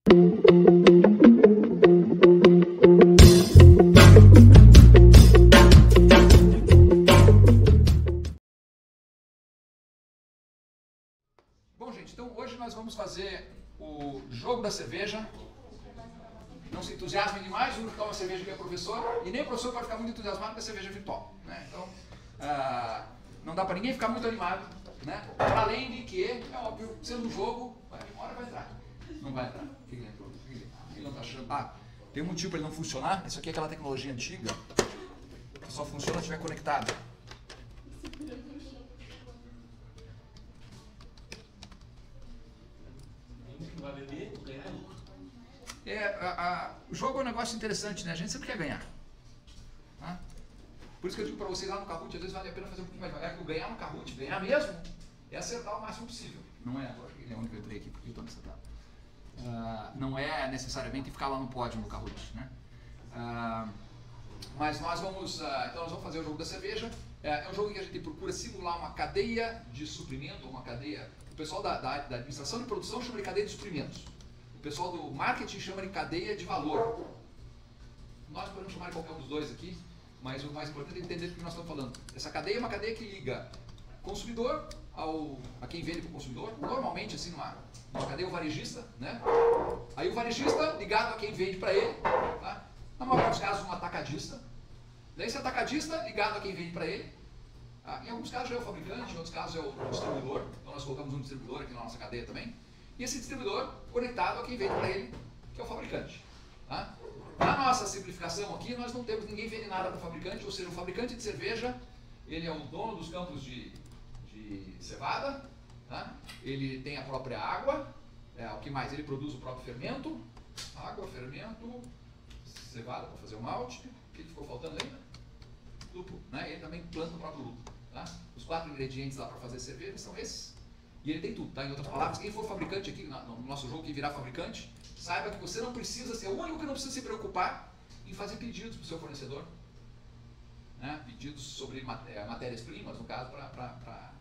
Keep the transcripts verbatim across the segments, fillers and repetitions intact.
Bom, gente, então hoje nós vamos fazer o jogo da cerveja. Não se entusiasmem demais, o único que toma cerveja aqui é o professor, e nem o professor pode ficar muito entusiasmado com a cerveja virtual, né? Então, ah, não dá para ninguém ficar muito animado, né? Para além de que, é óbvio, sendo um jogo, vai, uma hora vai entrar. Não vai entrar. O que ele entrou? O que ele não está achando? Ah, tem um motivo para ele não funcionar. Isso aqui é aquela tecnologia antiga que só funciona se estiver conectado. É, a, a, o jogo é um negócio interessante, né? A gente sempre quer ganhar. Tá? Por isso que eu digo para vocês lá no Kahoot, às vezes vale a pena fazer um pouquinho mais devagar, que o ganhar no Kahoot, ganhar mesmo, é acertar o máximo possível. Não é, agora que é onde eu entrei aqui, porque eu estou nessa etapa. Uh, não é necessariamente ficar lá no pódio no Kahoot, né? Uh, mas nós vamos, uh, então nós vamos fazer o jogo da cerveja. Uh, é um jogo em que a gente procura simular uma cadeia de suprimento, uma cadeia. O pessoal da, da, da administração de produção chama de cadeia de suprimentos. O pessoal do marketing chama de cadeia de valor. Nós podemos chamar de qualquer um dos dois aqui, mas o mais importante é entender do que nós estamos falando. Essa cadeia é uma cadeia que liga consumidor ao, a quem vende para o consumidor, normalmente assim numa, numa cadeia o varejista, né? Aí o varejista ligado a quem vende para ele, tá? Na maioria dos casos um atacadista. Daí esse atacadista ligado a quem vende para ele. Tá? Em alguns casos é o fabricante, em outros casos é o, o distribuidor. Então nós colocamos um distribuidor aqui na nossa cadeia também. E esse distribuidor conectado a quem vende para ele, que é o fabricante. Tá? Na nossa simplificação aqui, nós não temos ninguém vende nada para o fabricante, ou seja, o fabricante de cerveja, ele é o dono dos campos de, de cevada, tá? Ele tem a própria água, é, o que mais? Ele produz o próprio fermento, água, fermento, cevada para fazer o malte. O que ficou faltando ainda? Lúpulo, né? Ele também planta o próprio lúpulo. Tá? Os quatro ingredientes lá para fazer cerveja são esses. E ele tem tudo, tá? Em outras palavras, quem for fabricante aqui no nosso jogo, que virar fabricante, saiba que você não precisa ser, o único que não precisa se preocupar em fazer pedidos para o seu fornecedor, né? Pedidos sobre matérias-primas, no caso, para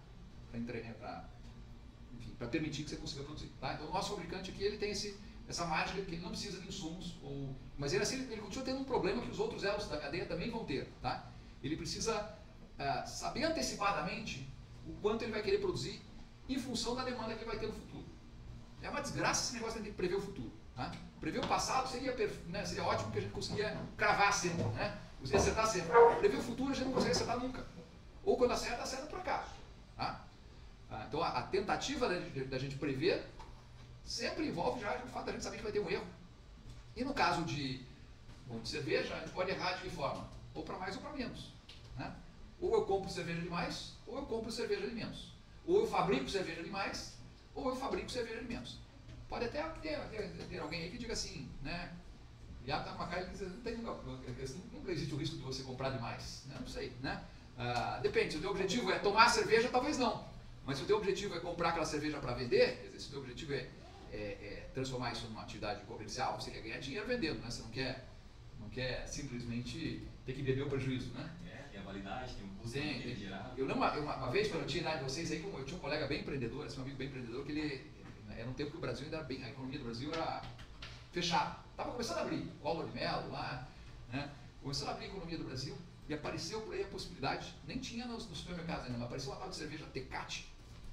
permitir que você consiga produzir, tá? Então o nosso fabricante aqui, ele tem esse, essa mágica que ele não precisa de insumos, ou, mas ele, assim, ele continua tendo um problema que os outros elos da cadeia também vão ter, tá? Ele precisa uh, saber antecipadamente o quanto ele vai querer produzir em função da demanda que ele vai ter no futuro. É uma desgraça esse negócio de prever o futuro. Tá? Prever o passado seria, né, seria ótimo, que a gente conseguia cravar sempre, né? Acertar sempre. Prever o futuro a gente não consegue acertar nunca. Ou quando acerta, acerta por acaso. Tá? Então a, a tentativa da, da gente prever sempre envolve já o fato da gente saber que vai ter um erro. E no caso de, bom, de cerveja, a gente pode errar de que forma? Ou para mais ou para menos. Né? Ou eu compro cerveja de mais, ou eu compro cerveja de menos. Ou eu fabrico cerveja de mais, ou eu fabrico cerveja de menos. Pode até ter, ter, ter alguém aí que diga assim, né? E está com uma cara que diz, não tem, nunca existe o risco de você comprar demais. Né? Não sei, né? Ah, depende, se o teu objetivo é tomar cerveja, talvez não. Mas se o teu objetivo é comprar aquela cerveja para vender, quer dizer, se o teu objetivo é, é, é transformar isso numa atividade comercial, você quer ganhar dinheiro vendendo, né? Você não quer, não quer simplesmente ter que beber o prejuízo, né? Tem a validade, tem um custo tem, tem. geral. Eu lembro uma, uma, uma vez, quando eu tinha idade de vocês aí, eu tinha um colega bem empreendedor, esse meu amigo bem empreendedor, que ele era um tempo que o Brasil ainda era bem, a economia do Brasil era fechada. Estava começando a abrir, Collor de Mello lá, né? Começando a abrir a economia do Brasil e apareceu por aí a possibilidade, nem tinha nos, nos supermercados ainda, mas apareceu uma tal de cerveja Tecate.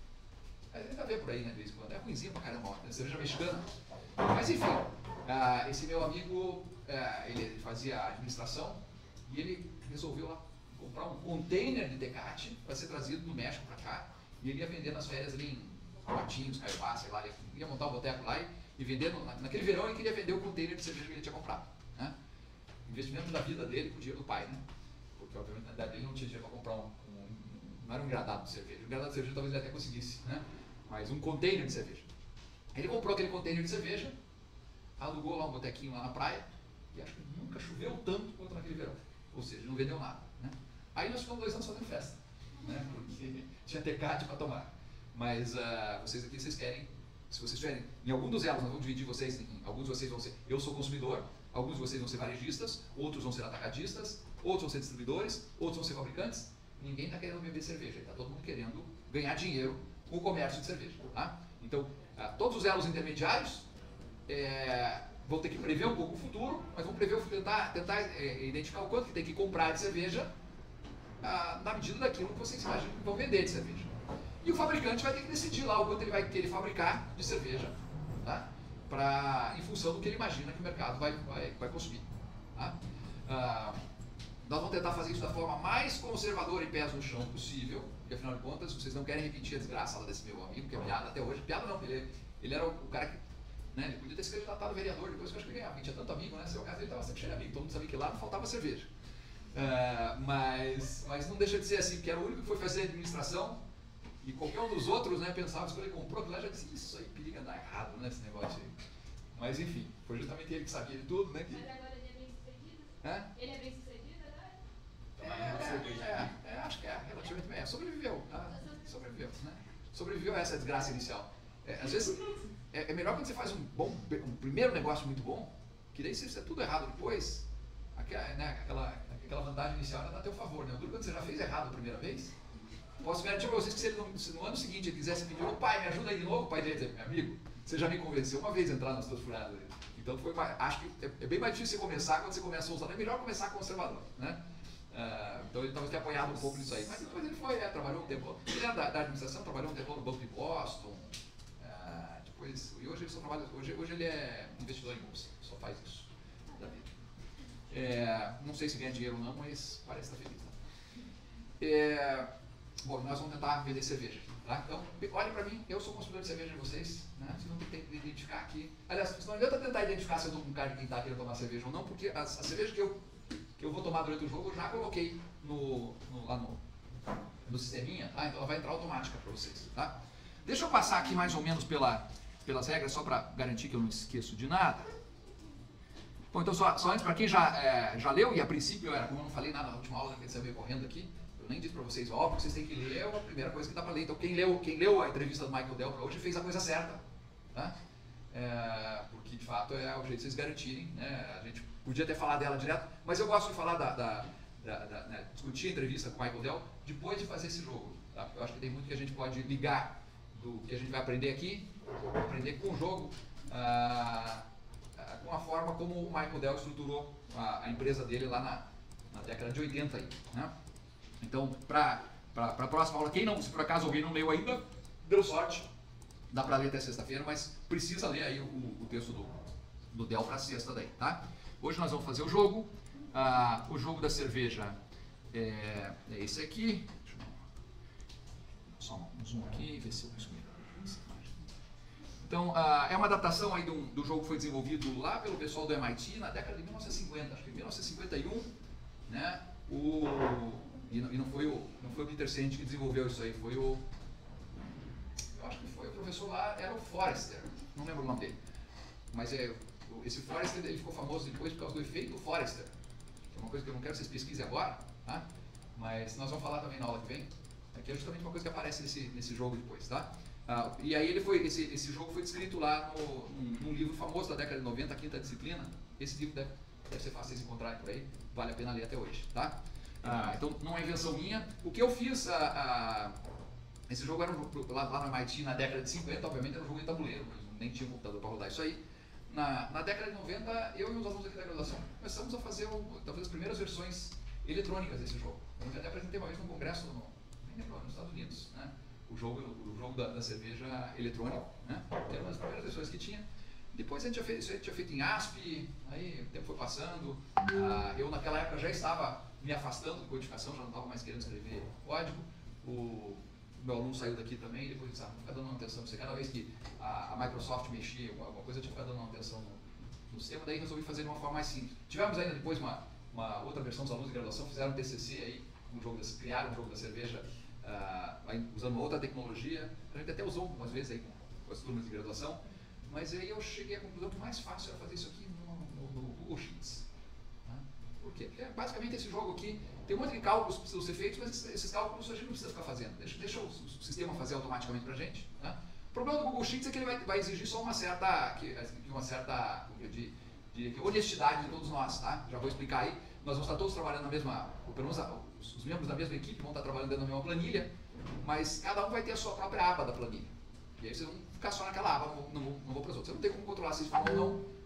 A gente ainda vê por aí, né, de vez em quando. É ruimzinho pra caramba, ó, cerveja mexicana. Mas enfim, uh, esse meu amigo, uh, ele fazia administração e ele resolveu lá comprar um container de Tecate para ser trazido do México para cá, e ele ia vender nas férias ali em Matinhos, Caiobá, sei lá, ele ia montar um boteco lá e, e vender, no, naquele verão ele queria vender o container de cerveja que ele tinha comprado, né? Investimento da vida dele com o dinheiro do pai, né? Porque obviamente na idade dele não tinha dinheiro para comprar um, um, não era um engradado de cerveja, um engradado de cerveja talvez ele até conseguisse, né? Mas um container de cerveja. Ele comprou aquele container de cerveja, alugou lá um botequinho lá na praia, e acho que nunca choveu tanto quanto naquele verão, ou seja, não vendeu nada, né? Aí nós ficamos dois anos fazendo festa, né? Porque tinha Tecate para tomar. Mas uh, vocês aqui, vocês querem, se vocês tiverem, em algum dos elos, nós vamos dividir vocês, em, alguns de vocês vão ser, eu sou consumidor, alguns de vocês vão ser varejistas, outros vão ser atacadistas, outros vão ser distribuidores, outros vão ser fabricantes. Ninguém está querendo beber cerveja, está todo mundo querendo ganhar dinheiro com o comércio de cerveja. Tá? Então, uh, todos os elos intermediários, é, vão ter que prever um pouco o futuro, mas vão prever, tentar, tentar é, identificar o quanto que tem que comprar de cerveja ah, na medida daquilo que vocês imaginam que vão vender de cerveja. E o fabricante vai ter que decidir lá o quanto ele vai querer fabricar de cerveja, tá? Pra, em função do que ele imagina que o mercado vai, vai, vai consumir. Tá? Ah, nós vamos tentar fazer isso da forma mais conservadora e pés no chão possível, porque afinal de contas vocês não querem repetir a desgraça lá desse meu amigo, que é piada até hoje. Piada não, ele, ele era o, o cara que, né, ele podia ter se candidatado vereador, depois que eu acho que ele ganhava, tinha tanto amigo, né? Seu caso ele estava sempre cheio de amigo, todo mundo sabia que lá não faltava cerveja. Uh, mas, mas não deixa de ser assim, porque era o único que foi fazer administração e qualquer um dos outros, né, pensava, quando ele comprou aquilo lá, já disse, isso aí periga dar errado, né, esse negócio aí. Mas enfim, foi justamente ele que sabia de tudo, né? Que... Mas agora ele é bem sucedido? Hã? Ele é bem sucedido agora? É, é, é, acho que é, relativamente bem, é, sobreviveu, tá? Sobreviveu, né? Sobreviveu a essa desgraça inicial. É, às vezes, é, é melhor quando você faz um bom, um primeiro negócio muito bom, que daí se é tudo errado depois, aquela, né, aquela, aquela vantagem inicial ainda dá a teu favor, né? O duro quando você já fez errado a primeira vez, posso garantir para vocês que se, ele no, se no ano seguinte ele quisesse pedir, ô pai, me ajuda aí de novo, o pai dele dizer, meu amigo, você já me convenceu uma vez a entrar nas suas furadas aí. Então foi, acho que é, é bem mais difícil você começar quando você começa a usar, é melhor começar conservador, né? Uh, então ele talvez tenha apoiado um pouco nisso aí, mas depois ele foi, é, trabalhou um tempo, ele era da, da administração, trabalhou um tempo no Banco de Boston, uh, depois, e hoje ele só trabalha, hoje, hoje ele é investidor em bolsa, só faz isso da vida. É, não sei se ganha dinheiro ou não, mas parece estar feliz. Né? É, bom, nós vamos tentar vender cerveja, tá? Então, olhem para mim, eu sou consumidor de cerveja de vocês, né? Vocês não tem que identificar aqui, aliás, não adianta tentar identificar se eu estou com cara de quem está querendo tomar cerveja ou não, porque a, a cerveja que eu que eu vou tomar durante o jogo, eu já coloquei no, no, lá no, no sisteminha, tá? Então ela vai entrar automática para vocês, tá? Deixa eu passar aqui mais ou menos pela, pelas regras, só para garantir que eu não esqueço de nada. Bom, então só, só antes, para quem já, é, já leu, e a princípio, era, como eu não falei nada na última aula, que você veio correndo aqui, eu nem disse para vocês, óbvio que vocês têm que ler, é a primeira coisa que dá para ler. Então quem leu, quem leu a entrevista do Michael Dell para hoje fez a coisa certa, tá? É, porque de fato é o jeito de vocês garantirem, né? A gente podia ter falado dela direto, mas eu gosto de falar da, da, da, da né, discutir a entrevista com o Michael Dell depois de fazer esse jogo, tá? Eu acho que tem muito que a gente pode ligar do que a gente vai aprender aqui, aprender com o jogo, ah, ah, com a forma como o Michael Dell estruturou a, a empresa dele lá na, na década de oitenta aí, né? Então, para a próxima aula, quem não, se por acaso alguém não leu ainda, deu sorte. Dá para ler até sexta-feira, mas precisa ler aí o, o texto do, do Dell para sexta daí, tá? Hoje nós vamos fazer o jogo. Ah, o jogo da cerveja é, é esse aqui. Deixa eu só um zoom aqui, ver se eu consigo. Então, ah, é uma adaptação aí do, do jogo que foi desenvolvido lá pelo pessoal do M I T na década de mil novecentos e cinquenta, acho que mil novecentos e cinquenta e um, né? O, e, não, e não foi o não foi o Peter Senge que desenvolveu isso aí, foi o acho que foi o professor lá, era o Forrester, não lembro o nome dele, mas é, esse Forrester ele ficou famoso depois por causa do efeito Forrester, que é uma coisa que eu não quero que vocês pesquisem agora, tá? Mas nós vamos falar também na aula que vem, que é justamente uma coisa que aparece nesse, nesse jogo depois, tá? Ah, e aí ele foi, esse, esse jogo foi descrito lá no, num, num livro famoso da década de noventa, a Quinta Disciplina. Esse livro deve, deve ser fácil de vocês encontrarem por aí, vale a pena ler até hoje, tá? Ah, então não é invenção minha, o que eu fiz, a, a esse jogo era um, lá, lá no M I T na década de cinquenta, obviamente era um jogo de tabuleiro, nem tinha computador para rodar isso aí. Na, na década de noventa, eu e os alunos aqui da graduação começamos a fazer o, talvez as primeiras versões eletrônicas desse jogo. Eu até apresentei uma vez num congresso, no, nem lembro, nos Estados Unidos, né? O jogo, o jogo da, da cerveja eletrônica, né? Que era uma das primeiras versões que tinha. Depois a gente tinha feito, isso aí tinha feito em A S P, aí o tempo foi passando. Ah, eu naquela época já estava me afastando de codificação, já não estava mais querendo escrever código. O meu aluno saiu daqui também, depois disse, ah, vou ficar dando manutenção nisso. Cada vez que a, a Microsoft mexia alguma, alguma coisa, eu tinha que ficar dando manutenção no, no sistema, daí resolvi fazer de uma forma mais simples. Tivemos ainda depois uma, uma outra versão dos alunos de graduação, fizeram um T C C aí, um jogo da, criaram um jogo da cerveja, uh, usando uma outra tecnologia. A gente até usou algumas vezes aí com, com as turmas de graduação, mas aí eu cheguei à conclusão que o mais fácil era fazer isso aqui no, no, no Google Sheets. Né? Por quê? Porque basicamente esse jogo aqui tem um monte de cálculos que precisam ser feitos, mas esses cálculos a gente não precisa ficar fazendo. Deixa, deixa o, o sistema fazer automaticamente para a gente. Né? O problema do Google Sheets é que ele vai, vai exigir só uma certa, que, uma certa de, de, de honestidade de todos nós. Tá? Já vou explicar aí. Nós vamos estar todos trabalhando na mesma, ou pelo menos os, os membros da mesma equipe vão estar trabalhando dentro da mesma planilha, mas cada um vai ter a sua própria aba da planilha. E aí vocês vão ficar só naquela aba, não, não, não vou para as outras. Você não tem como controlar se isso for ou não,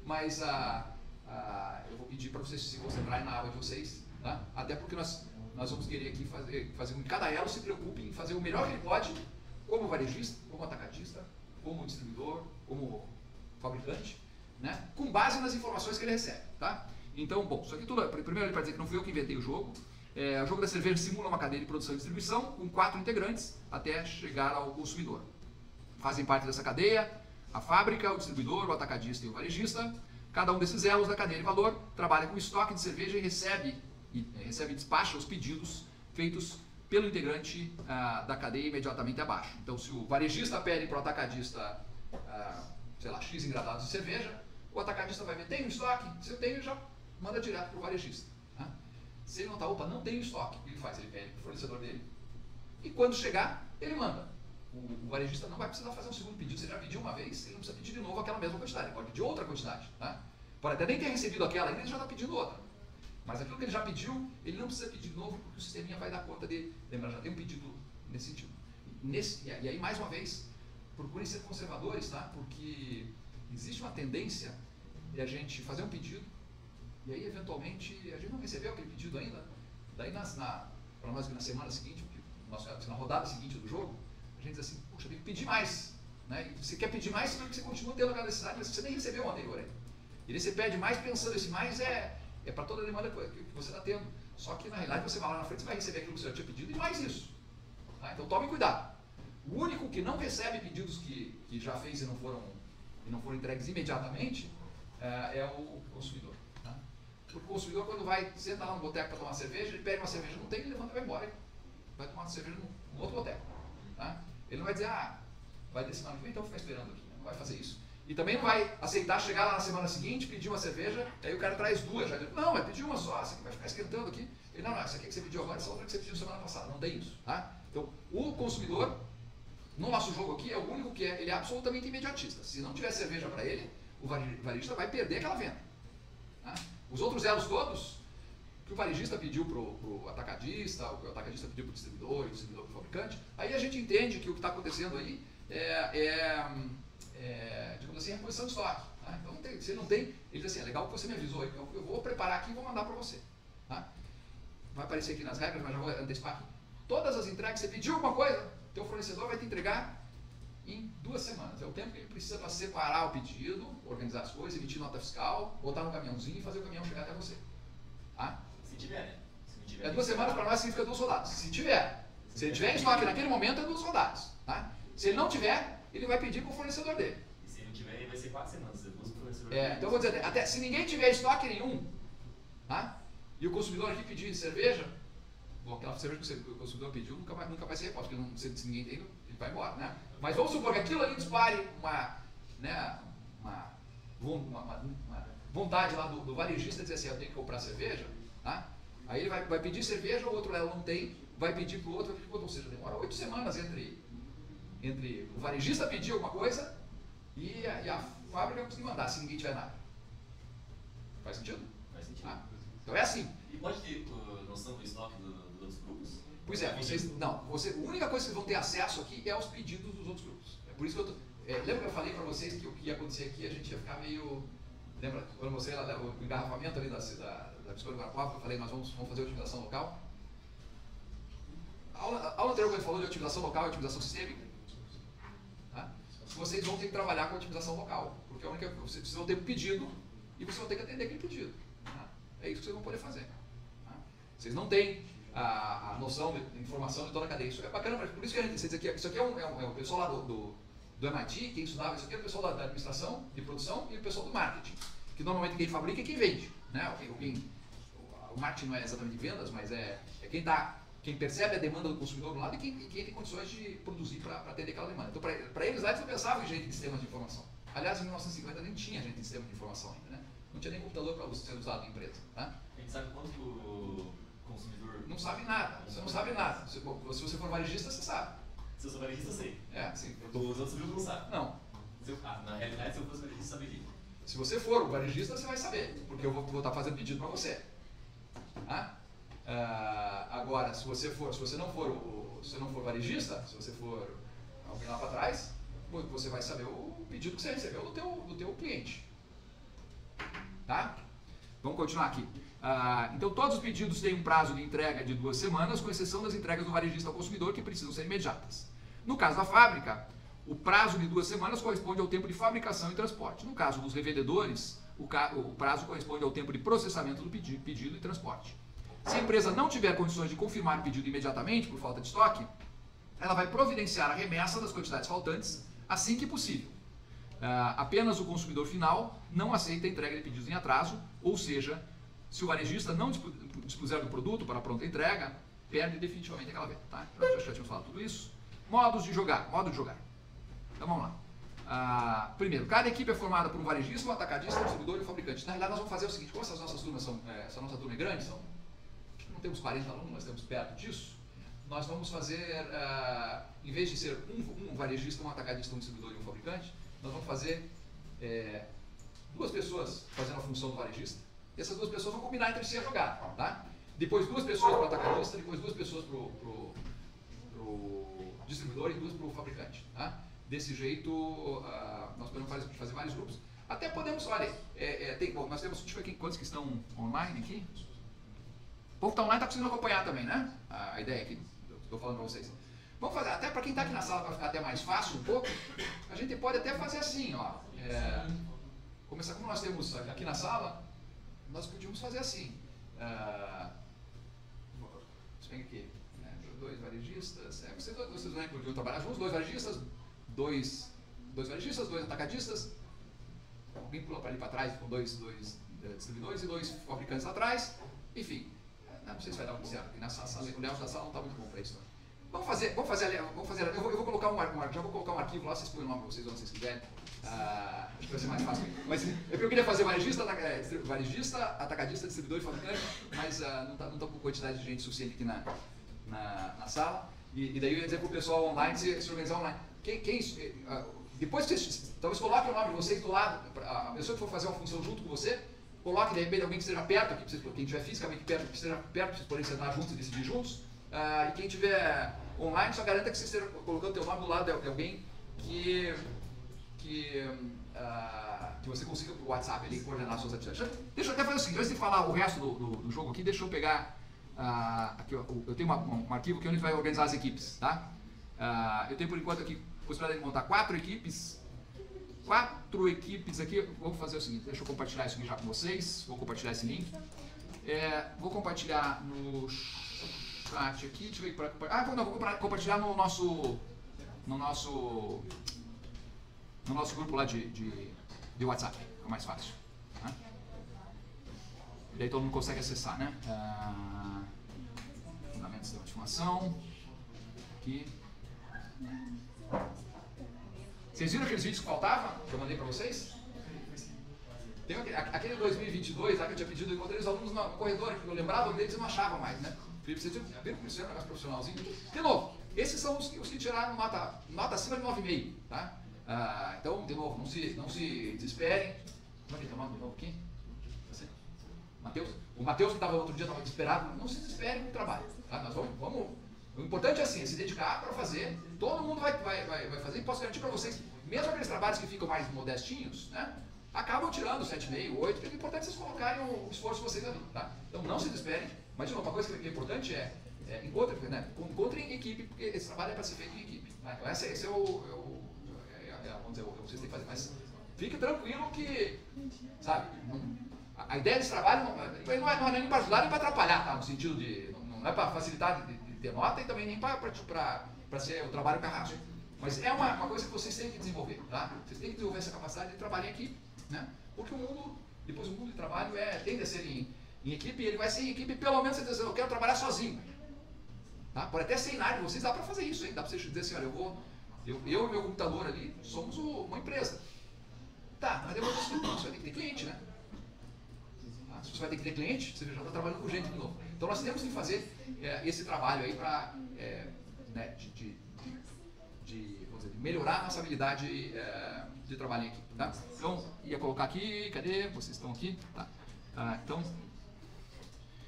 mas ah, ah, eu vou pedir para vocês se concentrarem na aba de vocês, tá? Até porque nós, nós vamos querer aqui fazer, fazer com que cada elo se preocupe em fazer o melhor que ele pode, como varejista, como atacadista, como distribuidor, como fabricante, né? Com base nas informações que ele recebe, tá? Então, bom, isso aqui tudo, primeiro para dizer que não fui eu que inventei o jogo. É, o jogo da cerveja simula uma cadeia de produção e distribuição com quatro integrantes até chegar ao consumidor. Fazem parte dessa cadeia a fábrica, o distribuidor, o atacadista e o varejista. Cada um desses elos da cadeia de valor trabalha com estoque de cerveja e recebe e, é, recebe e despacha os pedidos feitos pelo integrante ah, da cadeia imediatamente abaixo. Então, se o varejista pede para o atacadista, ah, sei lá, X engradados de cerveja, o atacadista vai ver, tem um estoque? Se eu tenho, ele já manda direto para o varejista. Tá? Se ele notar, opa, não tem estoque, o que ele faz? Ele pede para o fornecedor dele. E quando chegar, ele manda. O, o varejista não vai precisar fazer um segundo pedido. Se ele já pediu uma vez, ele não precisa pedir de novo aquela mesma quantidade. Ele pode pedir outra quantidade. Tá? Pode até nem ter recebido aquela, ele já está pedindo outra. Mas aquilo que ele já pediu, ele não precisa pedir de novo, porque o sisteminha vai dar conta de... Lembra, já tem um pedido nesse sentido. Nesse, e aí, mais uma vez, procurem ser conservadores, tá? Porque existe uma tendência de a gente fazer um pedido, e aí, eventualmente, a gente não recebeu aquele pedido ainda. Daí, nas, na, para nós, na semana seguinte, na rodada seguinte do jogo, a gente diz assim, puxa, tem que pedir mais. Né? E você quer pedir mais, porque você continua tendo aquela necessidade, mas você nem recebeu o anterior ainda. E daí você pede mais pensando, esse mais é, é para toda a demanda que você está tendo. Só que, na realidade, você vai lá na frente, você vai receber aquilo que você já tinha pedido e mais isso. Tá? Então, tome cuidado. O único que não recebe pedidos que, que já fez e não foram, e não foram entregues imediatamente é, é o consumidor. Tá? O consumidor, quando vai, senta lá no boteco para tomar cerveja, ele pede uma cerveja, não tem, ele levanta e vai embora. Vai tomar uma cerveja num, num outro boteco. Tá? Ele não vai dizer, ah, vai desse ano, então ficar esperando aqui, não vai fazer isso. E também não vai aceitar chegar lá na semana seguinte, pedir uma cerveja, aí o cara traz duas, já diz, não, vai pedir uma só, essa aqui vai ficar esquentando aqui. Ele, não, não, essa aqui que você pediu agora, essa outra que você pediu semana passada, não tem isso. Tá? Então, o consumidor, no nosso jogo aqui, é o único que é, ele é absolutamente imediatista. Se não tiver cerveja para ele, o varejista vai perder aquela venda. Tá? Os outros elos todos, que o varejista pediu para o atacadista, o que o atacadista pediu para o distribuidor, o distribuidor para o fabricante, aí a gente entende que o que está acontecendo aí é, é, é, digamos assim, reposição de estoque. Tá? Então, não tem, se ele não tem, ele diz assim, é legal que você me avisou, eu, eu vou preparar aqui e vou mandar para você. Tá? Vai aparecer aqui nas regras, mas já vou antecipar aqui. Todas as entregas, você pediu alguma coisa, teu fornecedor vai te entregar em duas semanas. É o tempo que ele precisa para separar o pedido, organizar as coisas, emitir nota fiscal, botar no caminhãozinho e fazer o caminhão chegar até você. Tá? Se tiver, né? Se não tiver, é duas semanas para nós significa duas rodadas. Se tiver. Se ele tiver em estoque naquele momento, é duas rodadas. Tá? Se ele não tiver, ele vai pedir para o fornecedor dele. E se não tiver, vai ser quatro semanas. Depois o fornecedor. É, então eu vou dizer, até se ninguém tiver estoque nenhum, tá? E o consumidor aqui pedir cerveja, bom, aquela cerveja que o consumidor pediu nunca vai, nunca vai ser reposta, porque não, se, se ninguém tem, ele vai embora, né? Mas vamos supor que aquilo ali dispare uma, né, uma, uma, uma, uma vontade lá do, do varejista dizer assim, eu tenho que comprar cerveja, tá? Aí ele vai, vai pedir cerveja, o outro ela não tem, vai pedir para o outro, vai pedir para o outro, ou seja, demora oito semanas entre, entre o varejista pedir alguma coisa e a, e a fábrica conseguir mandar, se ninguém tiver nada. Faz sentido? Faz sentido. Ah, então é assim. E pode ter uh, noção do estoque do, dos outros grupos? Pois é, vocês, não, você, a única coisa que vocês vão ter acesso aqui é aos pedidos dos outros grupos. É por isso que eu tô, é, lembra que eu falei para vocês que o que ia acontecer aqui, a gente ia ficar meio, lembra, quando você, o engarrafamento ali da, da, da Piscina do Guarapuava, eu falei, nós vamos, vamos fazer otimização local. A aula, a aula anterior que a gente falou de otimização local e otimização sistêmica, tá? Vocês vão ter que trabalhar com otimização local, porque a única, vocês vão ter um pedido e vocês vão ter que atender aquele pedido. Tá? É isso que vocês vão poder fazer. Tá? Vocês não têm a, a noção de informação de toda a cadeia. Isso é bacana, por isso que a gente diz aqui, isso aqui é, um, é, um, é o pessoal lá do, do, do M I T, quem estudava isso aqui é o pessoal da, da administração de produção e o pessoal do marketing, que normalmente quem fabrica é quem vende. Né? Quem, quem, o marketing não é exatamente vendas, mas é, é quem, tá, quem percebe a demanda do consumidor do lado e quem, e quem tem condições de produzir para atender aquela demanda. Então, para eles lá, eles não pensavam em gente de sistemas de informação. Aliás, em mil novecentos e cinquenta nem tinha gente de sistema de informação ainda, né? Não tinha nem computador para ser usado em empresa. Tá? A gente sabe quanto o consumidor... Não sabe nada, você não sabe nada. Se, se você for varejista, você sabe. Se eu sou varejista, eu sei. É, sim. Os outros grupos não sabem. Não. Se eu, ah, na realidade, se eu fosse varejista, eu saberia. Se você for o varejista, você vai saber, porque eu vou, vou estar fazendo pedido para você. Tá? Ah, agora, se você for, se você não for o, se você não for varejista, se você for alguém lá para trás, você vai saber o pedido que você recebeu do teu, do teu cliente. tá? Vamos continuar aqui. Ah, então todos os pedidos têm um prazo de entrega de duas semanas, com exceção das entregas do varejista ao consumidor, que precisam ser imediatas. No caso da fábrica, o prazo de duas semanas corresponde ao tempo de fabricação e transporte. No caso dos revendedores, o, o prazo corresponde ao tempo de processamento do pedido, pedido e transporte. Se a empresa não tiver condições de confirmar o pedido imediatamente por falta de estoque, ela vai providenciar a remessa das quantidades faltantes assim que possível. Uh, apenas o consumidor final não aceita a entrega de pedidos em atraso, ou seja, se o varejista não dispuser do produto para pronta entrega, perde definitivamente aquela venda. Tá? Então, já tínhamos falado tudo isso. Modos de jogar, modo de jogar. Então vamos lá. Uh, primeiro, cada equipe é formada por um varejista, um atacadista, um distribuidor e um fabricante. Na realidade, nós vamos fazer o seguinte: como essas nossas turmas são, é, essa nossa turma é grande, são, não temos quarenta alunos, nós temos perto disso. Nós vamos fazer, uh, em vez de ser um, um varejista, um atacadista, um distribuidor e um fabricante, nós vamos fazer é, duas pessoas fazendo a função do varejista. E essas duas pessoas vão combinar entre si a jogar, tá? Depois duas pessoas para o atacadista, depois duas pessoas para o distribuidor e duas para o fabricante, tá? Desse jeito, uh, nós podemos fazer, fazer vários grupos. Até podemos, olha, é, é, tem, bom, nós temos, deixa eu ver aqui, quantos que estão online aqui. O povo que está online está conseguindo acompanhar também, né? A, a ideia aqui, estou falando para vocês. Vamos fazer, até para quem está aqui na sala, para ficar até mais fácil um pouco, a gente pode até fazer assim, ó. É, começar, como nós temos aqui na sala, nós podíamos fazer assim. Uh, vem aqui, né, dois varejistas, é, vocês, vocês vão podiam trabalhar juntos, dois varejistas, dois, dois varejistas, dois atacadistas, alguém pula para ali para trás com dois, dois uh, distribuidores e dois fabricantes atrás, enfim, não sei se vai dar muito certo, aqui nessa sala, o layout da sala não está muito bom para isso. Não. Vamos fazer, vamos fazer, vamos fazer eu, vou, eu vou colocar um, um, já vou colocar um arquivo lá, vocês põem o nome para vocês onde vocês quiserem, uh, acho que vai ser mais fácil. Mas eu queria fazer varejista, varejista, atacadista, distribuidor e fabricante, mas uh, não está não tá com quantidade de gente suficiente aqui na, na, na sala, e, e daí eu ia dizer para o pessoal online se, se organizar online. Quem, quem, uh, depois que vocês, talvez coloquem o nome de vocês do lado, a pessoa que for fazer uma função junto com você, coloque de repente alguém que esteja perto aqui, vocês, quem estiver fisicamente perto, que esteja perto, para vocês poderem sentar juntos e decidir juntos. Uh, e quem estiver online, só garanta que você esteja colocando o teu nome do lado de alguém que, que, uh, que você consiga por WhatsApp ali coordenar suas atividades. Deixa eu até fazer o seguinte, antes de falar o resto do, do, do jogo aqui, deixa eu pegar, uh, aqui, eu, eu tenho uma, um, um arquivo que onde vai organizar as equipes, tá? Uh, eu tenho por enquanto aqui possibilidade de montar quatro equipes, quatro equipes aqui. Vou fazer o seguinte, deixa eu compartilhar isso aqui já com vocês, vou compartilhar esse link. É, vou compartilhar no chat aqui, deixa eu ver para, ah, não, vou compartilhar no nosso, no nosso, no nosso grupo lá de, de, de WhatsApp, é mais fácil. Né? E daí todo mundo consegue acessar, né? Ah, fundamentos da informação, aqui. Vocês viram aqueles vídeos que faltavam, que eu mandei para vocês? Tem aquele dois mil e vinte e dois lá que eu tinha pedido, eu encontrei os alunos no corredor, que eu lembrava deles e não achava mais, né? Vocês viram que isso é um negócio profissionalzinho? De novo, esses são os que, os que tiraram nota, nota acima de nove vírgula cinco, tá? Ah, então, de novo, não se, não se desesperem. Como é que tomar de novo aqui? Mateus? O Matheus que estava outro dia estava desesperado, não se desespere no trabalho, tá? Nós vamos, vamos, o importante é assim, é se dedicar para fazer, todo mundo vai, vai, vai, vai fazer, e posso garantir para vocês, mesmo aqueles trabalhos que ficam mais modestinhos, né? Acabam tirando sete vírgula cinco, oito, porque o importante é vocês colocarem o esforço de vocês ali, tá? Então não se desesperem, mas de novo, uma coisa que é importante é, é encontrem, né? Encontrem equipe, porque esse trabalho é para ser feito em equipe. Tá? Então esse, esse é o, é o é, é, vamos dizer, o que vocês têm que fazer, mas fique tranquilo que, sabe, não, a, a ideia desse trabalho não, não, é, não é nem para ajudar nem para atrapalhar, tá? No sentido de, não, não é para facilitar de, de ter nota e também nem para ser o trabalho carrasco. Mas é uma, uma coisa que vocês têm que desenvolver, tá? Vocês têm que desenvolver essa capacidade de trabalhar em equipe, né? Porque o mundo, depois o mundo de trabalho é, tende a ser em, em equipe, e ele vai ser em equipe, pelo menos você diz, eu quero trabalhar sozinho. Tá? Pode até ser inário, vocês dá para fazer isso, hein? Dá para você dizer assim, olha, eu vou, eu, eu e meu computador ali, somos o, uma empresa. Tá, mas depois você, você vai ter que ter cliente, né? Tá? Se você vai ter que ter cliente, você já está trabalhando com gente de novo. Então nós temos que fazer é, esse trabalho aí para é, né, de, de, de, vamos dizer, de melhorar a nossa habilidade é, de trabalho em equipe. Tá? Então, ia colocar aqui, cadê? Vocês estão aqui? Tá. Ah, então,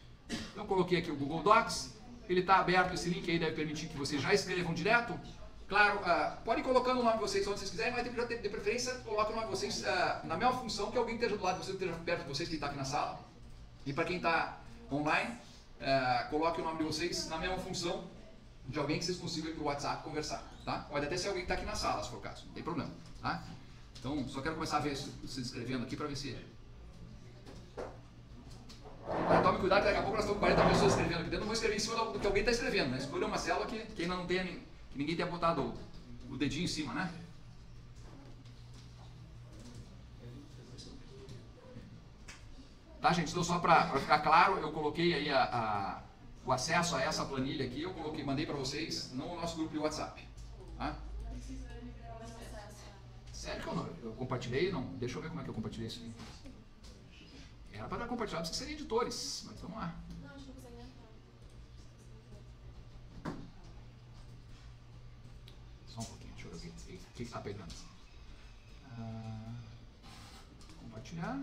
então, coloquei aqui o Google Docs. Ele está aberto, esse link aí deve permitir que vocês já escrevam direto. Claro, uh, pode ir colocando o nome de vocês onde vocês quiserem, mas de, de preferência coloque o nome de vocês uh, na mesma função que alguém esteja do lado de vocês, esteja perto de vocês, que está aqui na sala. E para quem está online, uh, coloque o nome de vocês na mesma função de alguém que vocês consigam ir para o WhatsApp conversar. Tá? Pode até ser alguém que está aqui na sala, se for o caso, não tem problema. Tá? Então, só quero começar a ver vocês escrevendo aqui para ver se... Então, tome cuidado que daqui a pouco nós estamos com quarenta pessoas escrevendo aqui dentro. Não vou escrever em cima do que alguém está escrevendo, né? Escolha uma célula que, que ainda não tenha, que ninguém tenha botado o, o dedinho em cima, né? Tá, gente? Então, só para ficar claro, eu coloquei aí a, a, o acesso a essa planilha aqui, eu coloquei, mandei para vocês no nosso grupo de WhatsApp. Tá? Sério que eu não? Eu compartilhei? Não. Deixa eu ver como é que eu compartilhei isso aqui. Era para dar compartilhado, porque seriam editores, mas vamos lá. Não, acho que não consegue entrar. Só um pouquinho, deixa eu ver o que que está pegando. Ah, compartilhar.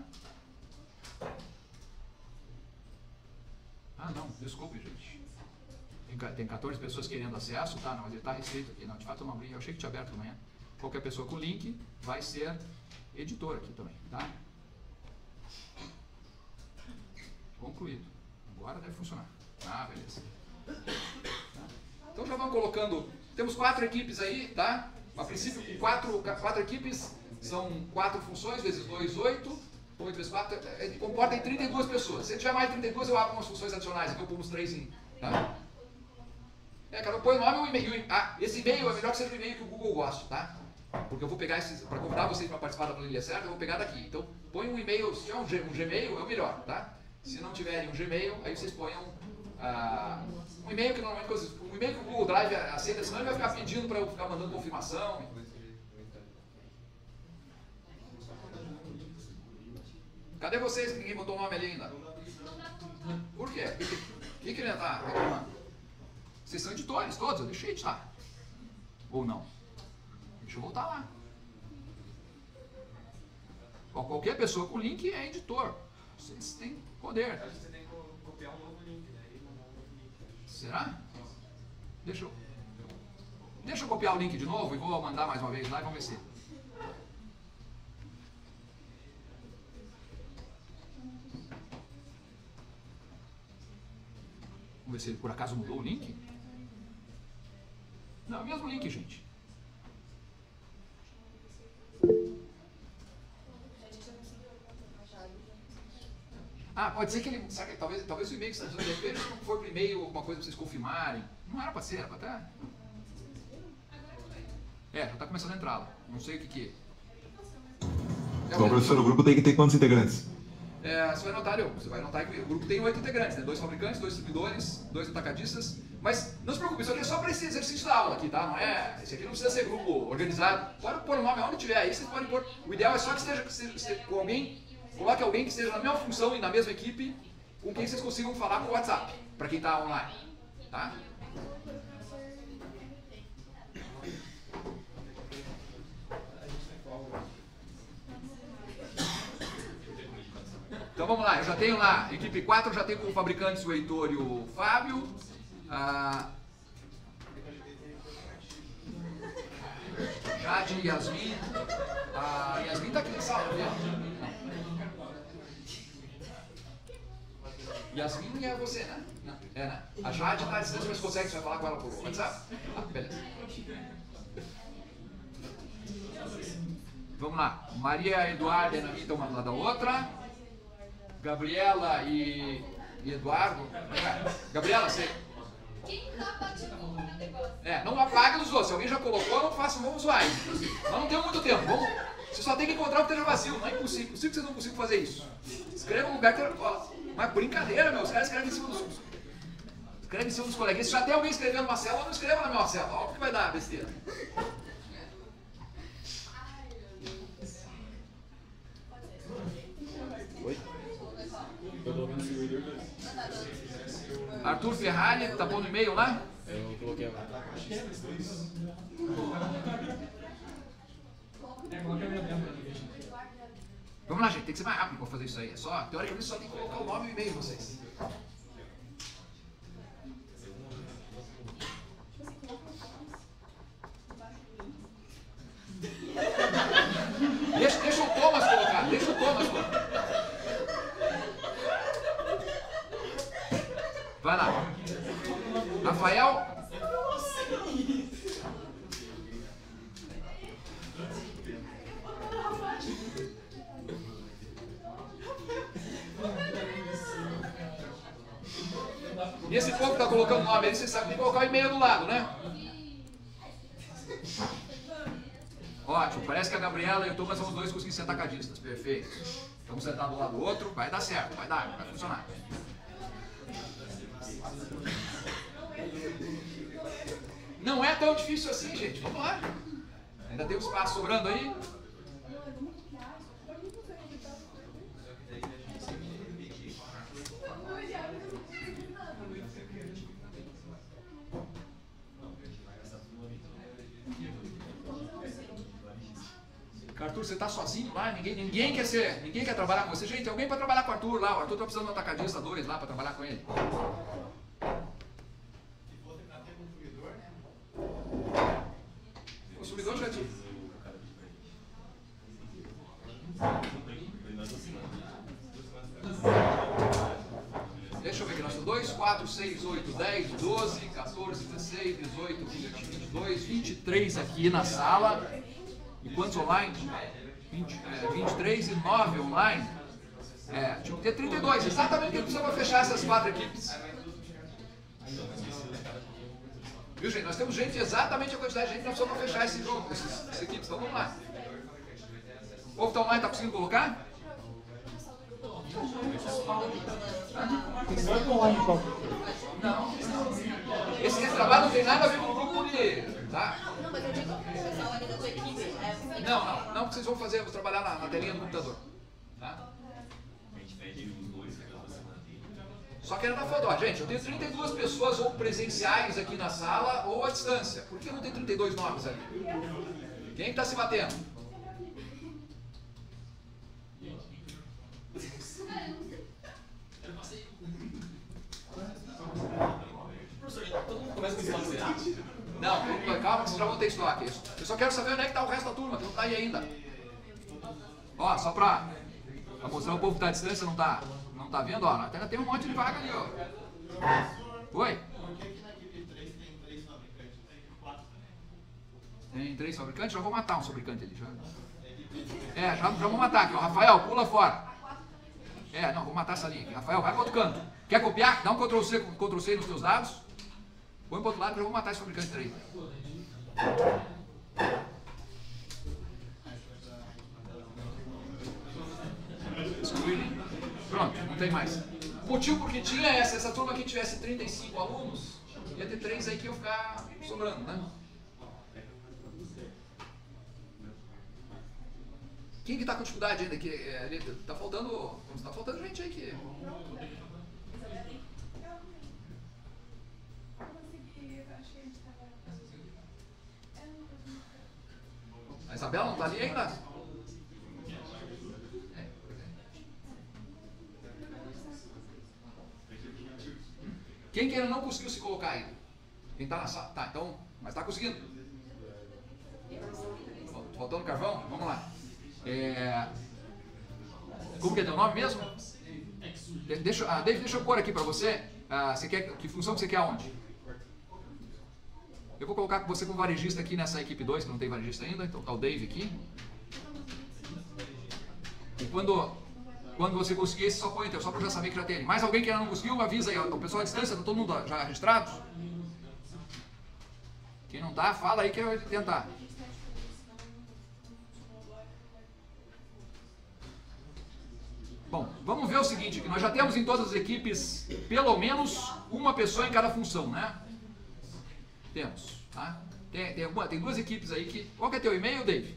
Ah, não, desculpe, gente. Tem, tem quatorze pessoas querendo acesso, tá? Não, mas ele está restrito aqui. Não, de fato eu não abri, eu achei que tinha aberto amanhã. Qualquer pessoa com link vai ser editor aqui também, tá? Concluído. Agora deve funcionar. Ah, beleza. Tá? Então já vamos colocando. Temos quatro equipes aí, tá? A princípio, quatro, quatro equipes são quatro funções, vezes dois, oito. oito vezes quatro, é, comporta em trinta e duas pessoas. Se tiver mais de trinta e duas, eu abro umas funções adicionais. Aqui eu ponho uns três em. Tá? É, cara, eu ponho o nome e o e-mail. Ah, esse e-mail é melhor que seja o e-mail que o Google gosta, tá? Porque eu vou pegar esses. Para convidar vocês para participar da planilha certa, eu vou pegar daqui. Então, põe um e-mail. Se tiver um, G, um Gmail, é o melhor, tá? Se não tiverem um Gmail, aí vocês ponham ah, um e-mail que normalmente um e-mail que o Google Drive aceita, senão ele vai ficar pedindo para eu ficar mandando confirmação. Cadê vocês que ninguém botou o nome ali ainda? Por quê? O que, que ele está reclamando? Vocês são editores todos, eu deixei de estar. Ou não? Deixa eu voltar lá. Qualquer pessoa com link é editor. Vocês têm poder. Acho que você tem que copiar um novo link, né? E mandar um novo link. Será? Deixa eu, deixa eu copiar o link de novo e vou mandar mais uma vez lá e vamos ver se. Vamos ver se ele por acaso mudou o link. Não, é o mesmo link, gente. Ah, pode ser que ele. Sabe, talvez, talvez o e-mail que está usando, de repente, não foi para o e-mail alguma coisa para vocês confirmarem. Não era para ser, era para estar. É, já está começando a entrar lá. Não sei o que que é. Então, professor, o grupo tem que ter quantos integrantes? É, você vai notar, você vai notar que o grupo tem oito integrantes, né? Dois fabricantes, dois distribuidores, dois atacadistas. Mas não se preocupe, isso aqui é só para esse exercício da aula aqui, tá? Não é, esse aqui não precisa ser grupo organizado. Pode pôr o nome onde tiver aí, vocês podem pôr. O ideal é só que esteja, que esteja com alguém, coloque alguém que esteja na mesma função e na mesma equipe, com quem vocês consigam falar por WhatsApp, para quem está online, tá? Então vamos lá, eu já tenho lá, equipe quatro, eu já tenho como fabricantes o Heitor e o Fábio. Ah, Jade e Yasmin. A Yasmin está aqui na sala, né? Yasmin é você, né? Não, é, né? A Jade está à distância, mas consegue, você vai falar com ela por WhatsApp? Ah, beleza. Vamos lá, Maria Eduarda e Ana Rita, uma do lado da outra. Gabriela e, e Eduardo. Gabriela, você. Quem tá batendo no negócio? É, não apaga os outros. Se alguém já colocou, não faça, vamos zoar. Nós não temos muito tempo. Vamos, você só tem que encontrar o que esteja vazio. Não é impossível. Impossível que vocês não consigam fazer isso. Escreva um lugar que. Ó, mas brincadeira, meu. Os caras escrevem em cima dos. Escreve em cima dos coleguinhas. Se já tem alguém escrevendo uma célula, não escreva na minha célula. Olha o que vai dar besteira. Arthur Ferrari, tá bom no e-mail lá? Eu coloquei lá. Vamos lá, gente, tem que ser mais rápido para fazer isso aí. É só, teoricamente, só tem que colocar o nome e o e-mail de vocês. E esse povo que tá colocando nome aí, vocês sabem que tem que colocar o e-mail do lado, né? Ótimo, parece que a Gabriela e o Thomas são os dois conseguindo ser atacadistas. Perfeito. Estamos sentados um lado do outro, vai dar certo, vai dar, vai funcionar. Não é tão difícil assim, gente. Vamos lá. Ainda tem um espaço sobrando aí. Arthur, você tá sozinho lá, ninguém, ninguém quer ser, ninguém quer trabalhar com você. Gente, tem alguém para trabalhar com o Arthur lá. O Arthur tá precisando de um atacadista dois lá para trabalhar com ele. Consumidor já tinha. Deixa eu ver aqui, nós temos dois, quatro, seis, oito, dez, doze, quatorze, dezesseis, dezoito, vinte, vinte e dois, vinte e três aqui na sala. E quantos online? vinte, é, vinte e três e nove online. É, tinha que ter trinta e dois, exatamente o que precisa para fechar essas quatro equipes. Viu, gente? Nós temos gente, exatamente a quantidade de gente que nós precisamos para fechar esse jogo, essas, essas equipes. Então vamos lá. O povo que está online está conseguindo colocar? Não. Esse, esse trabalho não tem nada a ver com o grupo de. Tá? Não, mas eu digo que o pessoal ali da tua equipe. É... Não, não, não, porque vocês vão fazer, vão trabalhar na, na telinha do computador. Tá? A gente pede os dois que eu semana. Só que ele tá falando, ó, gente, eu tenho trinta e duas pessoas ou presenciais aqui na sala ou à distância. Por que não tem trinta e dois nomes ali? Quem está se batendo? Professor, todo mundo começa com esse papo. Não, calma, vocês já vão ter estoque. Eu só quero saber onde é que está o resto da turma, que não está aí ainda. Ó, só para mostrar o povo que está à distância, não está não tá vendo? Ó, ainda tem um monte de vaga ali, ó. Oi? Tem três fabricantes? Já vou matar um fabricante ali. Já. É, já, já vou matar aqui, ó. Rafael, pula fora. É, não, vou matar essa linha aqui. Rafael, vai para outro canto. Quer copiar? Dá um control C, control C nos teus dados. Põe para outro lado que eu vou matar esse fabricante três. Excluir. Pronto, não tem mais. O motivo porque tinha essa, essa turma que tivesse trinta e cinco alunos, ia ter três aí que iam ficar sobrando, né? Quem que tá com dificuldade ainda? Que, é, tá faltando. Tá faltando gente aí que. A Isabela não tá ali ainda? Quem que ainda não conseguiu se colocar ainda? Quem tá na sala? Tá, então. Mas tá conseguindo? Faltando carvão? Vamos lá. É... Como que é teu nome mesmo? De deixa, ah, David, deixa eu pôr aqui para você. Ah, você quer, que função que você quer aonde? Eu vou colocar você como varejista aqui nessa equipe dois, que não tem varejista ainda. Então tá o Dave aqui. E quando, quando você conseguir, você só põe então, só para eu já saber que já tem. Mais alguém que ainda não conseguiu, avisa aí. O pessoal à distância, tá todo mundo já registrado? Quem não tá, fala aí que eu vou tentar. Bom, vamos ver o seguinte, que nós já temos em todas as equipes pelo menos uma pessoa em cada função, né? Temos, tá? Tem, tem, alguma, tem duas equipes aí que... Qual que é teu e-mail, Dave?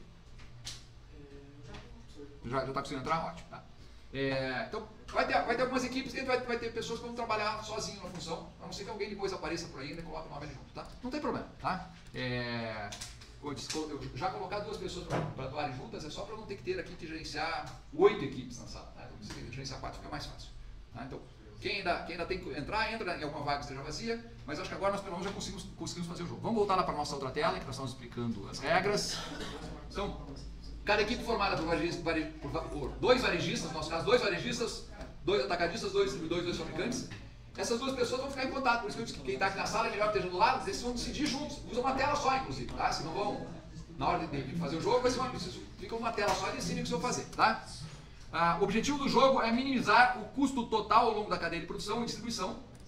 Já está conseguindo entrar? Ótimo, tá? É, então, vai ter, vai ter algumas equipes que vai, vai ter pessoas que vão trabalhar sozinho na função, a não ser que alguém depois apareça por aí e coloque o nome ali junto, tá? Não tem problema, tá? É... Eu já colocar duas pessoas para atuarem juntas é só para não ter que ter aqui que gerenciar oito equipes na sala. Né? Então, você tem que gerenciar quatro, fica mais fácil. Tá? Então, quem ainda, quem ainda tem que entrar, entra em alguma vaga que esteja vazia, mas acho que agora nós pelo menos já conseguimos, conseguimos fazer o jogo. Vamos voltar lá para a nossa outra tela, que nós estamos explicando as regras. Então, cada equipe formada por, varejista, por, por dois varejistas, no nosso caso, dois varejistas, dois atacadistas, dois distribuidores, dois fabricantes. Essas duas pessoas vão ficar em contato, por isso que eu disse que quem está aqui na sala é melhor que esteja do lado, eles vão decidir juntos, usam uma tela só, inclusive, tá? Se não vão, na hora de fazer o jogo, eles ficam numa tela só e decidem o que vão fazer, tá? Ah, o objetivo do jogo é minimizar o custo total ao longo da cadeia de produção e distribuição,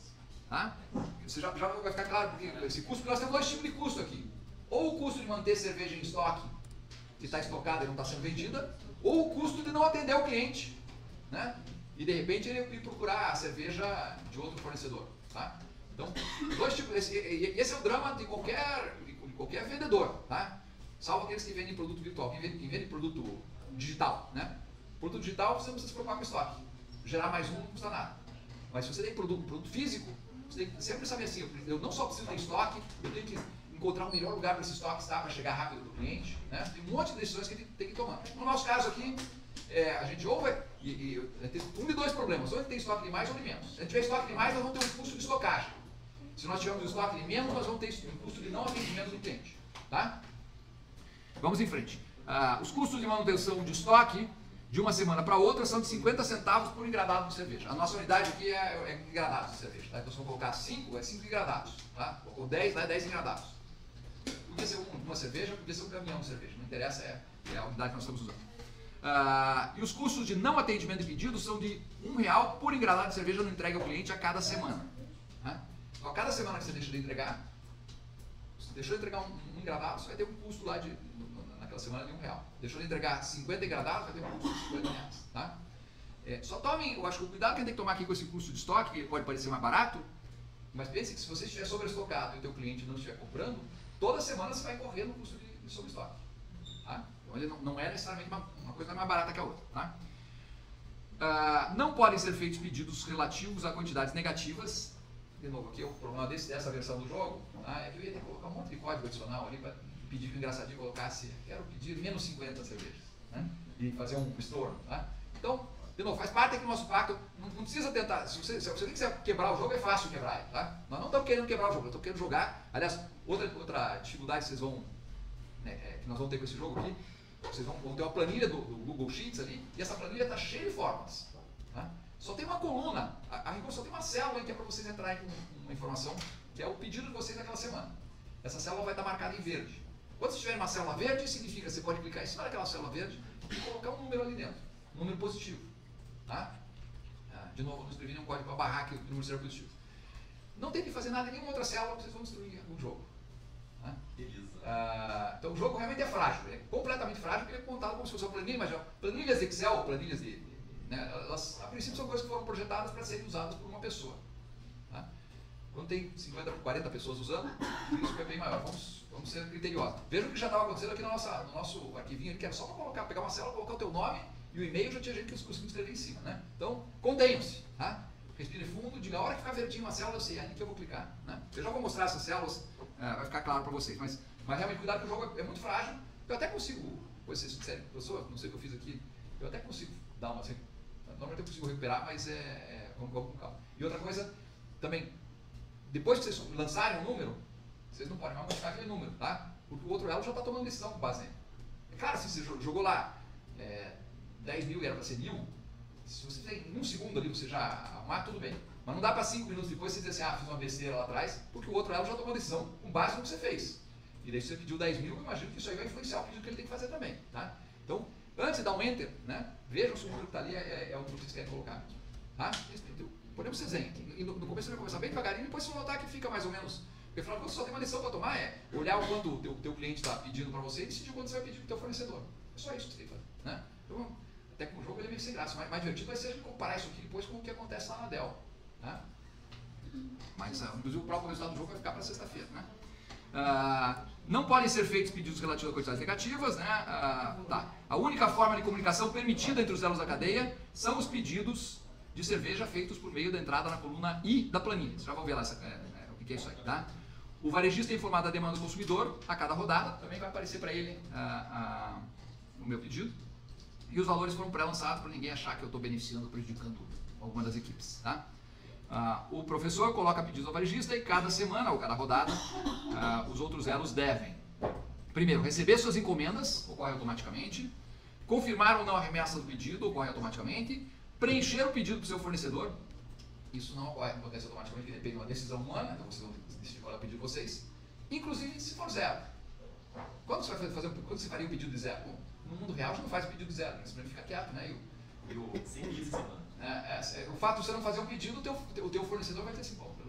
Tá? Você já, já vai ficar claro, porque esse custo, nós temos dois tipos de custo aqui. Ou o custo de manter cerveja em estoque, que está estocada e não está sendo vendida, ou o custo de não atender o cliente, né? E de repente ele ir procurar a cerveja de outro fornecedor. Tá? Então, dois tipos, esse, esse é o drama de qualquer, de qualquer vendedor, tá? Salvo aqueles que vendem produto virtual, quem vende, quem vende produto digital, né? Produto digital você não precisa se preocupar com estoque, gerar mais um não custa nada. Mas se você tem produto, produto físico, você tem que sempre saber assim, eu não só preciso ter estoque, eu tenho que encontrar o melhor lugar para esse estoque estar, para chegar rápido para o cliente, né? Tem um monte de decisões que tem, tem que tomar. No nosso caso aqui, é, a gente ou vai, e, e, tem um de dois problemas, ou a gente tem estoque de mais ou de menos. Se a gente tiver estoque de mais, nós vamos ter um custo de estocagem. Se nós tivermos estoque de menos, nós vamos ter um custo de não atendimento do cliente. Tá? Vamos em frente. Ah, os custos de manutenção de estoque de uma semana para outra são de cinquenta centavos por engradado de cerveja. A nossa unidade aqui é, é engradados de cerveja. Tá? Então se eu colocar cinco, é cinco engradados. Tá? Ou dez, né? dez engradados. Podia ser uma cerveja, podia ser um caminhão de cerveja. Não interessa, é, é a unidade que nós estamos usando. Ah, e os custos de não atendimento de pedidos são de um real por engradado de cerveja não entrega ao cliente a cada semana. Tá? Então, a cada semana que você deixa de entregar, você deixou de entregar um, um engradado, você vai ter um custo lá de, naquela semana de um real. Deixou de entregar cinquenta engradados, vai ter um custo de cinquenta reais. Tá? É, só tomem, eu acho que o cuidado que a gente tem que tomar aqui com esse custo de estoque, que pode parecer mais barato, mas pense que se você estiver sobreestocado e o teu cliente não estiver comprando, toda semana você vai correr no custo de, de sobreestoque. Tá? Então ele não, não é necessariamente uma, uma coisa mais barata que a outra. Tá? Ah, não podem ser feitos pedidos relativos a quantidades negativas. De novo, aqui o problema desse, dessa versão do jogo, tá? É que eu ia ter que colocar um monte de código adicional ali para pedir que o engraçadinho colocasse, quero pedir menos cinquenta cervejas, né? E fazer um estorno. Tá? Então, de novo, faz parte aqui do nosso pacto, não, não precisa tentar, se você, se você quiser quebrar o jogo, é fácil quebrar ele. Tá? Nós não estamos querendo quebrar o jogo, estamos querendo jogar. Aliás, outra, outra dificuldade que vocês vão, né, é, que nós vamos ter com esse jogo aqui, vocês vão, vão ter uma planilha do, do Google Sheets ali, e essa planilha está cheia de fórmulas. Tá? Só tem uma coluna, a, a rigor só tem uma célula que é para vocês entrarem com uma informação, que é o pedido de vocês naquela semana. Essa célula vai estar marcada em verde. Quando vocês tiverem uma célula verde, significa que você pode clicar em cima daquela célula verde e colocar um número ali dentro, um número positivo. Tá? De novo, eu não escrevi nenhum código para barrar que o número seja positivo. Não tem que fazer nada em nenhuma outra célula, vocês vão destruir o jogo. Tá? Ah, então o jogo realmente é frágil, é completamente frágil, porque ele é montado como se fosse uma planilha, mas planilhas de Excel, planilhas de... Né, elas, a princípio, são coisas que foram projetadas para serem usadas por uma pessoa. Tá? Quando tem cinquenta, quarenta pessoas usando, o risco é bem maior. Vamos, vamos ser criteriosos. Vejam o que já estava acontecendo aqui no, nossa, no nosso arquivinho, que era só para colocar, pegar uma célula, colocar o teu nome e o e-mail, já tinha gente que conseguiu escrever em cima. Né? Então, contenham-se. Tá? Respire fundo, diga a hora que ficar verdinho uma célula, eu sei, é ali que eu vou clicar. Né? Eu já vou mostrar essas células, uh, vai ficar claro para vocês. Mas, mas realmente, cuidado que o jogo é, é muito frágil. Eu até consigo, pois vocês disserem, professor, não sei o que eu fiz aqui, eu até consigo dar uma assim. Normalmente eu consigo recuperar, mas é, é vamos, vamos com calma. E outra coisa, também, depois que vocês lançarem um número, vocês não podem mais modificar aquele número, tá? Porque o outro elo já está tomando decisão com base nele. É claro, se você jogou lá é, dez mil e era para ser mil, se você tem um segundo ali, você já arrumar, tudo bem. Mas não dá para cinco minutos depois você dizer assim, ah, fiz uma besteira lá atrás, porque o outro elo já tomou decisão com base no que você fez. E daí se você pediu dez mil, eu imagino que isso aí vai influenciar o pedido que ele tem que fazer também, tá? Então, antes de dar um enter, né, vejam se o número que está ali é, é, é o número que vocês querem colocar. Tá? Podemos ser zen. E no, no começo vai começar bem devagarinho, depois vocês vão notar que fica mais ou menos. Porque afinal de contas só tem uma decisão para tomar, é olhar o quanto o teu, teu cliente está pedindo para você e decidir quanto você vai pedir para o teu fornecedor. É só isso que você tem que fazer. Né? Então, até com o jogo ele é meio sem graça. Mais, mais divertido vai ser a gente comparar isso aqui depois com o que acontece lá na Dell. Né? Mas, inclusive, o próprio resultado do jogo vai ficar para sexta-feira. Né? Ah, não podem ser feitos pedidos relativos a quantidades negativas. Né? Ah, tá. A única forma de comunicação permitida entre os elos da cadeia são os pedidos de cerveja feitos por meio da entrada na coluna I da planilha. Vocês já vão ver lá essa, é, é, o que é isso aí. Tá? O varejista é informado da demanda do consumidor a cada rodada. Também vai aparecer para ele ah, ah, o meu pedido. E os valores foram pré-lançados para ninguém achar que eu estou beneficiando ou prejudicando alguma das equipes. Tá? Ah, o professor coloca pedidos ao varejista e cada semana ou cada rodada ah, os outros elos devem, primeiro, receber suas encomendas, ocorre automaticamente, confirmar ou não a remessa do pedido, ocorre automaticamente, preencher o pedido para o seu fornecedor, isso não ocorre, acontece automaticamente, depende de uma decisão humana, então vocês vão decidir qual é o pedido de vocês, inclusive se for zero. Quando você, vai fazer, quando você faria um pedido de zero? Bom, no mundo real você não faz pedido de zero, você fica quieto, né? E o, e o, Sim, isso, mano. É, é, o fato de você não fazer um pedido, o teu, o teu fornecedor vai ter assim, bom,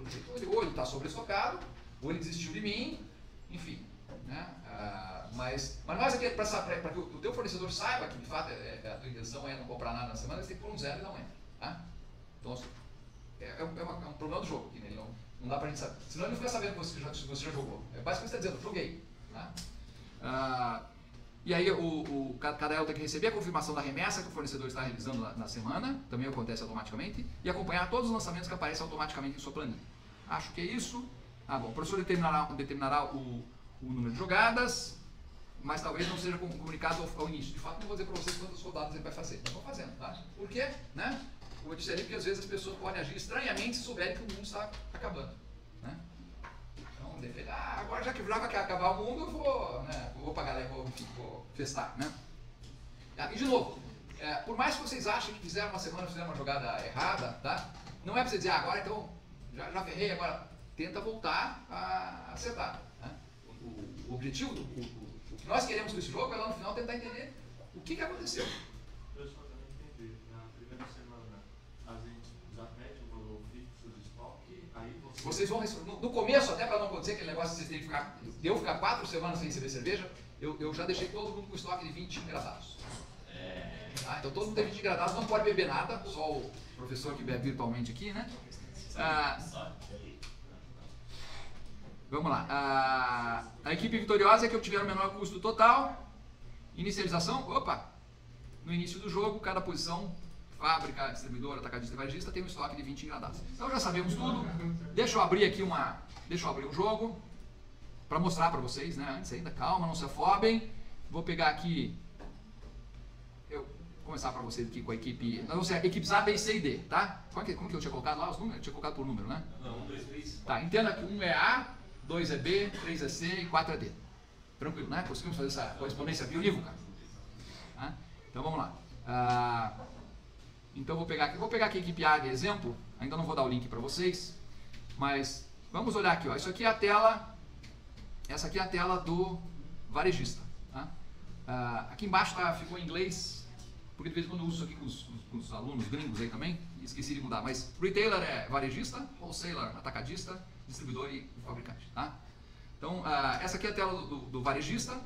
pelo jeito, ele, ou ele está sobreestocado, ou ele desistiu de mim, enfim. Né? Ah, mas, mas nós aqui, para que o, o teu fornecedor saiba que de fato é, é, a tua intenção é não comprar nada na semana, você tem que pôr um zero e não entra. Tá? Então, assim, é, é, uma, é um problema do jogo, que né? não, não dá pra gente saber. Senão ele não fica sabendo que você já, você já jogou. É basicamente o que você está dizendo, joguei. Tá? Ah, e aí o, o, cada elo tem que receber a confirmação da remessa que o fornecedor está realizando na, na semana, também acontece automaticamente, e acompanhar todos os lançamentos que aparecem automaticamente em sua planilha. Acho que é isso. Ah, bom, o professor determinará, determinará o, o número de jogadas, mas talvez não seja comunicado ao, ao início. De fato, não vou dizer para vocês quantas rodadas ele vai fazer. Nós vamos fazendo, tá? Por quê? Né? Como eu disse ali, porque às vezes as pessoas podem agir estranhamente se souberem que o mundo está acabando. Né? Então, depende, ah, agora já que já vai acabar o mundo, eu vou, né, vou pagar, vou, vou festar. Né? E de novo, é, por mais que vocês achem que fizeram uma semana, fizeram uma jogada errada, tá? Não é para você dizer, ah, agora então, já, já ferrei, agora tenta voltar a acertar. Né? O, o objetivo, do, o, o que nós queremos com esse jogo é lá no final tentar entender o que, que aconteceu. Eu só também entendi. Na primeira semana, a gente já mede o valor fixo do estoque, aí você... Vocês vão no, no começo, até para não acontecer aquele negócio de vocês terem que ficar, de eu ficar quatro semanas sem receber cerveja, eu, eu já deixei todo mundo com estoque de vinte engradados. Tá? Então todo mundo tem vinte engradados, não pode beber nada, só o professor que bebe virtualmente aqui, né? Ah, vamos lá. Ah, a equipe vitoriosa é que obtiver o menor custo total. Inicialização, opa! No início do jogo, cada posição, fábrica, distribuidor, atacadista e varejista, tem um estoque de vinte engradados. Então já sabemos tudo. Deixa eu abrir aqui uma. Deixa eu abrir um jogo para mostrar para vocês, né? Antes ainda, calma, não se afobem. Vou pegar aqui. Eu vou começar para vocês aqui com a equipe. Não sei, equipes A, B, C e D, tá? Como que, como que eu tinha colocado lá os números? Eu tinha colocado por número, né? Não, um, dois, três. Tá, entenda que um é A, dois é B, três é C e quatro é D. Tranquilo, né? Conseguimos fazer essa correspondência bionívoca. Tá? Então vamos lá. Ah, então vou pegar aqui, vou pegar aqui a equipe A de exemplo. Ainda não vou dar o link para vocês, mas vamos olhar aqui, ó. Isso aqui é a tela. Essa aqui é a tela do varejista. Tá? Ah, aqui embaixo tá, ficou em inglês, porque de vez em quando eu uso isso aqui com os, com os alunos gringos aí também, e esqueci de mudar. Mas retailer é varejista, wholesaler atacadista, distribuidor e fabricante. Tá? Então, ah, essa aqui é a tela do, do, do varejista.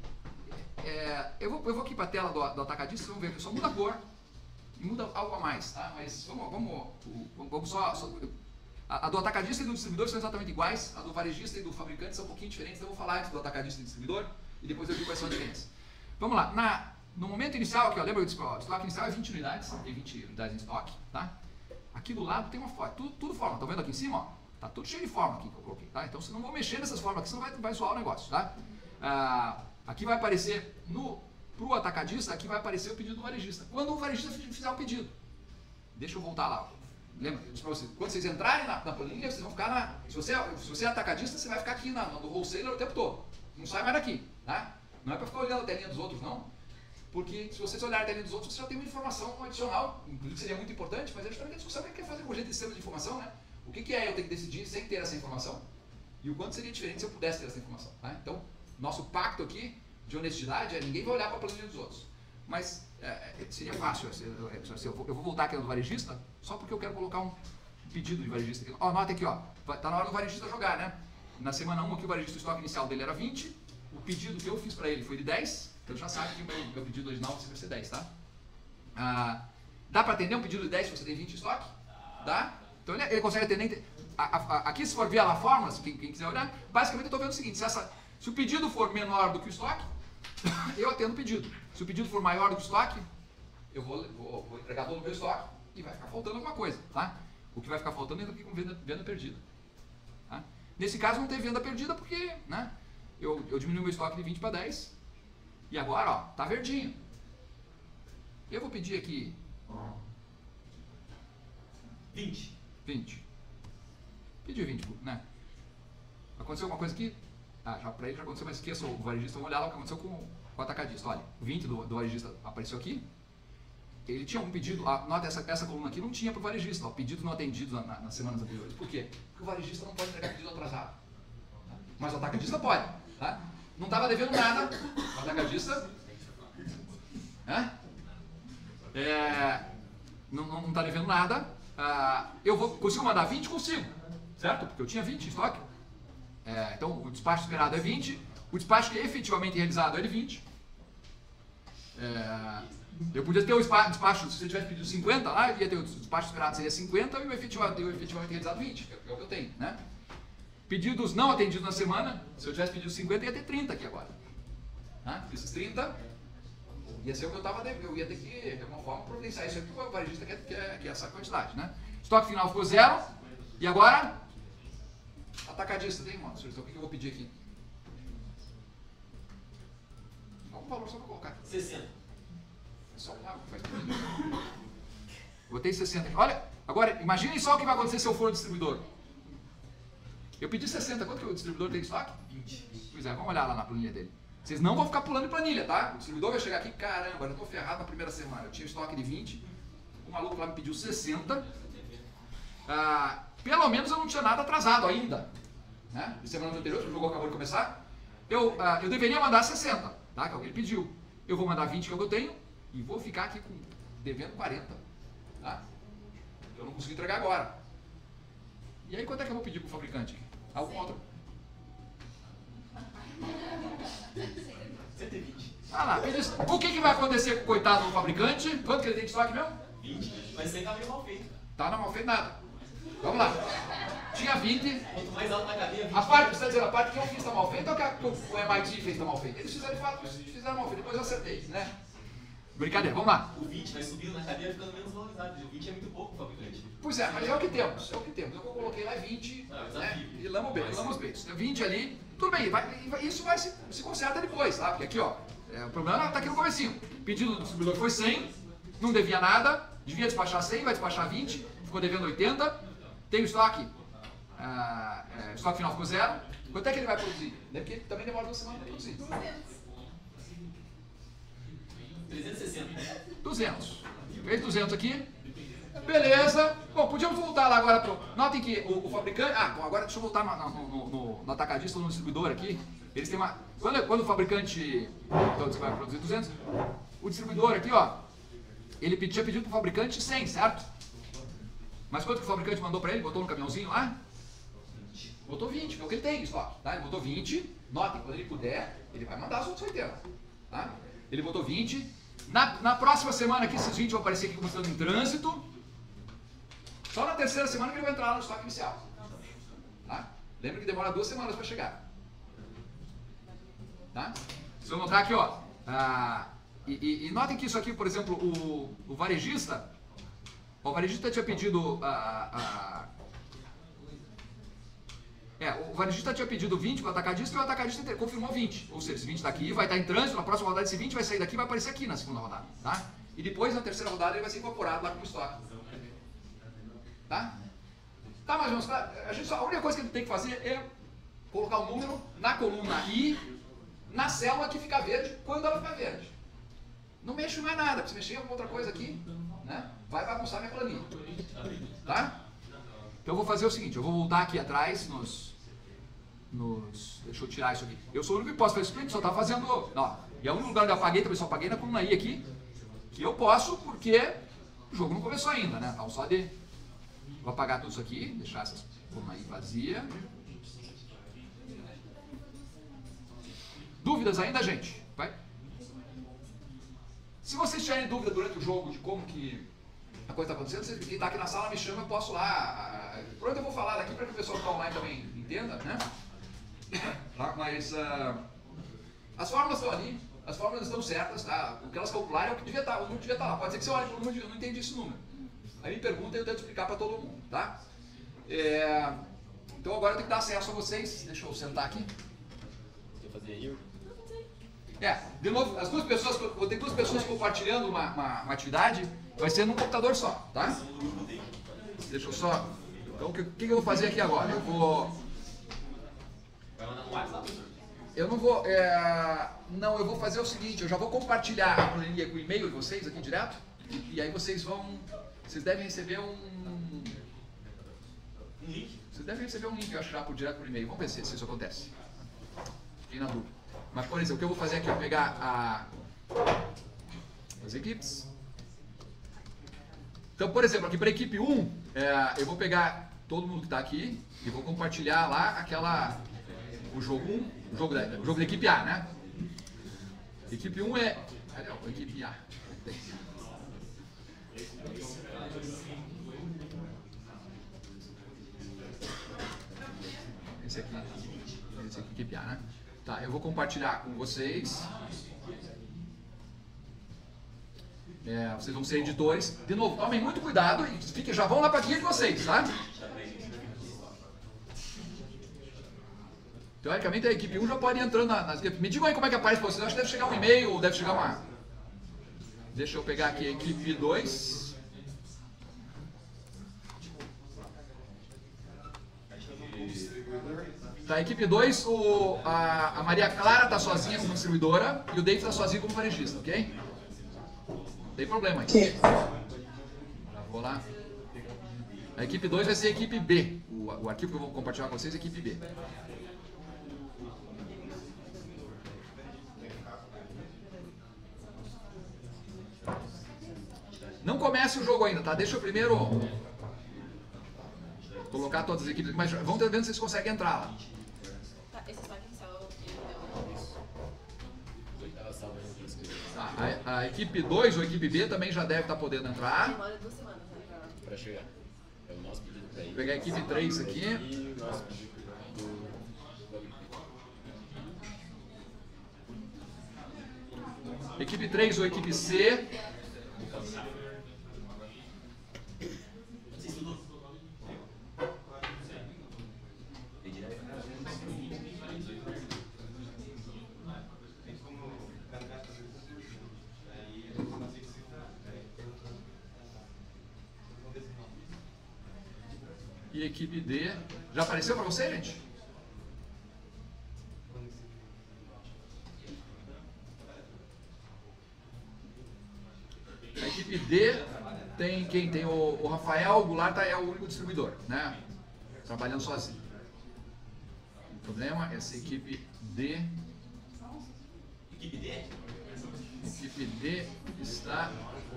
É, eu, vou, eu vou aqui para a tela do, do atacadista, vocês vão ver que só muda a cor e muda algo a mais. Tá? Mas vamos, vamos, vamos só... só a, a do atacadista e do distribuidor são exatamente iguais, a do varejista e do fabricante são um pouquinho diferentes, então eu vou falar antes do atacadista e do distribuidor e depois eu digo quais são as diferenças. Vamos lá, Na, no momento inicial aqui, ó, lembra que eu disse, ó, o estoque inicial é vinte unidades, tem vinte unidades em estoque, tá? Aqui do lado tem uma fórmula, tudo, tudo fórmula, estão vendo aqui em cima, ó? Tá tudo cheio de fórmula aqui que eu coloquei, tá? Então você não vai mexer nessas fórmulas aqui, senão vai, vai zoar o negócio, tá? Ah, aqui vai aparecer, no, pro atacadista, aqui vai aparecer o pedido do varejista. Quando o varejista fizer o pedido, deixa eu voltar lá, lembra, eu disse pra vocês, quando vocês entrarem na, na planilha, vocês vão ficar na, se você, se você é atacadista, você vai ficar aqui na, no wholesaler o tempo todo, não sai mais daqui, tá? Não é para ficar olhando a telinha dos outros, não, porque se vocês olharem a telinha dos outros, você já tem uma informação adicional, inclusive seria muito importante, mas é justamente a discussão que a gente quer fazer com o jeito de sistema de informação, né? O que, que é eu ter que decidir sem ter essa informação e o quanto seria diferente se eu pudesse ter essa informação, tá? Então, nosso pacto aqui de honestidade é ninguém vai olhar para a planilha dos outros, mas é, seria fácil, eu vou, eu vou voltar aqui no varejista só porque eu quero colocar um pedido de varejista aqui. Ó, nota aqui, ó, tá na hora do varejista jogar, né? Na semana um aqui o varejista, o estoque inicial dele era vinte, o pedido que eu fiz para ele foi de dez, então já sabe que o meu, meu pedido original vai ser dez, tá? Ah, dá para atender um pedido de dez se você tem vinte em estoque? Dá? Então ele, ele consegue atender. A, a, a, aqui, se for ver a fórmula, quem, quem quiser olhar, basicamente eu estou vendo o seguinte: se, essa, se o pedido for menor do que o estoque, eu atendo o pedido. Se o pedido for maior do que o estoque, eu vou, vou, vou entregar todo o meu estoque e vai ficar faltando alguma coisa, tá? O que vai ficar faltando entra aqui com venda, venda perdida. Tá? Nesse caso não tem venda perdida porque, né, eu, eu diminui meu estoque de vinte para dez e agora, ó, tá verdinho. Eu vou pedir aqui vinte. vinte. Pedi vinte, né? Aconteceu alguma coisa aqui? Ah, já para ele já aconteceu, mas esqueça o varejista. Vamos olhar lá o que aconteceu com, com o atacadista. Olha, o vinte do, do varejista apareceu aqui. Ele tinha um pedido, a, nota essa, essa coluna aqui não tinha para o varejista, ó, pedidos não atendidos na, na, nas semanas anteriores. Por quê? Porque o varejista não pode entregar pedido atrasado. Tá? Mas o atacadista pode. Tá? Não estava devendo nada. O atacadista. Hã? É, não está devendo nada. Ah, eu vou, consigo mandar vinte? Consigo. certo? Porque eu tinha vinte em estoque. É, então o despacho esperado é vinte, o despacho que é efetivamente realizado é de vinte. É, eu podia ter o despacho, se eu tivesse pedido cinquenta lá, eu ia ter o despacho esperado seria cinquenta e o efetivamente, o efetivamente realizado vinte, que é o que eu tenho, né? Pedidos não atendidos na semana, se eu tivesse pedido cinquenta, ia ter trinta aqui agora. Tá? Esses trinta ia ser o que eu estava devendo, eu ia ter que, de alguma forma, providenciar isso aqui, o varejista quer, quer, quer essa quantidade, né? Estoque final ficou zero, e agora, atacadista tem, mano, então o que eu vou pedir aqui? Algum valor só para colocar. sessenta. É só um água que faz tudo. Botei sessenta aqui. Olha, agora, imaginem só o que vai acontecer se eu for o distribuidor. Eu pedi sessenta, quanto que o distribuidor tem de estoque? vinte. Pois é, vamos olhar lá na planilha dele. Vocês não vão ficar pulando em planilha, tá? O distribuidor vai chegar aqui, caramba, eu tô ferrado na primeira semana. Eu tinha estoque de vinte, o maluco lá me pediu sessenta. Ah, pelo menos eu não tinha nada atrasado ainda. Né? De semana anterior, o jogo acabou de começar. Eu, ah, eu deveria mandar sessenta, tá? Que é o que ele pediu. Eu vou mandar vinte, que é o que eu tenho, e vou ficar aqui com, devendo quarenta. Tá? Eu não consegui entregar agora. E aí quanto é que eu vou pedir pro fabricante? Algum outro? cento e vinte. Ah lá, ele diz, o que, que vai acontecer com o coitado do fabricante? Quanto que ele tem de estoque mesmo? vinte. Mas sem cabelo mal feito. Tá, não mal feito nada. Vamos lá. Tinha vinte. Quanto mais alto na cadeia, vinte. A parte, você está dizendo, a parte que eu fiz está mal feita ou que a- que o M I T fez está mal feita? Eles fizeram de fato, eles fizeram mal feito, depois eu acertei, né? Brincadeira, vamos lá. O vinte vai subindo na cadeia, ficando menos valorizado. O vinte é muito pouco pro fabricante. Pois é, mas é o que temos, é o que temos. Eu coloquei lá vinte, Ah, né? desafio. E lamos bem, lamos bem. vinte ali, tudo bem, vai, vai- isso vai se, se conserta depois, tá? Porque aqui, ó, é, o problema está aqui no comecinho. Pedido do distribuidor foi cem, não devia nada, devia despachar cem, vai despachar vinte, ficou devendo oitenta, tem o estoque, ah, é, estoque final ficou zero. Quanto é que ele vai produzir? Né? Porque também demora duas semanas para produzir. trezentos e sessenta. duzentos. Fez duzentos aqui. Beleza. Bom, podíamos voltar lá agora pro... Notem que o, o fabricante... Ah, bom, agora deixa eu voltar no, no, no, no, no atacadista ou no distribuidor aqui. Eles têm uma... Quando, quando o fabricante... Então, você vai produzir duzentos. O distribuidor aqui, ó. Ele pedi- tinha pedido pro fabricante cem, certo? Mas quanto que o fabricante mandou para ele? Botou no caminhãozinho lá? Botou vinte, que é o que ele tem, só. Tá? Ele botou vinte. Notem, quando ele puder, ele vai mandar os outros oitenta. Tá? Ele botou vinte. Na, na próxima semana aqui, esses vinte vão aparecer aqui como estando em trânsito. Só na terceira semana que ele vai entrar lá no estoque inicial. Tá? Lembra que demora duas semanas para chegar. Tá? Se eu notar aqui, ó. Ah, e, e, e notem que isso aqui, por exemplo, o, o varejista. O varejista tinha pedido. Ah, ah, é, o varejista tinha pedido vinte para o atacadista e o atacadista confirmou vinte. Ou seja, esse vinte está aqui, vai estar em trânsito, na próxima rodada esse vinte vai sair daqui e vai aparecer aqui na segunda rodada. Tá? E depois, na terceira rodada, ele vai ser incorporado lá como estoque. Tá? Tá, mais ou menos, tá? A, gente só, a única coisa que a gente tem que fazer é colocar o número na coluna I, na célula que fica verde, quando ela ficar verde. Não mexo mais nada, porque se mexer em alguma outra coisa aqui, né, vai bagunçar minha planilha. Tá? Então eu vou fazer o seguinte, eu vou voltar aqui atrás nos... nos deixa eu tirar isso aqui. Eu sou o único que posso fazer isso, só tá fazendo... Ó, e é o único lugar onde eu apaguei, também só apaguei na coluna I aqui, que eu posso porque o jogo não começou ainda, né? Então só de... Vou apagar tudo isso aqui, deixar essa coluna I vazia. Dúvidas ainda, gente? Vai? Se vocês tiverem dúvida durante o jogo de como que a coisa está acontecendo, se quem está aqui na sala me chama, eu posso lá. Pronto, eu vou falar daqui para que o pessoal que está online também entenda, né? Tá, mas uh, as fórmulas estão ali, as fórmulas estão certas, tá? O que elas calcularam é o que devia estar, o número devia estar lá. Pode ser que você olhe para o número e eu não entendi esse número. Aí me pergunta e eu tento explicar para todo mundo, tá? É, então agora eu tenho que dar acesso a vocês. Deixa eu sentar aqui. Quer fazer aí? É, de novo, as duas pessoas, vou ter duas pessoas compartilhando uma, uma, uma atividade, vai ser num computador só, tá? Deixa eu só... Então o que, o que eu vou fazer aqui agora? Eu vou... Vai mandar no WhatsApp? Eu não vou... É, não, eu vou fazer o seguinte, eu já vou compartilhar a planilha com o e-mail de vocês aqui direto, e, e aí vocês vão... Vocês devem receber um... Um link. Vocês devem receber um link, eu acho, já por direto por e-mail. Vamos ver se, se isso acontece. Fiquei na dúvida. Mas, por exemplo, o que eu vou fazer aqui é pegar a... as equipes. Então, por exemplo, aqui para a equipe um, é, eu vou pegar todo mundo que está aqui e vou compartilhar lá aquela o jogo um, o jogo da, o jogo da equipe A, né? Equipe um é, cadê a equipe A? Esse aqui, esse aqui equipe A, né? Tá, eu vou compartilhar com vocês. É, vocês vão ser editores. De novo, tomem muito cuidado e fiquem, já vão lá para a guia de vocês, tá? Teoricamente a equipe um já pode ir entrando na, nas equipes. Me digam aí como é que aparece para vocês. Eu acho que deve chegar um e-mail ou deve chegar uma... Deixa eu pegar aqui a equipe dois. Tá, a equipe dois, o, a, a Maria Clara tá sozinha como distribuidora e o Dave tá sozinho como varejista, ok? Não tem problema aí. Já vou lá. A equipe dois vai ser a equipe B. O, o arquivo que eu vou compartilhar com vocês é a equipe B. Não comece o jogo ainda, tá? Deixa eu primeiro colocar todas as equipes aqui, mas vamos vendo se vocês conseguem entrar lá. Tá, esse só que saiu. Tá, a, a equipe dois ou a equipe B também já deve estar podendo entrar. Demora duas semanas, né? pra- Para chegar. É o nosso pedido para Vou ir. pegar a equipe três aqui. E o nosso pedido do... Equipe três ou equipe C. E equipe D. Já apareceu para você, gente? A equipe D tem quem? Tem o, o Rafael, o Goulart é o único distribuidor, né? Trabalhando sozinho. O problema é essa equipe D. Equipe D? Equipe D está...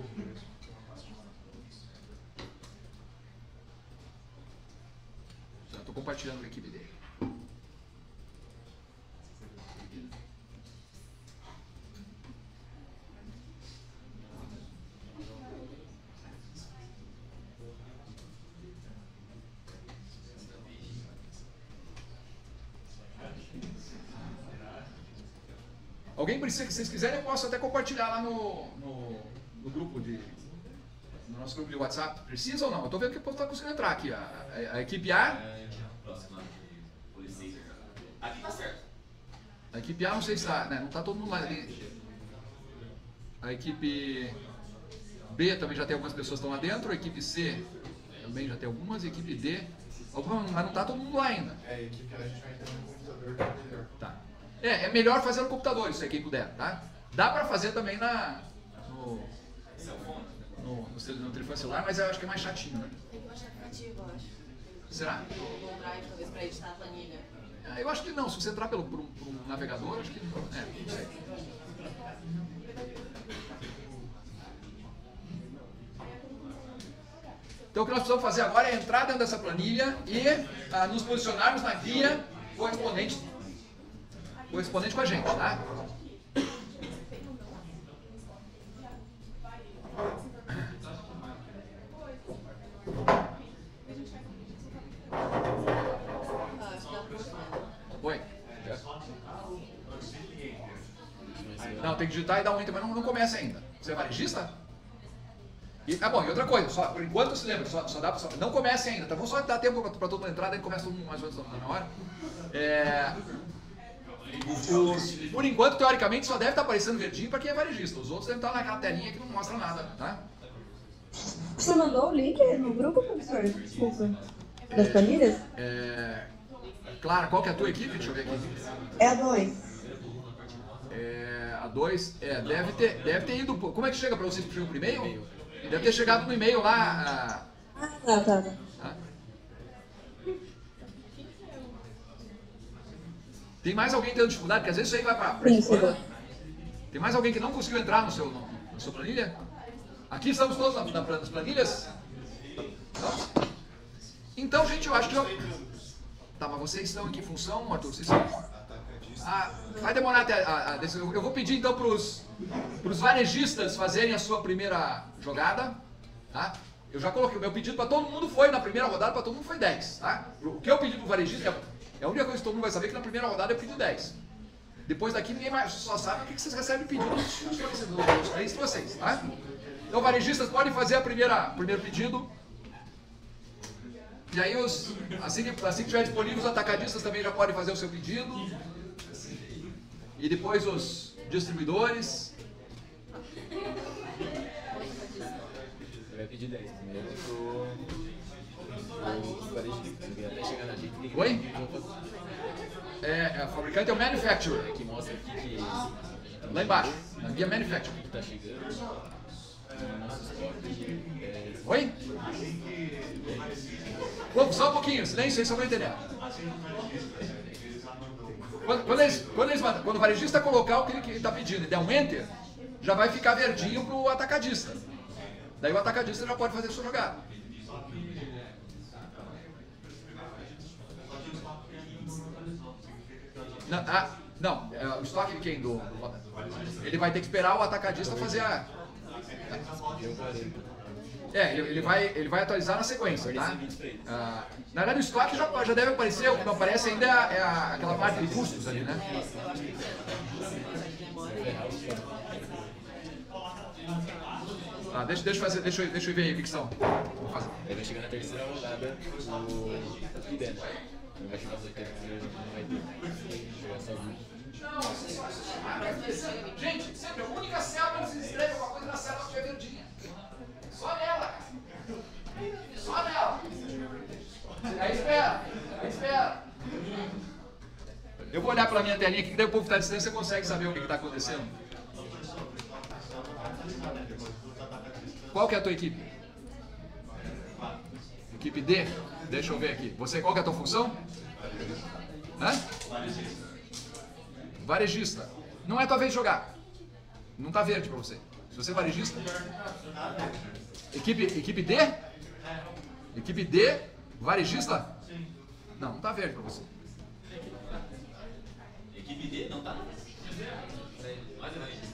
Já estou compartilhando com a equipe D. Alguém precisa, que vocês quiserem, eu posso até compartilhar lá no, no, no grupo de... No nosso grupo de WhatsApp. Precisa ou não? Eu estou vendo que o povo está conseguindo entrar aqui. A, a, a equipe A... Próxima de polícia. Aqui tá certo. A equipe A não sei se está... Né, não está todo mundo lá. A equipe B também já tem algumas pessoas que estão lá dentro. A equipe C também já tem algumas. A equipe D... Algumas, mas não está todo mundo lá ainda. É, a equipe A a gente vai entrar no computador, que é melhor. Tá. É, é melhor fazer no computador, isso aí quem puder, tá? Dá pra fazer também na, no, no, no, no telefone celular, mas eu acho que é mais chatinho, né? Tem que baixar aplicativo, eu acho. Será? Google Drive, talvez, pra editar a planilha. Ah, eu acho que não, se você entrar pelo, por, um, por um navegador, acho que não. É, não sei. Então o que nós precisamos fazer agora é entrar dentro dessa planilha e ah, nos posicionarmos na guia correspondente, correspondente com a gente, tá? Ah, acho que dá pra né? Oi? Não, tem que digitar e dar um enter, mas não, não começa ainda. Você é varejista? E, ah, bom, e outra coisa, só, por enquanto se lembra, só, só dá pra, só, não comece ainda, tá? Vamos só dar tempo para todo mundo entrar, daí começa todo mundo mais ou menos na hora. É, o, por enquanto, teoricamente, só deve estar aparecendo verdinho para quem é varejista. Os outros devem estar naquela telinha que não mostra nada, tá? Você mandou o link no grupo, professor? Desculpa. Das planilhas? É, Clara, qual que é a tua equipe? Deixa eu ver aqui. É a dois. É, a dois, é, deve ter, deve ter ido. Como é que chega para vocês que chegam por e-mail? Deve ter chegado no e-mail lá. Ah, tá, tá. tá. Tá? Tem mais alguém tendo dificuldade? Porque às vezes isso aí vai para. Sim, chegou. Tem mais alguém que não conseguiu entrar no seu, no, na sua planilha? Aqui estamos todos na, na, nas planilhas? Não? Então, gente, eu acho que eu... Tá, mas vocês estão em que função, Arthur? Vocês estão... Ah, vai demorar até a, a decisão. Eu vou pedir então para os varejistas fazerem a sua primeira jogada, tá? Eu já coloquei, o meu pedido para todo mundo foi, na primeira rodada, para todo mundo foi dez, tá? O que eu pedi para o varejista, é a única coisa que todo mundo vai saber, que na primeira rodada eu pedi dez. Depois daqui ninguém mais só sabe o que vocês recebem pedido dos dos três de vocês, tá? Então, varejistas podem fazer a primeira, o primeiro pedido. E aí, os, assim, que, assim que estiver disponível, os atacadistas também já podem fazer o seu pedido. E depois os distribuidores. Você vai pedir dez primeiro pro... pro varejista, porque até chegar na gente tem que... Oi? É, é, o fabricante é o manufacturer. É que mostra aqui que... Lá embaixo, na guia manufacturer. que tá chegando. No nosso estoque é... Oi? Pô, só um pouquinho, silêncio aí, só pra eu entender. Quando, quando, eles, quando, eles, quando o varejista colocar o que ele está pedindo e der um enter, já vai ficar verdinho pro atacadista. Daí o atacadista já pode fazer a sua jogada. Não, ah, não é, o estoque de quem? Do, do, ele vai ter que esperar o atacadista fazer a... É, ele, ele, vai, ele vai atualizar na sequência, tá? Ah, na verdade o estoque já, já deve aparecer, o que não aparece ainda é, a, é a, aquela parte de custos ali, né? Ah, deixa, deixa, eu fazer, deixa, eu, deixa eu ver aí o que, que são. Vou fazer. Ele vai chegar na terceira rodada o Fidel. Ele vai chegar na terceira, não vai ter. Chegar sozinho. Não, gente, sempre a única célula que se escreve alguma coisa na célula que é verdinha. Só nela, cara. Só nela. Aí espera, aí espera. Eu vou olhar pela minha telinha aqui, que daí o povo está distante, você consegue saber o que está acontecendo. Qual que é a tua equipe? Equipe D? Deixa eu ver aqui. Você, qual que é a tua função? Hã? Varejista. Não é tua vez de jogar. Não tá verde pra você. Se você é varejista. Equipe, equipe D? Equipe D? Varejista? Não, não tá verde pra você. Equipe D não tá? Mais varejista.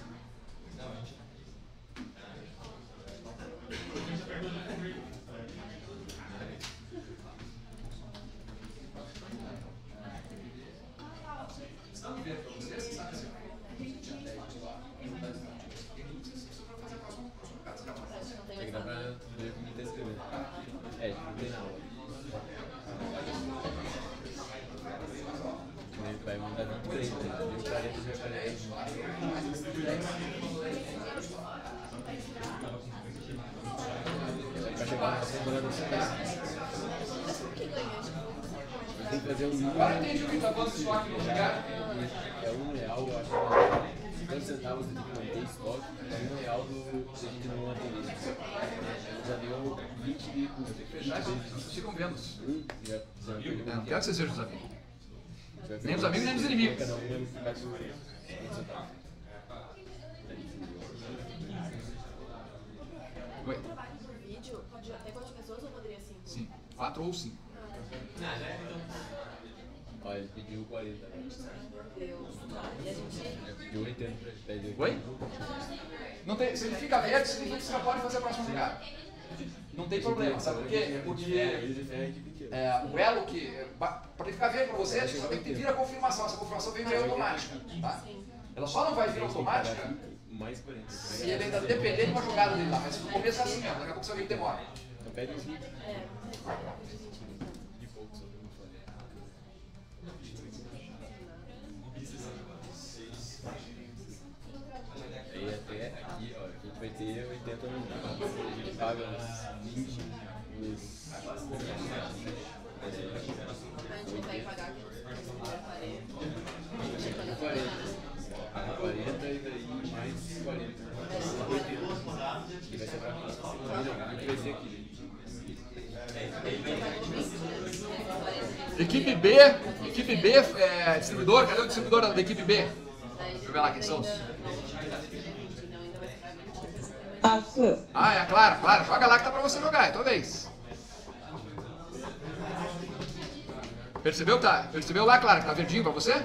Tem que dar pra ver como tá escrevendo. É, não tem na aula. Ele vai mandar vinte e três, né? Viu quarenta e vai chegar na semana do semestre. Tem que fazer um número. Agora entendi o que tá falando de estoque no lugar. É um real, eu acho que é cinquenta centavos de manter estoque, é um real do se a gente não atender. Já deu vinte de custo. Fechar isso, vocês ficam vendo. Um, já já Eu perdeu. não quero que vocês sejam os amigos. Nem os amigos, nem os inimigos. Cada um vai ficar com cinquenta centavos. Oi? O vídeo pode até quantas pessoas ou poderia cinco? Sim. Quatro ou cinco. Ó, ele pediu quarenta. Né? Meu Deus. E a gente... Ele pediu oitenta pra pede Oi? Não tem, se ele fica verde, significa que você já pode fazer a próxima jogada. Não tem problema, sabe por quê? Porque é, o elo que... Para ele ficar verde para você, só tem que vir a confirmação. Essa confirmação vem meio automática. Tá? Ela só não vai vir automática mais quarenta. se ele ainda depender de uma jogada dele lá. Mas no começo é assim mesmo, daqui a pouco você vê que demora. Então pede uns vinte. É, De pouco só eu vou fazer. Aí até aqui, ó, a gente vai ter oitenta minutos. A gente paga uns vinte nos... a gente consegue pagar aqui no quarenta. quarenta. Ah, quarenta e daí mais quarenta. oitenta. E vai ser pra mim. A gente vai ser aqui. Equipe B, equipe B, é, distribuidor, cadê o distribuidor da equipe B? Deixa eu ver lá quem são. Aço. Ah, é a Clara, Clara, joga lá que tá pra você jogar, é tua vez. Percebeu, tá? Percebeu lá, Clara, que tá verdinho pra você?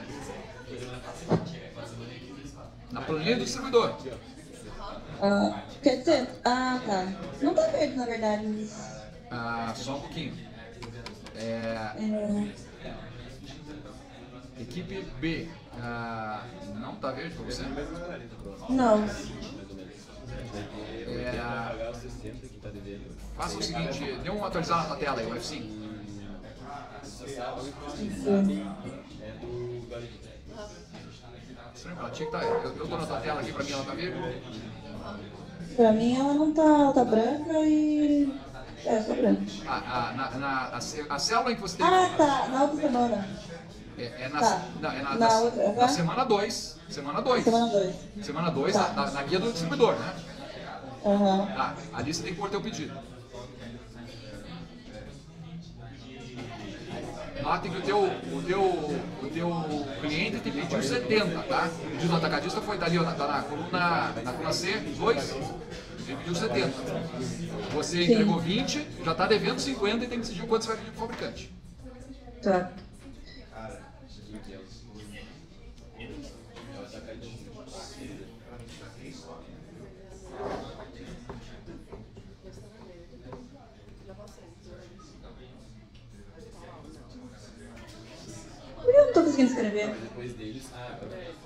Na planilha do distribuidor. Ah, quer dizer, ah, tá. Não tá verde, na verdade, mas... Ah, só um pouquinho. É, É, equipe B. Ah, não tá verde pra você? não. É, Pagar os sessenta que tá devendo. faça o seguinte, dê um atualizar na tua tela aí, o F cinco. É do Galeria. Estranho, ela tinha que tá, eu, eu tô na tua tela aqui, pra mim ela tá verde. Pra mim ela não tá, ela tá branca e... É, só branca. Ah, ah, na, na, a, ce- a célula em que você tem. Ah, tá, na outra semana. É, é na, Tá. na, é na, Na na- outra, na aham. semana dois. Semana dois. Semana dois. Semana dois, Tá. na, na- na guia do distribuidor, né? Aham. Tá, ali você tem que pôr teu pedido. Lá tem que o teu, o teu, o teu cliente te pediu setenta, tá? O pedido do atacadista foi, tá ali, ó, tá na coluna, na coluna C, dois, ele pediu setenta. Você Sim. entregou vinte, já tá devendo cinquenta e tem que decidir o quanto você vai pedir pro fabricante. Tá. Por que eu não tô conseguindo escrever? Depois deles, ah,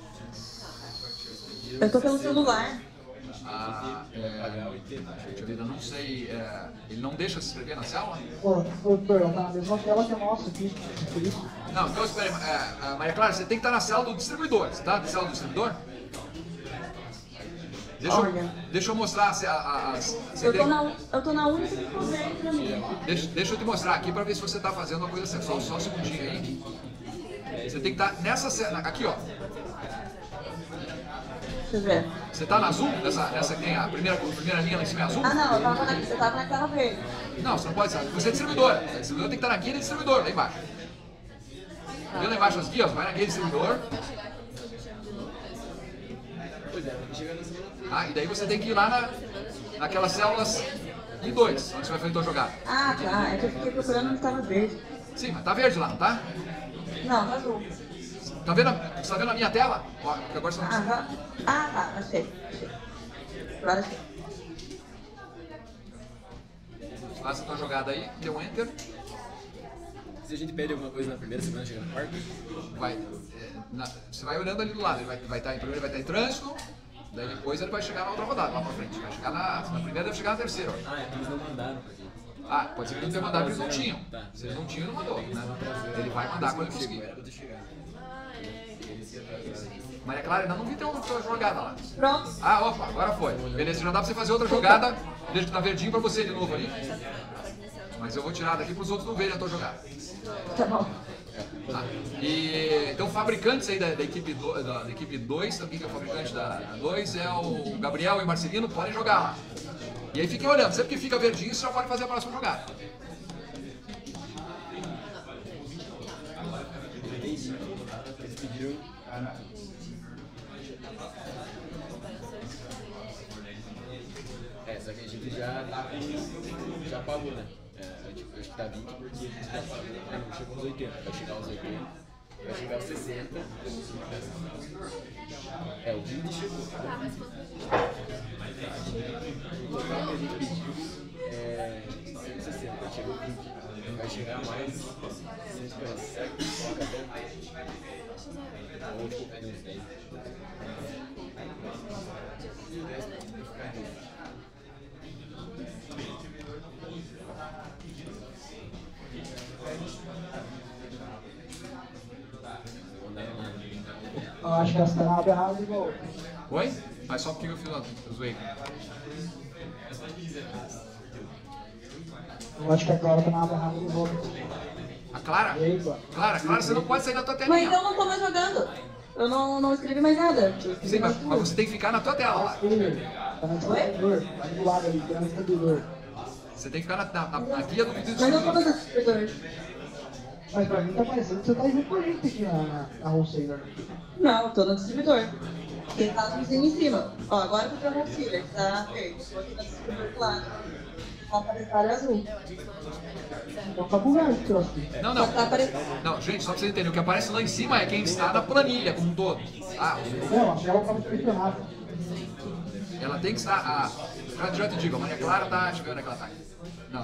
Eu tô pelo celular. Ah, é, pagar oitenta. deixa eu ver, eu não sei, é, ele não deixa se escrever na célula? Pô, doutor, tá na mesma tela que a nossa aqui. Por isso. Não, então espera aí, é, é, Maria Clara, você tem que estar na célula do distribuidor, você tá na célula do distribuidor? Deixa eu, Olha. deixa eu mostrar se a, a, a- você Eu tem- tô na, eu tô na única que ficou verde pra mim. deixa, deixa eu te mostrar aqui para ver se você está fazendo a coisa certa. Só, só um segundinho aí. Você tem que estar nessa célula, aqui ó. Deixa eu ver. Você está na azul? Nessa, nessa que tem a primeira, a primeira linha lá em cima é azul? Ah, não, eu tava na, eu tava na que tava verde. Não, você não pode ser. Você é distribuidor. O distribuidor tem que estar na guia do distribuidor, lá embaixo. Vê lá embaixo as guias, vai na guia do distribuidor. Pois é, chega na semana três. Ah, e daí você tem que ir lá na, naquelas células I dois, onde você vai fazer a tua jogada. Ah, tá. É que eu fiquei procurando onde tava verde. Sim, mas tá verde lá, não tá? Não, tá azul. Tá vendo, a- você tá vendo a minha tela? Ó, que agora você não... Ah, tá. Ah, tá. Achei. Achei. Agora achei. Faça a tua jogada aí, dê um enter. Se a gente pede alguma coisa na primeira semana, chega na quarta. Vai, é, na- você vai olhando ali do lado, ele vai, vai estar em primeiro, ele vai estar em trânsito, daí depois ele vai chegar na outra rodada, lá pra frente. Vai chegar na, na primeira, deve chegar na terceira. ó. Ah, é que eles não mandaram pra aqui. Ah, pode ser que ele não tenha mandado porque eles não tinham. Se eles não tinham, ele não mandou, né? Ele vai mandar quando ele conseguir. Era pra ter chegado. Eles iam atrasar. Maria Clara, ainda não vi tua, tua jogada lá. Pronto. Ah, opa, agora foi. Beleza, já dá pra você fazer outra jogada, deixa que tá verdinho pra você de novo ali. Mas eu vou tirar daqui pros outros não verem a tua jogada. Tá bom. Tá. E, então, fabricantes aí da, da equipe do, da, da equipe dois, sabe quem que é o fabricante da dois? É o Gabriel e Marcelino, podem jogar lá. E aí fiquem olhando, sempre que fica verdinho, você já pode fazer a próxima jogada. Eles pediram. É, só que a gente já tá com. Já pagou, né? É, a gente, acho que tá vinte porque a gente já pagou. Ah, não, chegou aos oitenta. Vai chegar aos oitenta. Vai chegar aos sessenta. É, o vinte chegou. O total que a gente pediu é cento e sessenta. Chegou vinte. Vai chegar mais cento e quarenta. Será que coloca até? Ou tipo, é uns dez. Eu acho que essa tá na aba errada igual. Oi? Mas só porque eu fiz uma eu zoei. Eu acho que agora tá na aba errada de volta. A Clara? E aí, Clara? Clara, Clara, você não pode sair da tua Mas telinha. então eu não tô mais jogando. Eu não, não escrevi mais nada. Eu escrevi Sim, mas, mais mas tudo. você tem que ficar na tua tela lá. Tá no distribuidor. Tá do lado ali, tá no distribuidor. Você tem que ficar na, na, na, na guia do vídeo Mas eu tô distribuidor. no distribuidor. Mas pra mim tá parecendo que você tá junto com a gente aqui na, na, na wholesaler. Não, eu tô no distribuidor. Porque tá azulzinho em cima. Ó, agora eu tô pra wholesaler, tá verde. Vou aqui no distribuidor do lado. a cabeçalha azul. Eu acho que quando a gente pega Então tá bugado esse troço aqui. Não, não. Só tá aparecendo. Não, gente, só pra vocês entenderem, o que aparece lá em cima é quem está na planilha como um todo. Ah, Não, a tela tava pressionada. ela tem que estar. Ah, já, já te digo, a Maria Clara tá. Deixa eu ver onde é que ela tá. Não.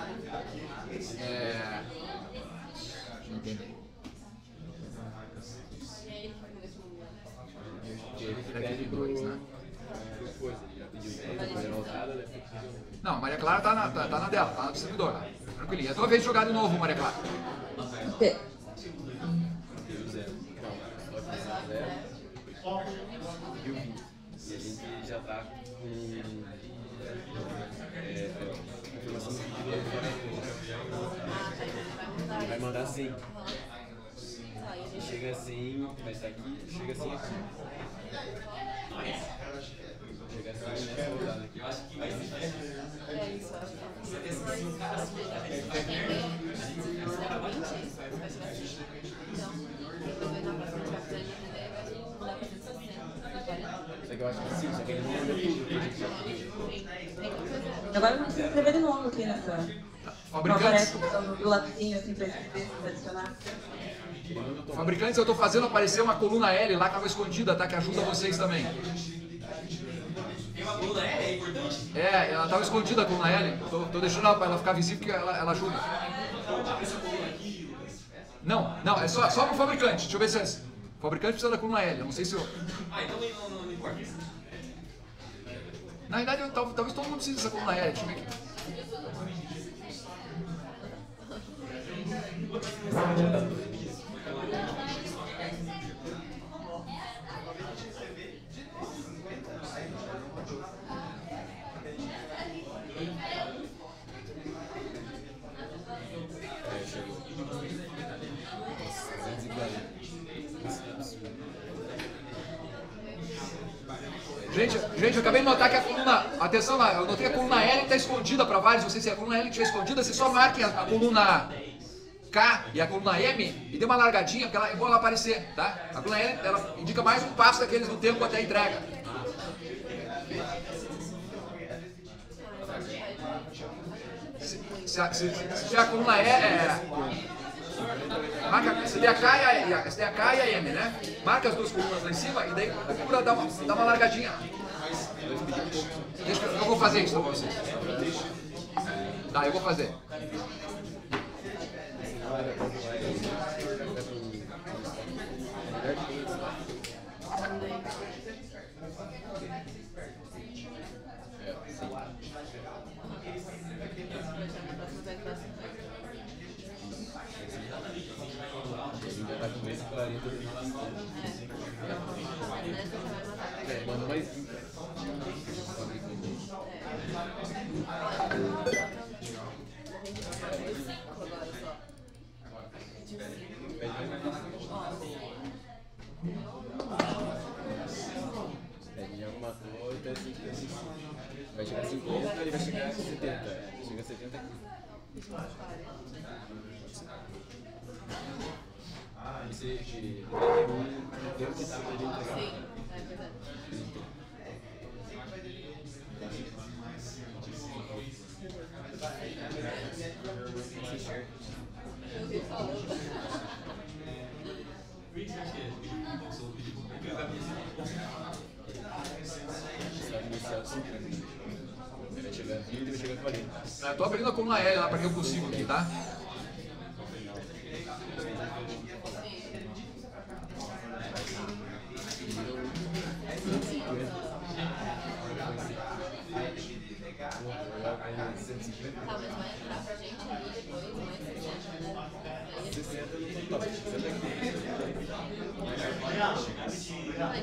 É. Deixa eu entender. Pede pro, pro coisa, ele já pediu pra fazer voltada, né? Não, a Maria Clara tá na, tá, tá na dela, tá na distribuidora. Tranquilinha. É a tua vez de jogar de novo, Maria Clara. O quê? Deu zero. Não, só que zero. E o vinte. E a gente já tá com. É, confirmação do pedido. Vai mandar sim. Chega assim, vai estar aqui, chega assim aqui. Chega assim nessa rodada aqui. É isso, acho que é isso. Mas, às vezes, a gente vai chegar assim. Então, depois na próxima a gente vai fazer a ideia, vai mudar pra cento e sessenta. Só que eu acho que sim, só que ele não manda tudo que a gente já pediu. Agora eu vou se inscrever de novo aqui nessa. Não Fabricantes, aparece o botão do lapisinho assim pra escrever, pra adicionar. fabricantes, eu tô fazendo aparecer uma coluna L lá que estava escondida, tá? Que ajuda vocês também. Tem uma coluna L, é importante? É, ela estava escondida a coluna L. Tô, tô deixando ela pra ela ficar visível porque ela, ela ajuda. Não, não, é só, só pro fabricante. Deixa eu ver se é. O fabricante precisa da coluna L. Eu não sei se eu. Ah, então não, não, não importa. Na verdade, eu, tal- talvez todo mundo precise dessa coluna L. Deixa eu ver aqui. Gente, gente, eu acabei de notar que a coluna. Atenção lá, eu notei que a coluna L está escondida para vários. Não sei se a coluna L estiver escondida, você só marquem a, a coluna K e a coluna M e dê uma largadinha, porque ela, é bom ela aparecer, tá? A coluna L ela indica mais um passo daqueles do tempo até a entrega. Se, se, a, se, se a coluna E é. Marca, você tem a K e a, e a, você tem a K e a M, né? Marca as duas colunas lá em cima e daí procura dar uma, dar uma largadinha. Deixa que eu, eu vou fazer isso pra vocês. Tá, eu vou fazer. Tá com esse quarenta. É, manda mais vinte. É, ele já matou até cinquenta. Vai chegar a cinquenta, ele vai chegar a setenta. Chega a setenta aqui. Esse que o tempo que dá pra ele entregar. Sim, é verdade. Ele vai chegar a vinte, ele vai chegar a quarenta. Eu tô abrindo a coluna L lá pra que eu consigo aqui, tá? Tá, mas vai entrar pra gente ali depois, mais sessenta, né? Aí a gente sessenta no total, sessenta aqui. vai,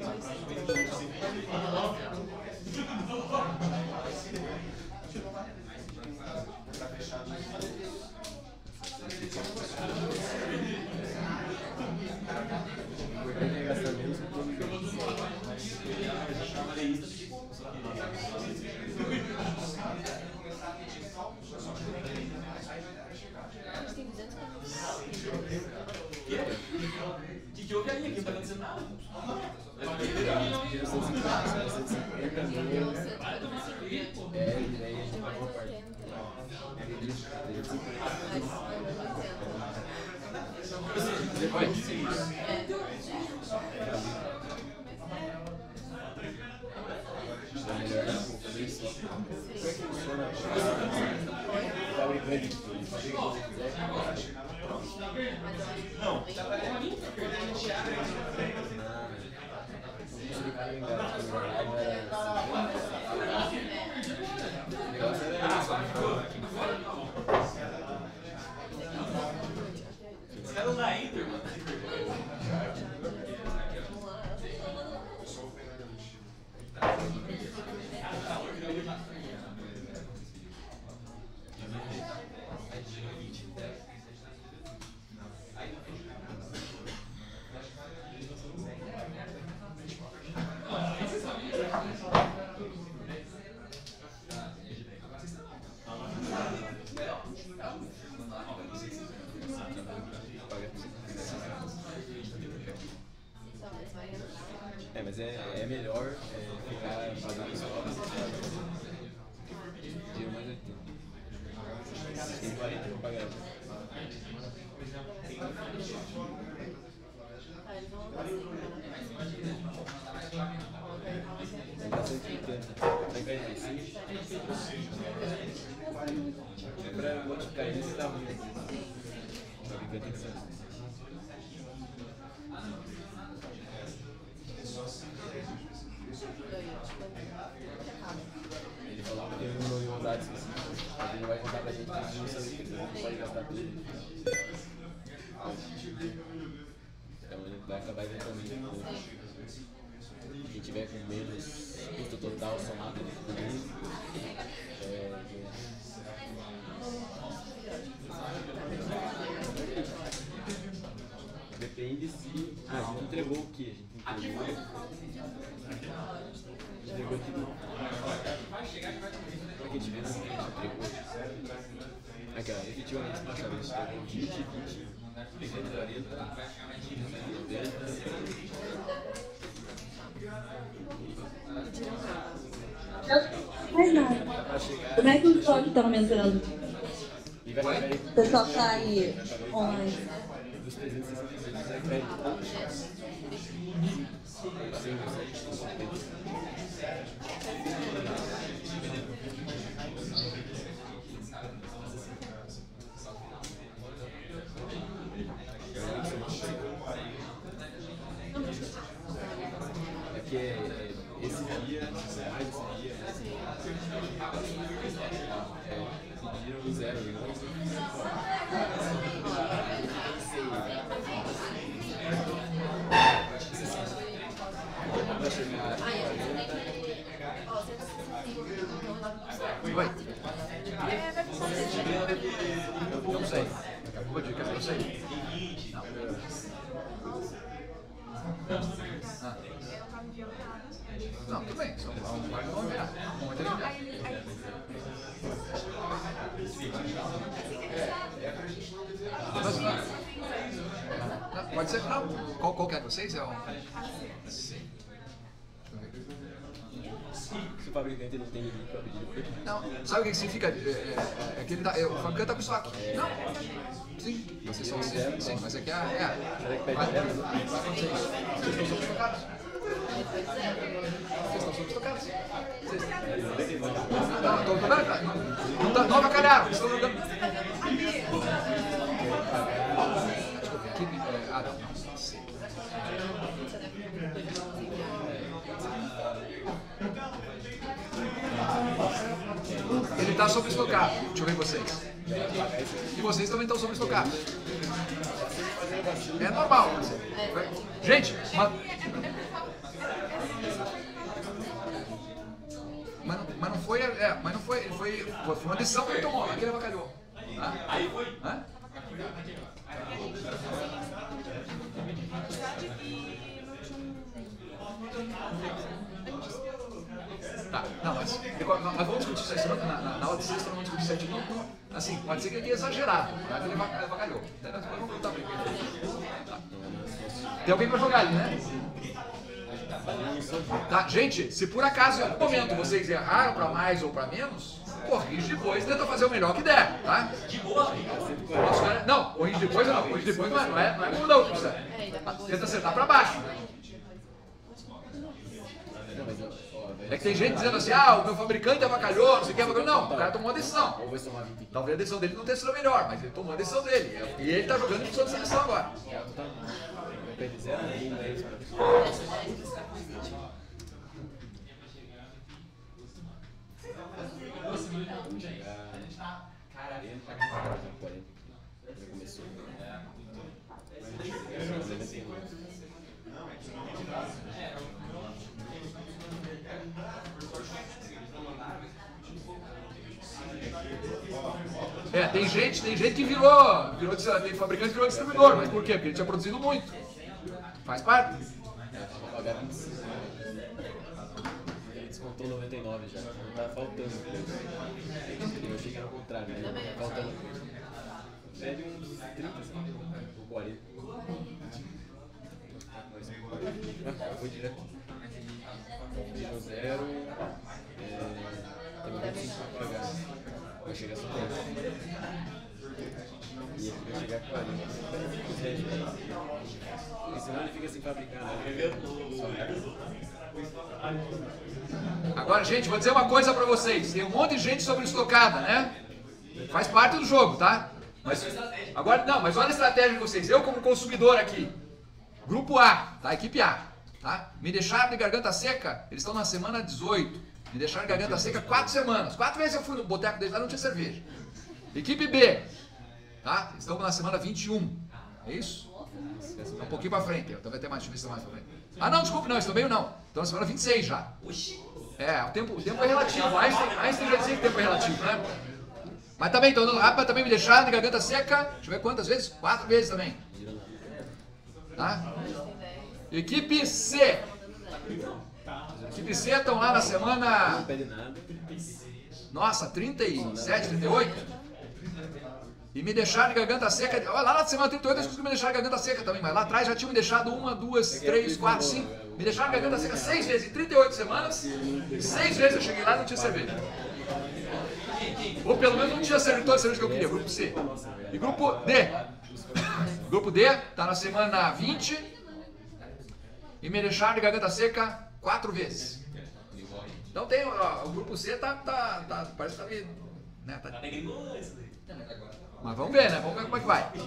Vai gastar menos que todo mundo. tem duzentos O que, que houve aí? Aqui não tá acontecendo nada. Os caras não dá Inter, mano. É, mas é, é melhor é, ficar fazendo isso lá. Tiro mais oitenta. cento e quarenta vou pagar. Tem bastante pequeno. Vai cair em cinco. É pra multiplicar isso, tá ruim. Pra ficar tem que ser. Ele falou que ele não ia usar específico. Ele não vai contar pra gente que não sabe que ele não pode gastar tudo. Então ele vai acabar eventualmente. Quem tiver com menos custo total somado por mês, é. Depende se a gente entregou o que? A gente entregou. Entregou tudo. Pra que a gente vê se a gente entregou. Aqui, ó, efetivamente despachado, isso entregou vinte, vinte, trinta, quarenta, noventa. Mais nada. Como é que o estoque tá aumentando? O pessoal tá aí online. Dos trezentos e sessenta e seis, é crédito. É porque esse dia, mais esse dia, mais esse dia, pediram zero, Oi. Eu não sei. Acabou de dizer, eu sei. Ah. Não, tudo bem. Só vamos virar. Vamos terminar. Mas, não, pode ser. Não. Qual, qual que é de vocês? É o. Sim. Se o fabricante não tem limite para pedir o preço. Não, sabe o que significa? É, é, é que ele tá, é, o fabricante está com estoque. Não. Sim, vocês são sim, sim, mas aqui é. é. Será que pede zero? Vocês estão sobreestocados. Vocês estão sobreestocados. Vocês... Não, estou jogando. Não, tá, não avacalharam, estão jogando. Desculpa, aqui. É, ah, não, não. Sim. Ele está sobreestocado. Deixa eu ver vocês. E vocês também estão sobreestocados. É normal. Gente, mas, mas, não, mas não foi. É, mas não foi, foi. Foi uma decisão que ele tomou, não é que ele avacalhou. Aí foi? Hã? Tá, não, mas, mas vamos discutir isso na, na, na aula de sexta, vamos discutir certinho. Assim, pode ser que ele é exagerado, mas ele avacalhou. Depois vamos voltar pra ele. Tá. Tem alguém pra jogar ali, né? Tá, gente, se por acaso em algum momento vocês erraram pra mais ou pra menos, corrige depois e tenta fazer o melhor que der, tá? De boa. Não, corrige depois não, corrige depois não é, não é, não é como da última. Tenta acertar pra baixo. É que tem gente dizendo assim, ah, o meu fabricante avacalhou, não sei o que, avacalhou. Não, o cara tomou uma decisão. Talvez a decisão dele não tenha sido a melhor, mas ele tomou a decisão dele. E ele tá jogando em função de seleção agora. É, tem gente, tem gente que virou, virou tem fabricante que virou distribuidor, mas por quê? Porque ele tinha produzido muito. Faz parte. Ele descontou noventa e nove já, não tá faltando. Eu achei que era o contrário, né? Tá faltando. Pede uns trinta, ou quarenta. Foi direto. Nível zero. Tem vinte e cinco pra pagar. Vai chegar só dez. E ele vai chegar a quarenta. Porque senão ele fica sem fabricar, né? Agora, gente, vou dizer uma coisa pra vocês. Tem um monte de gente sobre estocada, né? Faz parte do jogo, tá? Mas, agora, não, mas olha a estratégia de vocês. Eu, como consumidor aqui, Grupo A, tá? Equipe A, tá? Me deixaram de garganta seca, eles estão na semana dezoito. Me deixaram de garganta seca quatro semanas. Quatro vezes eu fui no boteco deles lá, não tinha cerveja. Equipe B, tá? Eles estão na semana vinte e um. É isso? Tá um pouquinho pra frente. Eu também tenho mais, deixa eu ver se tá mais pra frente. Ah, não, desculpa, não, eles estão bem ou não. Estão na semana vinte e seis já. É, o tempo, o tempo é relativo. Einstein, Einstein já dizia que o tempo é relativo, né? Mas também, então, rápido também me deixaram de garganta seca. Deixa eu ver quantas vezes? Quatro vezes também. Tá? Equipe C. Equipe C estão lá na semana. Nossa, trinta e sete, trinta e oito. E me deixaram de garganta seca. Olha, lá na semana trinta e oito eles conseguiram me deixar de garganta seca também. Mas lá atrás já tinham me deixado uma, duas, três, quatro, cinco. Me deixaram de garganta seca seis vezes. Em trinta e oito semanas, seis vezes eu cheguei lá e não tinha cerveja. Ou pelo menos não tinha cerveja, toda a cerveja que eu queria. Grupo C. E grupo D. Grupo D está na semana vinte. E me deixaram de garganta seca quatro vezes. Então tem, ó, o grupo C tá, tá, tá parece que tá meio, né, tá... Mas vamos ver, né? Vamos ver como é que vai.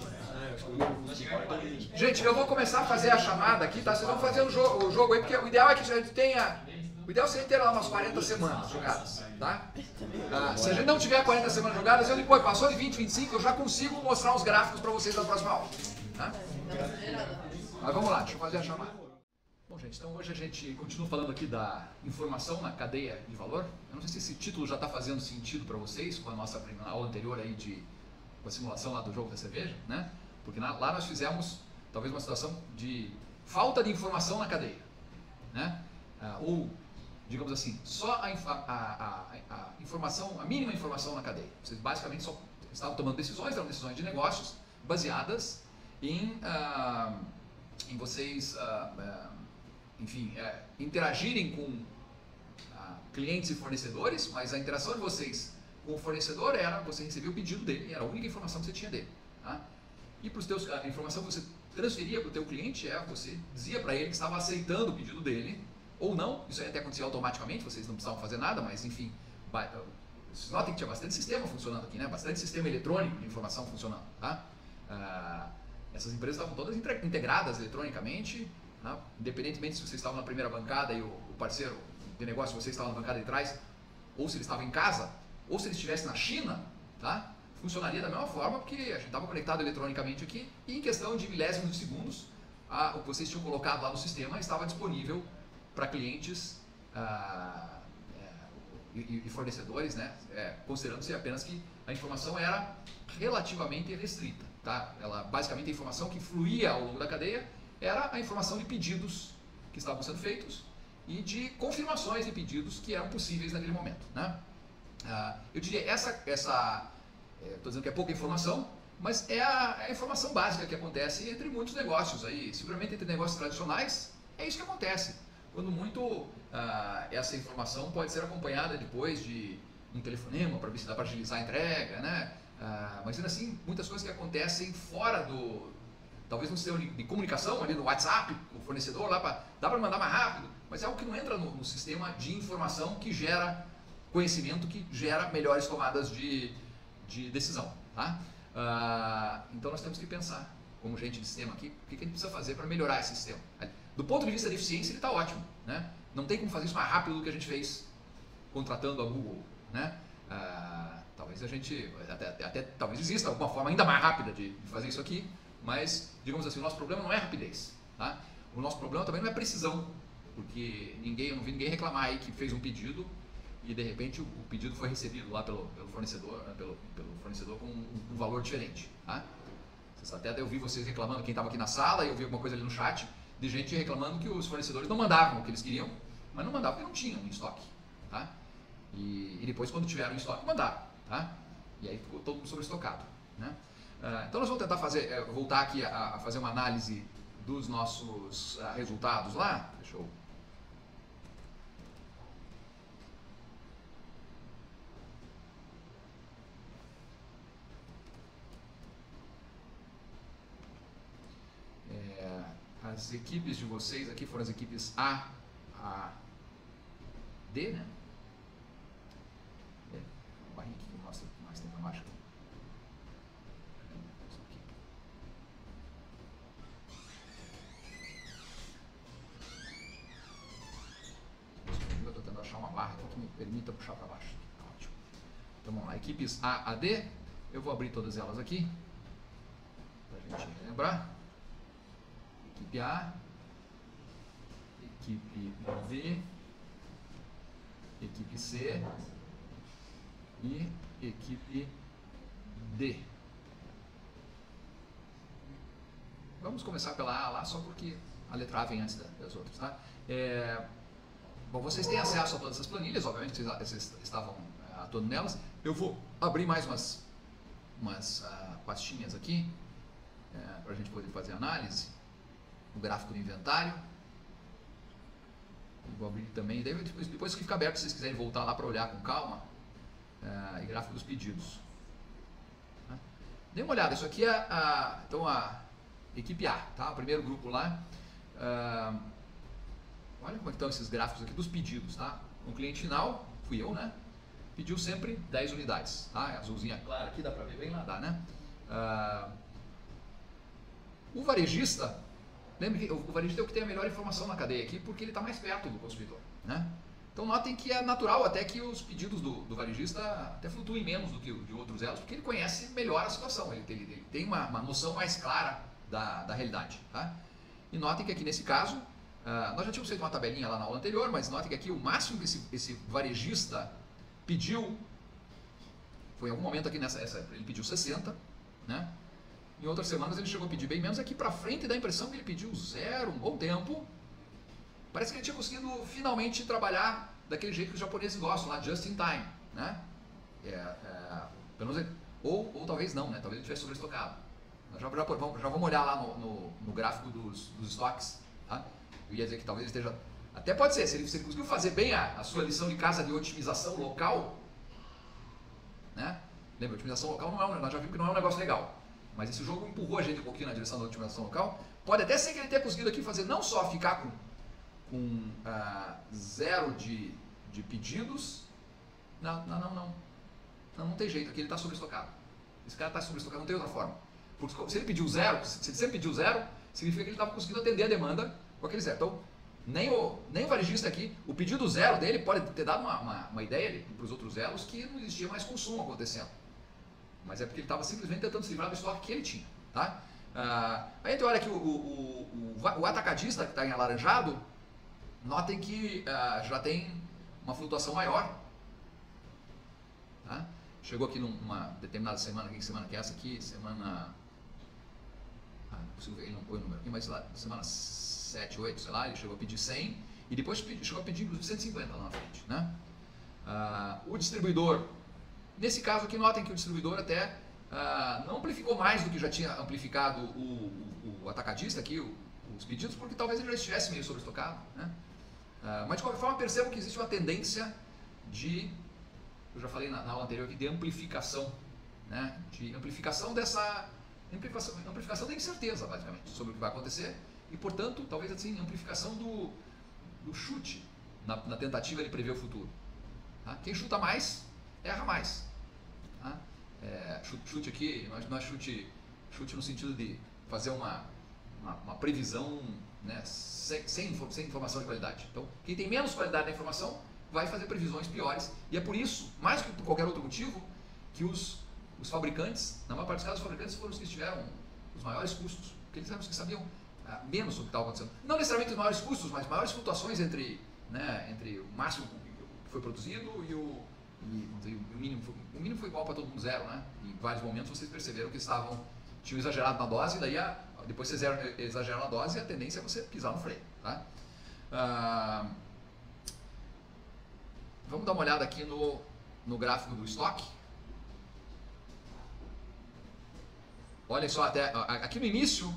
Gente, eu vou começar a fazer a chamada aqui, tá? Vocês vão fazer o jogo, o jogo aí, porque o ideal é que a gente tenha... O ideal seria ter lá umas quarenta semanas jogadas, tá? Ah, se a gente não tiver quarenta semanas jogadas, eu depois, passou de vinte, vinte e cinco, eu já consigo mostrar os gráficos para vocês na próxima aula, tá? Mas vamos lá, deixa eu fazer a chamada. Bom, gente, então hoje a gente continua falando aqui da informação na cadeia de valor. Eu não sei se esse título já está fazendo sentido para vocês com a nossa aula anterior aí de com a simulação lá do jogo da cerveja, né? Porque na, lá nós fizemos talvez uma situação de falta de informação na cadeia, né? Ah, ou digamos assim, só a, a, a, a informação, a mínima informação na cadeia. Vocês basicamente só estavam tomando decisões, eram decisões de negócios baseadas em, ah, em vocês, ah, ah, enfim, é, interagirem com ah, clientes e fornecedores, mas a interação de vocês com o fornecedor era, você recebia o pedido dele, era a única informação que você tinha dele. Tá? E para os teus, a informação que você transferia para o teu cliente é, você dizia para ele que estava aceitando o pedido dele, ou não, isso aí até acontecia automaticamente, vocês não precisavam fazer nada, mas enfim, notem que tinha bastante sistema funcionando aqui, né? Bastante sistema eletrônico de informação funcionando. Tá? Ah, essas empresas estavam todas integradas eletronicamente, tá? Independentemente se vocês estavam na primeira bancada e o, o parceiro de negócio de vocês estava na bancada de trás, ou se ele estava em casa, ou se ele estivesse na China, tá? Funcionaria da mesma forma, porque a gente estava conectado eletronicamente aqui e em questão de milésimos de segundos, a, o que vocês tinham colocado lá no sistema estava disponível para clientes ah, é, e, e fornecedores, né? É, considerando-se apenas que a informação era relativamente restrita. Tá? Ela, basicamente a informação que fluía ao longo da cadeia era a informação de pedidos que estavam sendo feitos e de confirmações de pedidos que eram possíveis naquele momento. Né? Ah, eu diria, essa, essa estou dizendo que é pouca informação, mas é a, é a informação básica que acontece entre muitos negócios. Aí, seguramente entre negócios tradicionais, é isso que acontece. Quando muito, ah, essa informação pode ser acompanhada depois de um telefonema para ver se dá para agilizar a entrega, né? Ah, mas ainda assim, muitas coisas que acontecem fora do, talvez no sistema de, de comunicação, ali no WhatsApp, o fornecedor lá, pra, dá para mandar mais rápido, mas é algo que não entra no, no sistema de informação que gera conhecimento, que gera melhores tomadas de, de decisão, tá? Ah, então nós temos que pensar, como gente de sistema aqui, o que a gente precisa fazer para melhorar esse sistema. Do ponto de vista de eficiência, ele está ótimo, né? Não tem como fazer isso mais rápido do que a gente fez contratando a Google, né? Ah, talvez a gente, até, até talvez exista alguma forma ainda mais rápida de, de fazer isso aqui, mas, digamos assim, o nosso problema não é rapidez, tá? O nosso problema também não é precisão, porque ninguém, eu não vi ninguém reclamar aí que fez um pedido e de repente o, o pedido foi recebido lá pelo, pelo fornecedor, né, pelo, pelo fornecedor com um, um valor diferente, tá? Até eu vi vocês reclamando, quem estava aqui na sala, e eu vi alguma coisa ali no chat, de gente reclamando que os fornecedores não mandavam o que eles queriam, mas não mandavam porque não tinham em estoque, tá? E, e depois, quando tiveram em estoque, mandaram, tá? E aí ficou todo mundo sobreestocado, né? Uh, então nós vamos tentar fazer, uh, voltar aqui a, a fazer uma análise dos nossos uh, resultados lá. Deixa eu... É, as equipes de vocês aqui foram as equipes A, A, D, né? É, o barrinho aqui que mostra mais tempo abaixo. Eu estou tentando achar uma barra aqui que me permita puxar para baixo. Tá ótimo. Então vamos lá, equipes A a D. Eu vou abrir todas elas aqui para a gente lembrar. Equipe A, equipe B, equipe C e equipe D. Vamos começar pela A lá, só porque a letra A vem antes das outras, tá? É, bom, vocês têm acesso a todas essas planilhas, obviamente, vocês, vocês estavam uh, atuando nelas. Eu vou abrir mais umas, umas uh, pastinhas aqui, uh, para a gente poder fazer análise. O gráfico do inventário. Eu vou abrir também, daí depois, depois que fica aberto, se vocês quiserem voltar lá para olhar com calma, uh, e gráfico dos pedidos. Tá? Dê uma olhada, isso aqui é a, então a equipe A, tá? O primeiro grupo lá. Uh, olha como é que estão esses gráficos aqui dos pedidos, tá? O cliente final, fui eu, né? Pediu sempre dez unidades, tá? Azulzinha clara aqui, dá para ver bem lá, dá, né? Uh, o varejista, lembre que o varejista é o que tem a melhor informação na cadeia aqui, porque ele está mais perto do consumidor, né? Então notem que é natural até que os pedidos do, do varejista até flutuem menos do que o de outros elos, porque ele conhece melhor a situação, ele, ele, ele tem uma, uma noção mais clara da, da realidade, tá? E notem que aqui nesse caso, uh, nós já tínhamos feito uma tabelinha lá na aula anterior, mas notem que aqui o máximo que esse, esse varejista pediu, foi em algum momento aqui nessa, essa, ele pediu sessenta, né? Em outras semanas ele chegou a pedir bem menos, aqui pra frente dá a impressão que ele pediu zero, um bom tempo. Parece que ele tinha conseguido finalmente trabalhar daquele jeito que os japoneses gostam, lá, just in time, né? É, é, pelo menos, ou, ou talvez não, né? Talvez ele tivesse sobreestocado. Nós já, já, vamos, já vamos olhar lá no, no, no gráfico dos, dos estoques, tá? Eu ia dizer que talvez ele esteja... Até pode ser, se ele, se ele conseguiu fazer bem a, a sua lição de casa de otimização local, né? Lembra, otimização local não é um, nós já vimos que não é um negócio legal. Mas esse jogo empurrou a gente um pouquinho na direção da otimização local. Pode até ser que ele tenha conseguido aqui fazer não só ficar com, com uh, zero de, de pedidos. Não, não, não, não. Não, não tem jeito, aqui ele está sobreestocado. Esse cara está sobreestocado, não tem outra forma. Porque se ele pediu zero, se ele sempre pediu zero, significa que ele estava conseguindo atender a demanda com aquele zero. Então, nem o, nem o varejista aqui, o pedido zero dele pode ter dado uma, uma, uma ideia para os outros elos que não existia mais consumo acontecendo. Mas é porque ele estava simplesmente tentando se livrar do estoque que ele tinha, tá? Ah, aí então olha aqui o, o, o, o atacadista que está em alaranjado, notem que ah, já tem uma flutuação maior, tá? Chegou aqui numa determinada semana, que semana que é essa aqui? Semana... Ah, não consigo ver, ele não põe o número aqui, mas lá, semana sete, oito, sei lá, ele chegou a pedir cem e depois chegou a pedir inclusive cento e cinquenta lá na frente, né? Ah, o distribuidor, nesse caso aqui, notem que o distribuidor até ah, não amplificou mais do que já tinha amplificado o, o, o atacadista aqui, o, os pedidos, porque talvez ele já estivesse meio sobreestocado, né? Ah, mas de qualquer forma percebam que existe uma tendência de eu já falei na, na aula anterior aqui, de amplificação, né? De amplificação dessa, amplificação, amplificação da incerteza, basicamente, sobre o que vai acontecer, e portanto, talvez assim, amplificação do, do chute, na, na tentativa de prever o futuro. Tá? Quem chuta mais, erra mais. Tá? É, chute, chute aqui, não é chute, chute no sentido de fazer uma, uma, uma previsão, né, sem, sem, sem informação de qualidade. Então, quem tem menos qualidade da informação vai fazer previsões piores, e é por isso, mais que por qualquer outro motivo, que os, os fabricantes, na maior parte dos casos, os fabricantes foram os que tiveram os maiores custos, porque eles eram os que sabiam ah, menos sobre o que estava acontecendo. Não necessariamente os maiores custos, mas maiores flutuações entre, né, entre o máximo que foi produzido e o, e, e o mínimo. Foi, o mínimo foi igual para todo mundo, zero, né? Em vários momentos vocês perceberam que estavam, tinham exagerado na dose, e daí a, depois vocês exageram na dose e a tendência é você pisar no freio. Tá? Ah, vamos dar uma olhada aqui no, no gráfico do estoque. Olha só, até aqui no início,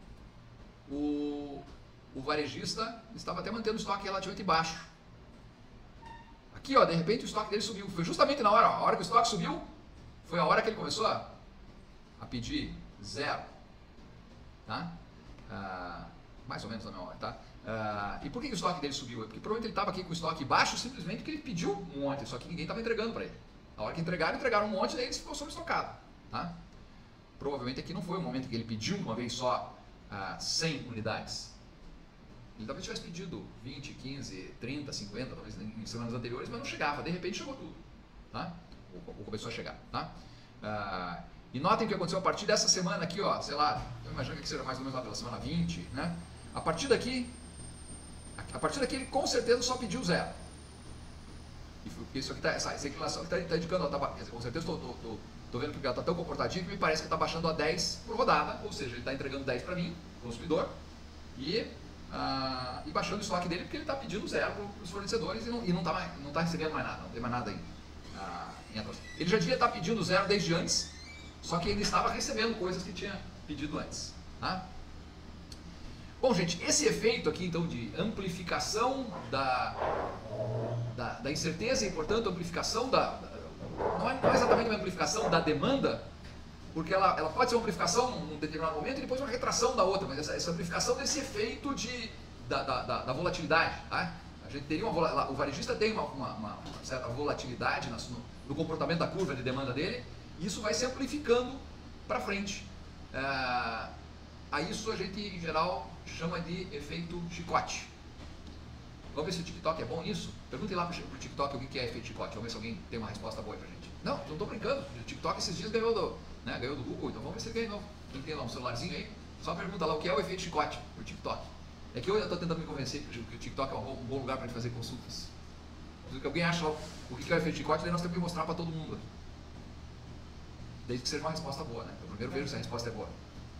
o, o varejista estava até mantendo o estoque relativamente baixo. Aqui, ó, de repente o estoque dele subiu. Foi justamente na hora, a hora que o estoque subiu, foi a hora que ele começou a, a pedir zero. Tá? Ah, mais ou menos na mesma hora, tá? Ah, e por que o estoque dele subiu? É porque provavelmente ele estava aqui com o estoque baixo simplesmente porque ele pediu um monte, só que ninguém estava entregando para ele. A hora que entregaram, entregaram um monte, daí ele ficou sobreestocado. Tá? Provavelmente aqui não foi o momento que ele pediu uma vez só ah, cem unidades. Ele talvez tivesse pedido vinte, quinze, trinta, cinquenta, talvez em semanas anteriores, mas não chegava. De repente chegou tudo. Tá? Ou, ou começou a chegar. Tá? Ah, e notem o que aconteceu a partir dessa semana aqui, ó, sei lá, eu imagino que seja mais ou menos lá pela semana vinte, né? A partir daqui, a partir daqui ele com certeza só pediu zero. E isso aqui tá, essa, essa inclinação que está tá indicando, ó, tá, com certeza estou vendo que ela está tão comportadinha que me parece que está baixando a dez por rodada, ou seja, ele está entregando dez para mim, consumidor, e, ah, e baixando o estoque dele porque ele está pedindo zero para os fornecedores e não está não tá recebendo mais nada, não tem mais nada aí. Ah, em ele já devia estar pedindo zero desde antes, só que ele estava recebendo coisas que tinha pedido antes. Tá? Bom, gente, esse efeito aqui então de amplificação da, da, da incerteza e, portanto, amplificação da, da não, é, não é exatamente uma amplificação da demanda, porque ela, ela pode ser uma amplificação num determinado momento e depois uma retração da outra, mas essa, essa amplificação desse efeito de, da, da, da, da volatilidade. Tá? A gente teria uma, o varejista tem uma, uma, uma certa volatilidade no, no comportamento da curva de demanda dele, e isso vai se amplificando para frente. Ah, a isso a gente, em geral, chama de efeito chicote. Vamos ver se o TikTok é bom nisso? Perguntem lá para o TikTok o que é efeito chicote. Vamos ver se alguém tem uma resposta boa aí pra gente. Não, não estou brincando. O TikTok esses dias ganhou do, né, ganhou do Google, então vamos ver se ele ganhou. Quem tem lá um celularzinho aí, só pergunta lá o que é o efeito chicote pro TikTok. É que eu estou tentando me convencer que o TikTok é um bom, um bom lugar para a gente fazer consultas. Se alguém acha lá o que é o efeito chicote, daí nós temos que mostrar para todo mundo. Desde que seja uma resposta boa, né? Eu primeiro vejo se a resposta é boa.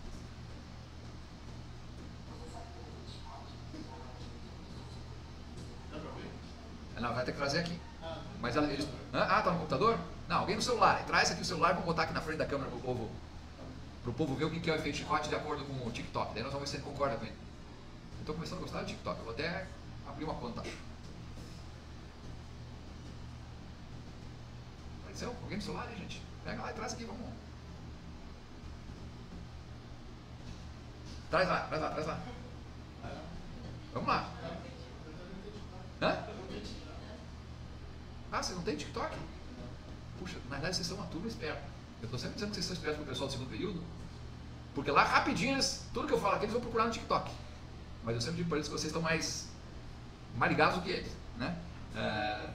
Ela vai ter que trazer aqui. Mas ela, eles, ah, tá no computador? Não, alguém no celular. Traz aqui o celular para botar aqui na frente da câmera para o povo, pro povo ver o que é o efeito chicote de acordo com o TikTok. Daí nós vamos ver se ele concorda com ele. Eu estou começando a gostar do TikTok. Eu vou até abrir uma conta. Apareceu? Alguém no celular aí, gente? Pega lá e traz aqui, vamos. Traz lá, traz lá, traz lá. Vamos lá. Hã? Ah, você não tem TikTok? Puxa, na verdade vocês são uma turma esperta. Eu estou sempre dizendo que vocês são espertos com o pessoal do segundo período, porque lá rapidinho, eles, tudo que eu falo aqui eles vão procurar no TikTok. Mas eu sempre digo para eles que vocês estão mais, mais ligados do que eles, né? É...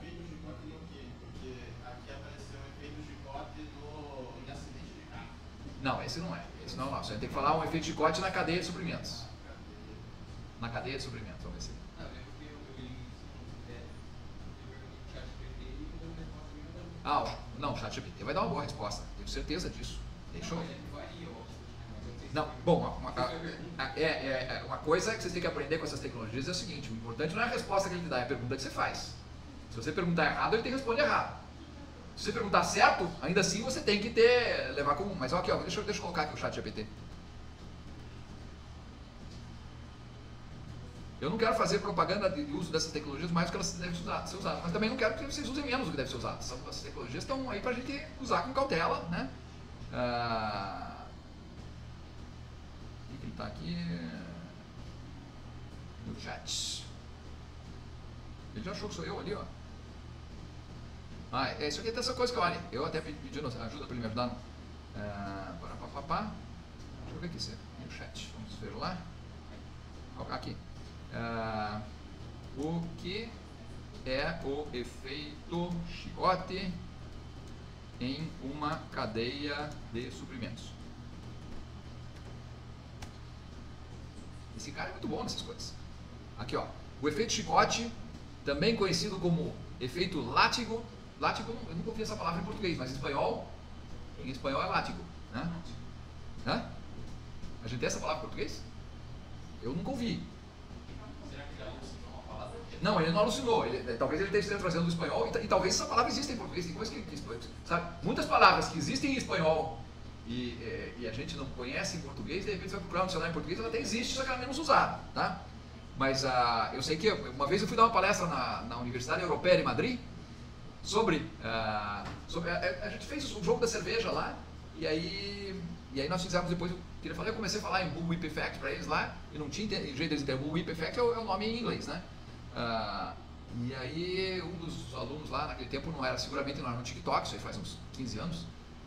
Não, esse não é. Esse não é o nosso. A gente tem que falar um efeito chicote na cadeia de suprimentos. Na cadeia de suprimentos, vamos ver se. Ah, não, o ChatGPT vai dar uma boa resposta. Tenho certeza disso. Deixou? Não, bom, uma, uma, é, é, é, uma coisa que vocês têm que aprender com essas tecnologias é o seguinte: o importante não é a resposta que ele te dá, é a pergunta que você faz. Se você perguntar errado, ele tem que responder errado. Se você perguntar certo, ainda assim você tem que ter, levar como. Mas ó, aqui, ó, deixa, deixa eu colocar aqui o ChatGPT. Eu não quero fazer propaganda de uso dessas tecnologias mais do que elas devem ser usadas, mas também não quero que vocês usem menos do que deve ser usado. Essas tecnologias estão aí para a gente usar com cautela, né? Ah, o que ele está aqui? No chat. Ele já achou que sou eu ali, ó. Ah, é isso aqui, tem essa coisa que olha. Eu até pedi ajuda para ele me ajudar. Ah, para papapá. Deixa eu ver aqui se é no chat. Vamos ver lá. Aqui. Ah, o que é o efeito chicote em uma cadeia de suprimentos? Esse cara é muito bom nessas coisas. Aqui, ó. O efeito chicote, também conhecido como efeito látigo. Látigo, eu nunca ouvi essa palavra em português, mas em espanhol, em espanhol é látigo, né? Hã? A gente tem essa palavra em português? Eu nunca ouvi. Não, ele não alucinou. Ele, talvez ele esteja trazendo do espanhol e, e talvez essa palavra exista em português. Tem coisa que, que sabe? Muitas palavras que existem em espanhol e, e, e a gente não conhece em português, de repente você vai procurar um dicionário em português, ela até existe, só que ela é menos usada, tá? Mas uh, eu sei que uma vez eu fui dar uma palestra na, na Universidade Europeia de Madrid sobre, uh, sobre a, a gente fez o jogo da cerveja lá e aí, e aí nós fizemos depois, eu queria falar, eu comecei a falar em Bullwhip Effect para eles lá e não tinha jeito deles entenderem. Bullwhip Effect é o, é o nome em inglês, né? Uh, e aí um dos alunos lá naquele tempo não era, seguramente não era no TikTok, isso aí faz uns quinze anos,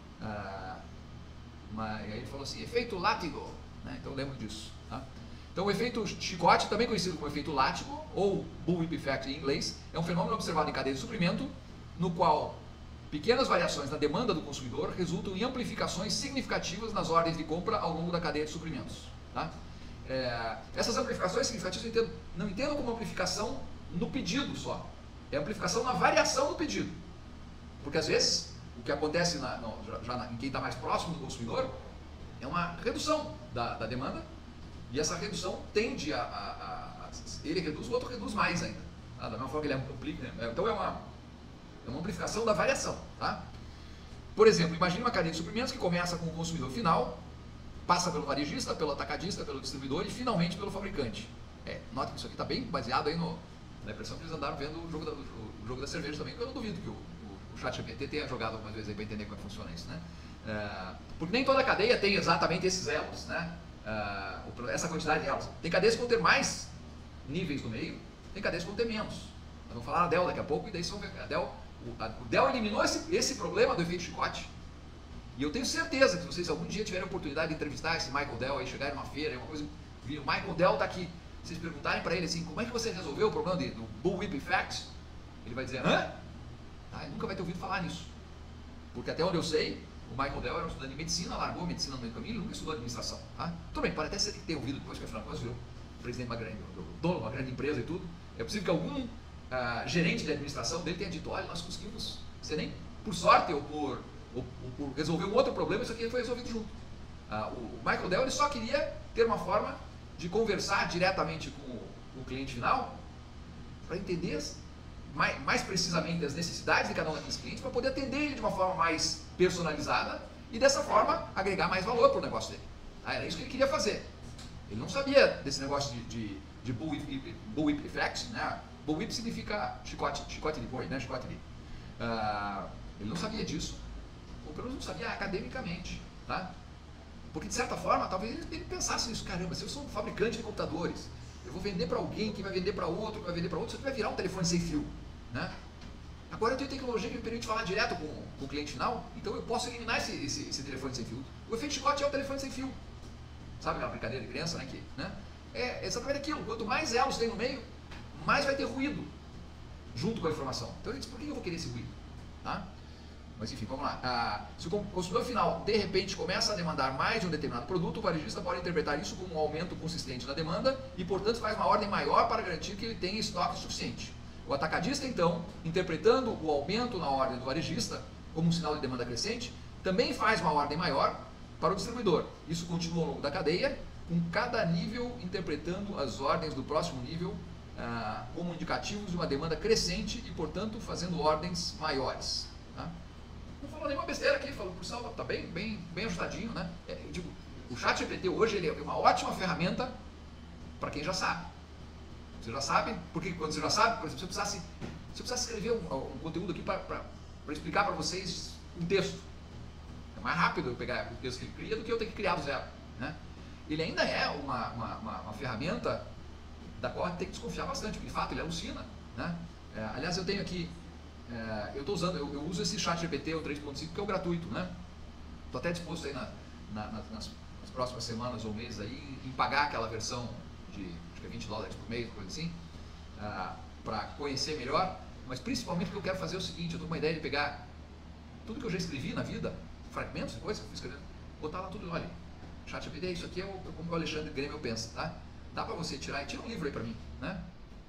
uh, mas aí ele falou assim, efeito látigo, né? Então eu lembro disso, tá? Então o efeito chicote, também conhecido como efeito látigo, ou bullwhip effect em inglês, é um fenômeno observado em cadeia de suprimento, no qual pequenas variações na demanda do consumidor resultam em amplificações significativas nas ordens de compra ao longo da cadeia de suprimentos, tá? É, essas amplificações significativas eu entendo, não entendo como amplificação no pedido só, é amplificação na variação do pedido, porque às vezes o que acontece na, no, já, já na, em quem está mais próximo do consumidor é uma redução da, da demanda e essa redução tende a, a, a, a ele reduz, o outro reduz mais ainda, tá? Da mesma forma que ele amplifica, né? Então é uma, é uma amplificação da variação, tá? Por exemplo, imagine uma cadeia de suprimentos que começa com o consumidor final, passa pelo varejista, pelo atacadista, pelo distribuidor e finalmente pelo fabricante. É, nota que isso aqui está bem baseado aí no, na impressão que eles andaram vendo o jogo da, o, o jogo da cerveja também, que eu não duvido que o, o, o chat G P T tenha jogado algumas vezes aí para entender como é que funciona isso, né? É, porque nem toda cadeia tem exatamente esses elos, né? É, essa quantidade de elos. Tem cadeias que vão ter mais níveis no meio, tem cadeias que vão ter menos. Nós vamos falar a Dell daqui a pouco e daí são, a Dell, o, a, o Dell eliminou esse, esse problema do efeito chicote. E eu tenho certeza que se vocês algum dia tiverem a oportunidade de entrevistar esse Michael Dell, aí chegarem numa feira, uma coisa, o Michael Dell está aqui, vocês perguntarem para ele assim, como é que você resolveu o problema de, do bullwhip effect, ele vai dizer, hã? Ah, ele nunca vai ter ouvido falar nisso. Porque até onde eu sei, o Michael Dell era um estudante de medicina, largou a medicina no meio do caminho, ele nunca estudou administração. Tá? Tudo bem, pode até ser que tenha ouvido depois que afinal de contas virou presidente de uma grande, dono de uma grande empresa e tudo. É possível que algum uh, gerente de administração dele tenha dito, olha, nós conseguimos, você nem por sorte ou por Ou, ou por resolver um outro problema, isso aqui foi resolvido junto. Ah, o Michael Dell ele só queria ter uma forma de conversar diretamente com o, com o cliente final para entender mais, mais precisamente as necessidades de cada um daqueles clientes, para poder atender ele de uma forma mais personalizada e dessa forma agregar mais valor para o negócio dele. Ah, era isso que ele queria fazer. Ele não sabia desse negócio de, de, de bullwhip, bullwhip effect, né? Bullwhip significa chicote, chicote de boi, né? Chicote de, ah, ele não sabia disso. Ou pelo menos não sabia academicamente, tá? Porque de certa forma, talvez ele, ele pensasse nisso, caramba, se eu sou um fabricante de computadores, eu vou vender para alguém, que vai vender para outro, que vai vender para outro, isso aqui vai virar um telefone sem fio, né? Agora eu tenho tecnologia que me permite falar direto com, com o cliente final, então eu posso eliminar esse, esse, esse telefone sem fio. O efeito chicote é o telefone sem fio, sabe aquela brincadeira de criança, né? Que, né? É exatamente aquilo, quanto mais elos tem no meio, mais vai ter ruído junto com a informação. Então ele diz, por que eu vou querer esse ruído? Tá? Mas enfim, vamos lá. Ah, se o consumidor final de repente começa a demandar mais de um determinado produto, o varejista pode interpretar isso como um aumento consistente na demanda e, portanto, faz uma ordem maior para garantir que ele tenha estoque suficiente. O atacadista, então, interpretando o aumento na ordem do varejista como um sinal de demanda crescente, também faz uma ordem maior para o distribuidor. Isso continua ao longo da cadeia, com cada nível interpretando as ordens do próximo nível ah, como indicativos de uma demanda crescente e, portanto, fazendo ordens maiores. Tá? Não falou nenhuma besteira aqui, falou, por sinal, está bem, bem, bem ajustadinho, né? É, eu digo, o chat G P T hoje ele é uma ótima ferramenta para quem já sabe. Você já sabe, porque quando você já sabe, por exemplo, se eu precisasse, se eu precisasse escrever um, um conteúdo aqui para explicar para vocês um texto, é mais rápido eu pegar o texto que ele cria do que eu ter que criar do zero, né? Ele ainda é uma, uma, uma, uma ferramenta da qual a gente tem que desconfiar bastante, porque de fato ele alucina, né? É, aliás, eu tenho aqui, é, eu estou usando, eu, eu uso esse chat G P T, o três ponto cinco, que é o gratuito, né? Estou até disposto aí na, na, nas, nas próximas semanas ou meses aí em, em pagar aquela versão de acho que é vinte dólares por mês, coisa assim, uh, para conhecer melhor, mas principalmente porque eu quero fazer o seguinte, eu estou com uma ideia de pegar tudo que eu já escrevi na vida, fragmentos de coisas que eu fui escrevendo, botar lá tudo, olha, chat G P T, isso aqui é o, como o Alexandre Grêmio pensa, tá? Dá para você tirar e tira um livro aí para mim, né?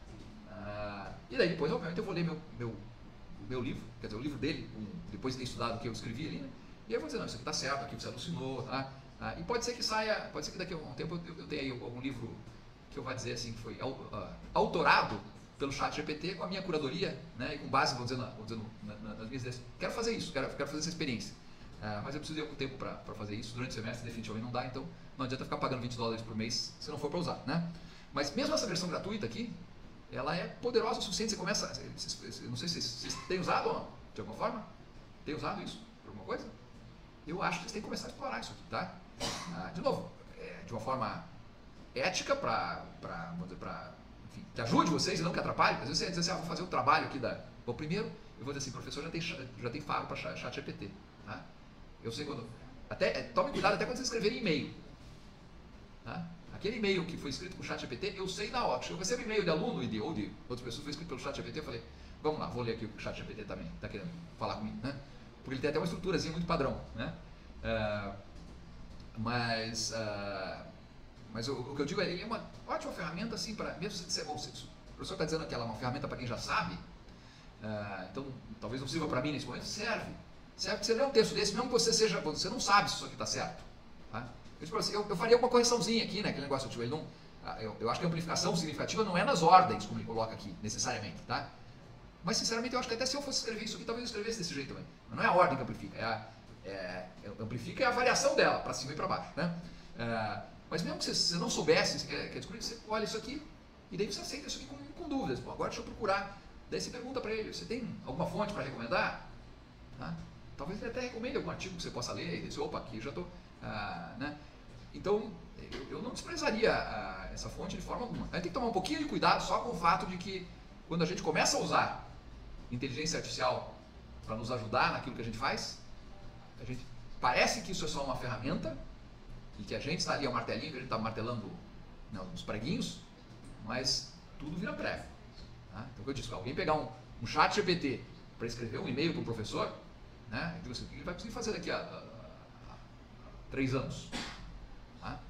Uh, e daí depois, obviamente, eu vou ler meu, meu, meu livro, quer dizer, o livro dele, um, depois de ter estudado o que eu escrevi ali, né? E eu vou dizer, não, isso aqui está certo, aqui você alucinou, tá? Ah, e pode ser que saia, pode ser que daqui a um tempo eu, eu tenha aí algum livro que eu vou dizer assim, que foi uh, autorado pelo chat G P T com a minha curadoria, né? E com base, vou dizer, na, vou dizer na, na, nas minhas ideias. Quero fazer isso, quero, quero fazer essa experiência. Uh, mas eu preciso de algum tempo para fazer isso, durante o semestre definitivamente não dá, então não adianta ficar pagando vinte dólares por mês se não for para usar, né? Mas mesmo essa versão gratuita aqui, ela é poderosa o suficiente, você começa, eu não sei se vocês têm usado ou não, de alguma forma, tem usado isso por alguma coisa? Eu acho que vocês têm que começar a explorar isso aqui, tá? Ah, de novo, é, de uma forma ética, para, enfim, que ajude vocês e não que atrapalhe. Às vezes você diz assim, ah, vou fazer o trabalho aqui da... Bom, primeiro, eu vou dizer assim, professor já tem, já tem faro para chat G P T, tá? Eu sei quando... Até, tome cuidado até quando você escrever e-mail, tá? Aquele e-mail que foi escrito com o chat G P T, eu sei na hora. Eu recebo e-mail de aluno e de, ou de outras pessoas que foi escrito pelo chat G P T, eu falei, vamos lá, vou ler aqui o que o chat G P T também está querendo falar comigo, né? Porque ele tem até uma estruturazinha muito padrão, né? Uh, mas uh, mas o, o que eu digo é, ele é uma ótima ferramenta assim para, mesmo se, se, bom, se, se o professor está dizendo que ela é uma ferramenta para quem já sabe, uh, então talvez não sirva para mim nesse momento, serve. Serve que você lê um texto desse, mesmo que você seja, você não sabe se isso aqui está certo, tá? Eu, eu, eu faria uma correçãozinha aqui, né? Aquele negócio, tipo, ele não, eu, eu acho que a amplificação significativa não é nas ordens, como ele coloca aqui, necessariamente, tá? Mas sinceramente eu acho que até se eu fosse escrever isso aqui, talvez eu escrevesse desse jeito também. Mas não é a ordem que amplifica, é a, é, amplifica é a variação dela, para cima e para baixo, né? É, mas mesmo que você, você não soubesse, você quer, quer descobrir, você olha isso aqui, e daí você aceita isso aqui com, com dúvidas. Pô, agora deixa eu procurar. Daí você pergunta para ele, você tem alguma fonte para recomendar? Tá? Talvez ele até recomende algum artigo que você possa ler, e diz, opa, aqui eu já estou... Ah, né? Então, eu, eu não desprezaria ah, essa fonte de forma alguma. A gente tem que tomar um pouquinho de cuidado só com o fato de que, quando a gente começa a usar inteligência artificial para nos ajudar naquilo que a gente faz, a gente parece que isso é só uma ferramenta e que a gente está ali ao martelinho, que a gente está martelando, não, uns preguinhos, mas tudo vira prego, tá? Então, como eu disse, alguém pegar um, um chat G P T para escrever um e-mail para o professor, né, eu digo assim, o que ele vai conseguir fazer daqui a, a, a, a três anos? Tá?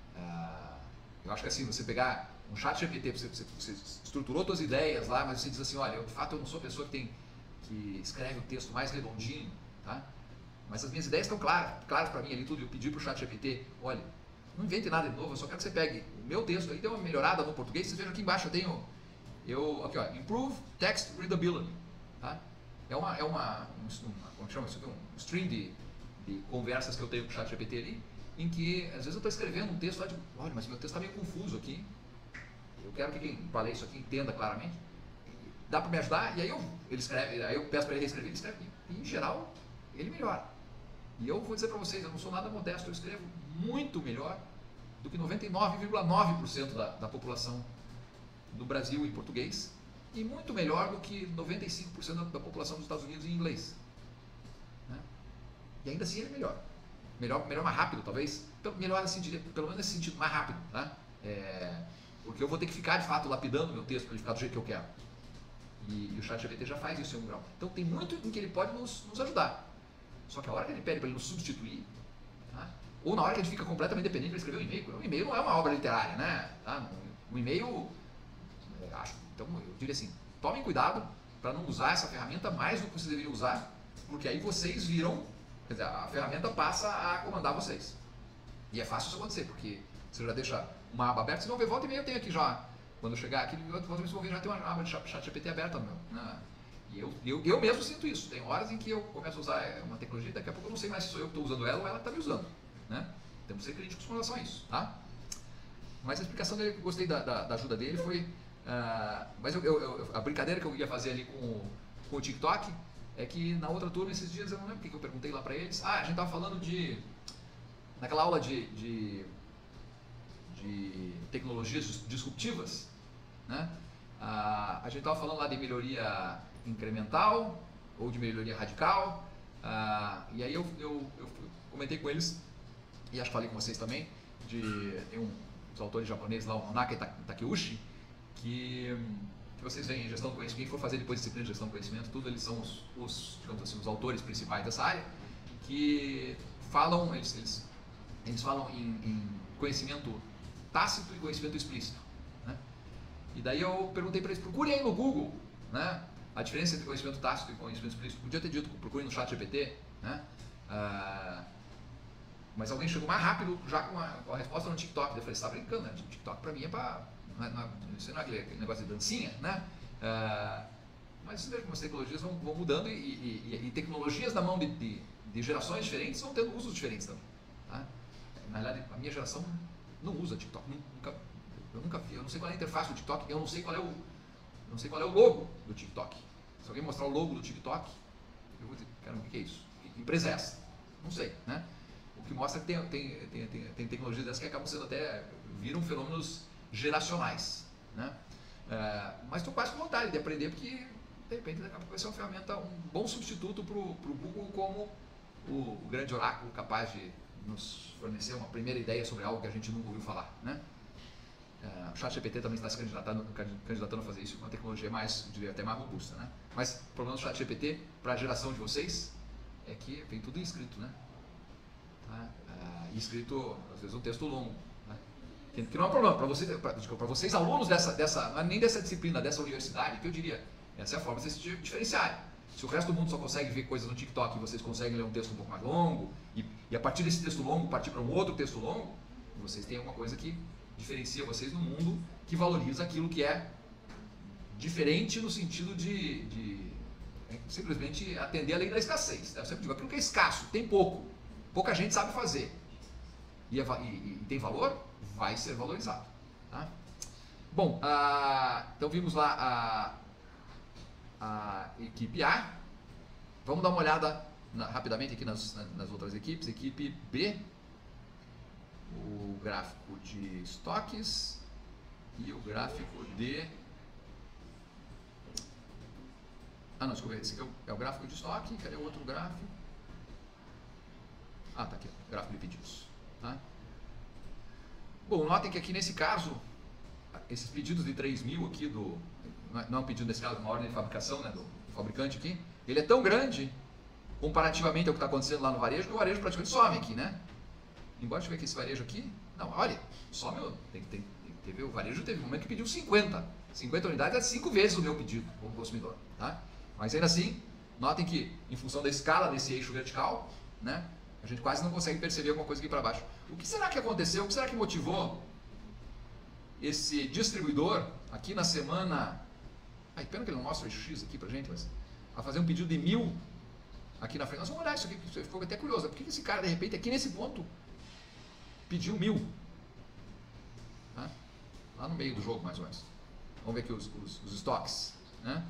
Ah, eu acho que assim, você pegar um chat G P T, você, você, você estruturou suas ideias lá, mas você diz assim, olha, eu, de fato eu não sou a pessoa que, tem, que escreve o texto mais redondinho, tá? Mas as minhas ideias estão claras, claras para mim ali tudo, eu pedi para o chat G P T, olha, não invente nada de novo, eu só quero que você pegue o meu texto aí, dê uma melhorada no português, vocês vejam aqui embaixo, eu tenho, eu, aqui ó, Improve Text Readability, tá? É uma, é uma, uma como chama isso aqui, um string de, de conversas que eu tenho com o chat G P T ali, em que às vezes eu estou escrevendo um texto lá de, olha, mas meu texto está meio confuso aqui, eu quero que quem falei isso aqui entenda claramente, dá para me ajudar? E aí eu, ele escreve, aí eu peço para ele reescrever, ele escreve, e em geral, ele melhora. E eu vou dizer para vocês, eu não sou nada modesto, eu escrevo muito melhor do que noventa e nove vírgula nove por cento da, da população do Brasil em português, e muito melhor do que noventa e cinco por cento da, da população dos Estados Unidos em inglês, né? E ainda assim ele é melhor. Melhor, melhor mais rápido, talvez, melhor assim, diria, pelo menos nesse sentido, mais rápido, tá? É, porque eu vou ter que ficar de fato lapidando o meu texto para ele ficar do jeito que eu quero. E, e o chat G P T já faz isso em algum grau. Então tem muito em que ele pode nos, nos ajudar. Só que a hora que ele pede para ele nos substituir, tá? Ou na hora que a gente fica completamente dependente para escrever um e-mail, um e-mail não é uma obra literária, né? Tá? Um e-mail, é, acho, então eu diria assim, tomem cuidado para não usar essa ferramenta mais do que vocês deveriam usar, porque aí vocês viram, quer dizer, a ferramenta passa a comandar vocês. E é fácil isso acontecer, porque você já deixa uma aba aberta, vocês vão ver, volta e meia eu tenho aqui já, quando eu chegar aqui, volta e meia vocês vão ver, já tem uma aba de chat G P T aberta no meu, né? E eu, eu, eu mesmo sinto isso. Tem horas em que eu começo a usar uma tecnologia e daqui a pouco eu não sei mais se sou eu que estou usando ela ou ela está me usando, né? Temos que ser críticos com relação a isso, tá? Mas a explicação dele, que eu gostei da, da, da ajuda dele, foi Uh, mas eu, eu, eu, a brincadeira que eu ia fazer ali com, o- com o TikTok é que na outra turma, esses dias, eu não lembro o que que eu perguntei lá pra eles. Ah, a gente tava falando de... Naquela aula de, de, de tecnologias dis- disruptivas, né? Ah, a gente estava falando lá de melhoria incremental ou de melhoria radical. Ah, e aí eu, eu, eu comentei com eles, e acho que falei com vocês também, de tem um, uns autores japoneses lá, o Naka Takeuchi, que, que vocês veem em gestão do conhecimento, quem for fazer depois disciplina de gestão do conhecimento, tudo eles são os, os, digamos assim, os autores principais dessa área, que falam, eles, eles, eles falam em, em conhecimento tácito e conhecimento explícito, né? E daí eu perguntei para eles, procurem aí no Google, né, a diferença entre conhecimento tácito e conhecimento explícito. Podia ter dito, procurem no chat G P T, né? Ah, mas alguém chegou mais rápido já com a, com a resposta no TikTok. Eu falei, você está brincando, né? TikTok para mim é para... Não é, não é, isso não é aquele, aquele negócio de dancinha, né? Ah, mas você vê como as tecnologias vão, vão mudando e, e, e, e tecnologias na mão de, de, de gerações diferentes vão tendo usos diferentes também, tá? Na verdade, a minha geração não usa TikTok, nunca, eu nunca vi, eu não sei qual é a interface do TikTok, eu não sei qual é o, eu não sei qual é o logo do TikTok. Se alguém mostrar o logo do TikTok, eu vou dizer, caramba, o que é isso? Que empresa é essa? Não sei, né? O que mostra que tem, tem, tem, tem, tem tecnologias dessas que acabam sendo até, viram fenômenos geracionais, né? É, mas estou quase com vontade de aprender, porque de repente vai ser uma ferramenta, um bom substituto para o Google como o, o grande oráculo capaz de nos fornecer uma primeira ideia sobre algo que a gente nunca ouviu falar, né? É, o chat G P T também está se candidatando, candidatando a fazer isso com uma tecnologia mais, eu diria, até mais robusta, né? Mas o problema do chat G P T para a geração de vocês é que vem tudo escrito, né? Tá? É, escrito, às vezes, um texto longo, né? Que, que não é um problema para você, para vocês alunos dessa, dessa, não é nem dessa disciplina, dessa universidade, que eu diria, essa é a forma de vocês se diferenciarem. Se o resto do mundo só consegue ver coisas no TikTok e vocês conseguem ler um texto um pouco mais longo, e, e a partir desse texto longo partir para um outro texto longo, vocês têm alguma coisa que diferencia vocês no mundo, que valoriza aquilo que é diferente no sentido de, de é, simplesmente atender a lei da escassez. Eu sempre digo, aquilo que é escasso, tem pouco, pouca gente sabe fazer, e, é, e, e tem valor, vai ser valorizado. Tá? Bom, ah, então vimos lá a a equipe A. Vamos dar uma olhada na, rapidamente aqui nas, nas outras equipes. Equipe B, o gráfico de estoques e o gráfico de... Ah, não, desculpa, esse aqui é o, é o gráfico de estoque. Cadê o outro gráfico? Ah, tá aqui, gráfico de pedidos. Tá? Bom, notem que aqui nesse caso, esses pedidos de três mil aqui do... não é um pedido nesse caso, uma ordem de fabricação, né, do fabricante aqui, ele é tão grande, comparativamente ao que está acontecendo lá no varejo, que o varejo praticamente some aqui, né? Embora deixa eu ver que esse varejo aqui, não, olha, some, tem, tem, tem, tem, o varejo teve um momento que pediu cinquenta, cinquenta unidades é cinco vezes o meu pedido como consumidor, tá? Mas ainda assim, notem que em função da escala desse eixo vertical, né, a gente quase não consegue perceber alguma coisa aqui para baixo. O que será que aconteceu? O que será que motivou esse distribuidor aqui na semana... Ai, pena que ele não mostra o X aqui pra gente, mas a fazer um pedido de mil aqui na frente. Nós vamos olhar isso aqui, você ficou até curioso. Por que esse cara, de repente, aqui nesse ponto, pediu mil? Tá? Lá no meio do jogo, mais ou menos. Vamos ver aqui os, os, os estoques. Né?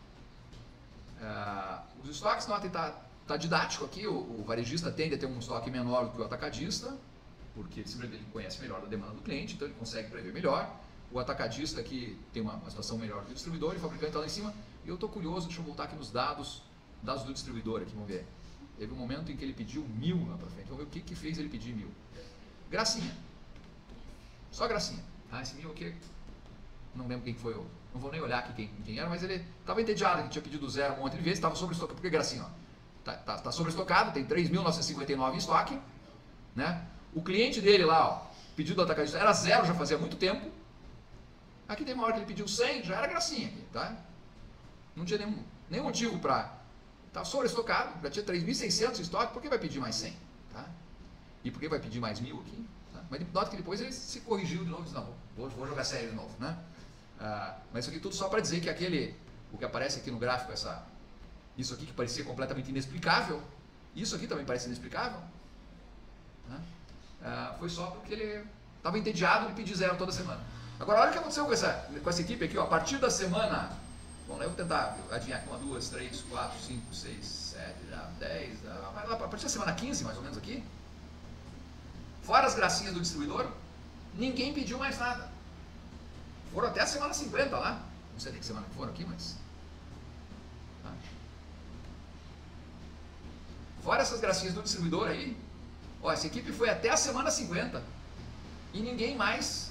Ah, os estoques, notem, tá, tá didático aqui. O, o varejista tende a ter um estoque menor do que o atacadista, porque ele, ele conhece melhor a demanda do cliente, então ele consegue prever melhor. O atacadista aqui tem uma, uma situação melhor que o distribuidor, e o fabricante está lá em cima. E eu estou curioso, deixa eu voltar aqui nos dados, dados do distribuidor aqui, vamos ver. Teve um momento em que ele pediu mil lá para frente. Vamos ver o que, que fez ele pedir mil. Gracinha. Só gracinha. Ah, esse mil aqui, não lembro quem foi, eu não vou nem olhar aqui quem, quem era, mas ele estava entediado, que tinha pedido zero um monte de vezes, estava sobreestocado. Por que gracinha? Está tá, tá sobreestocado, tem três mil novecentos e cinquenta e nove em estoque. Né? O cliente dele lá, ó, pedido do atacadista, era zero já fazia muito tempo. Aqui tem uma hora que ele pediu cem, já era gracinha aqui, tá? Não tinha nenhum, nenhum motivo para... Estava sobreestocado, já tinha três mil e seiscentos em estoque, por que vai pedir mais cem? Tá? E por que vai pedir mais mil aqui? Tá? Mas nota que depois ele se corrigiu de novo e disse, não, vou, vou jogar sério de novo, né? Ah, mas isso aqui tudo só para dizer que aquele, o que aparece aqui no gráfico, essa, isso aqui que parecia completamente inexplicável, isso aqui também parece inexplicável, né? Ah, foi só porque ele estava entediado de pedir zero toda semana. Agora, olha o que aconteceu com essa, com essa equipe aqui, ó, a partir da semana, bom, eu vou tentar adivinhar aqui, uma, duas, três, quatro, cinco, seis, sete, dez, vai lá, a partir da semana quinze, mais ou menos aqui, fora as gracinhas do distribuidor, ninguém pediu mais nada. Foram até a semana cinquenta lá, não sei de que semana que foram aqui, mas... Tá. Fora essas gracinhas do distribuidor aí, ó, essa equipe foi até a semana cinquenta e ninguém mais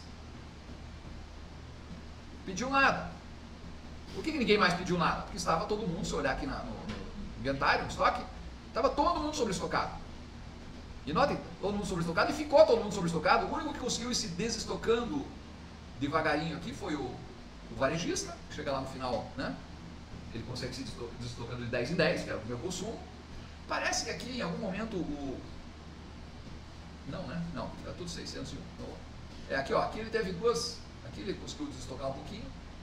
pediu nada. Por que, que ninguém mais pediu nada? Porque estava todo mundo, se olhar aqui na, no, no inventário, no estoque, estava todo mundo sobreestocado. E notem, todo mundo sobreestocado e ficou todo mundo sobreestocado. O único que conseguiu ir se desestocando devagarinho aqui foi o, o varejista, que chega lá no final, né? Ele consegue se desestocando de dez em dez, que era o meu consumo. Parece que aqui em algum momento o... Não, né? Não, está tudo seiscentos e um. Então, é aqui, ó, aqui ele teve duas... Aqui ele conseguiu desestocar um pouquinho.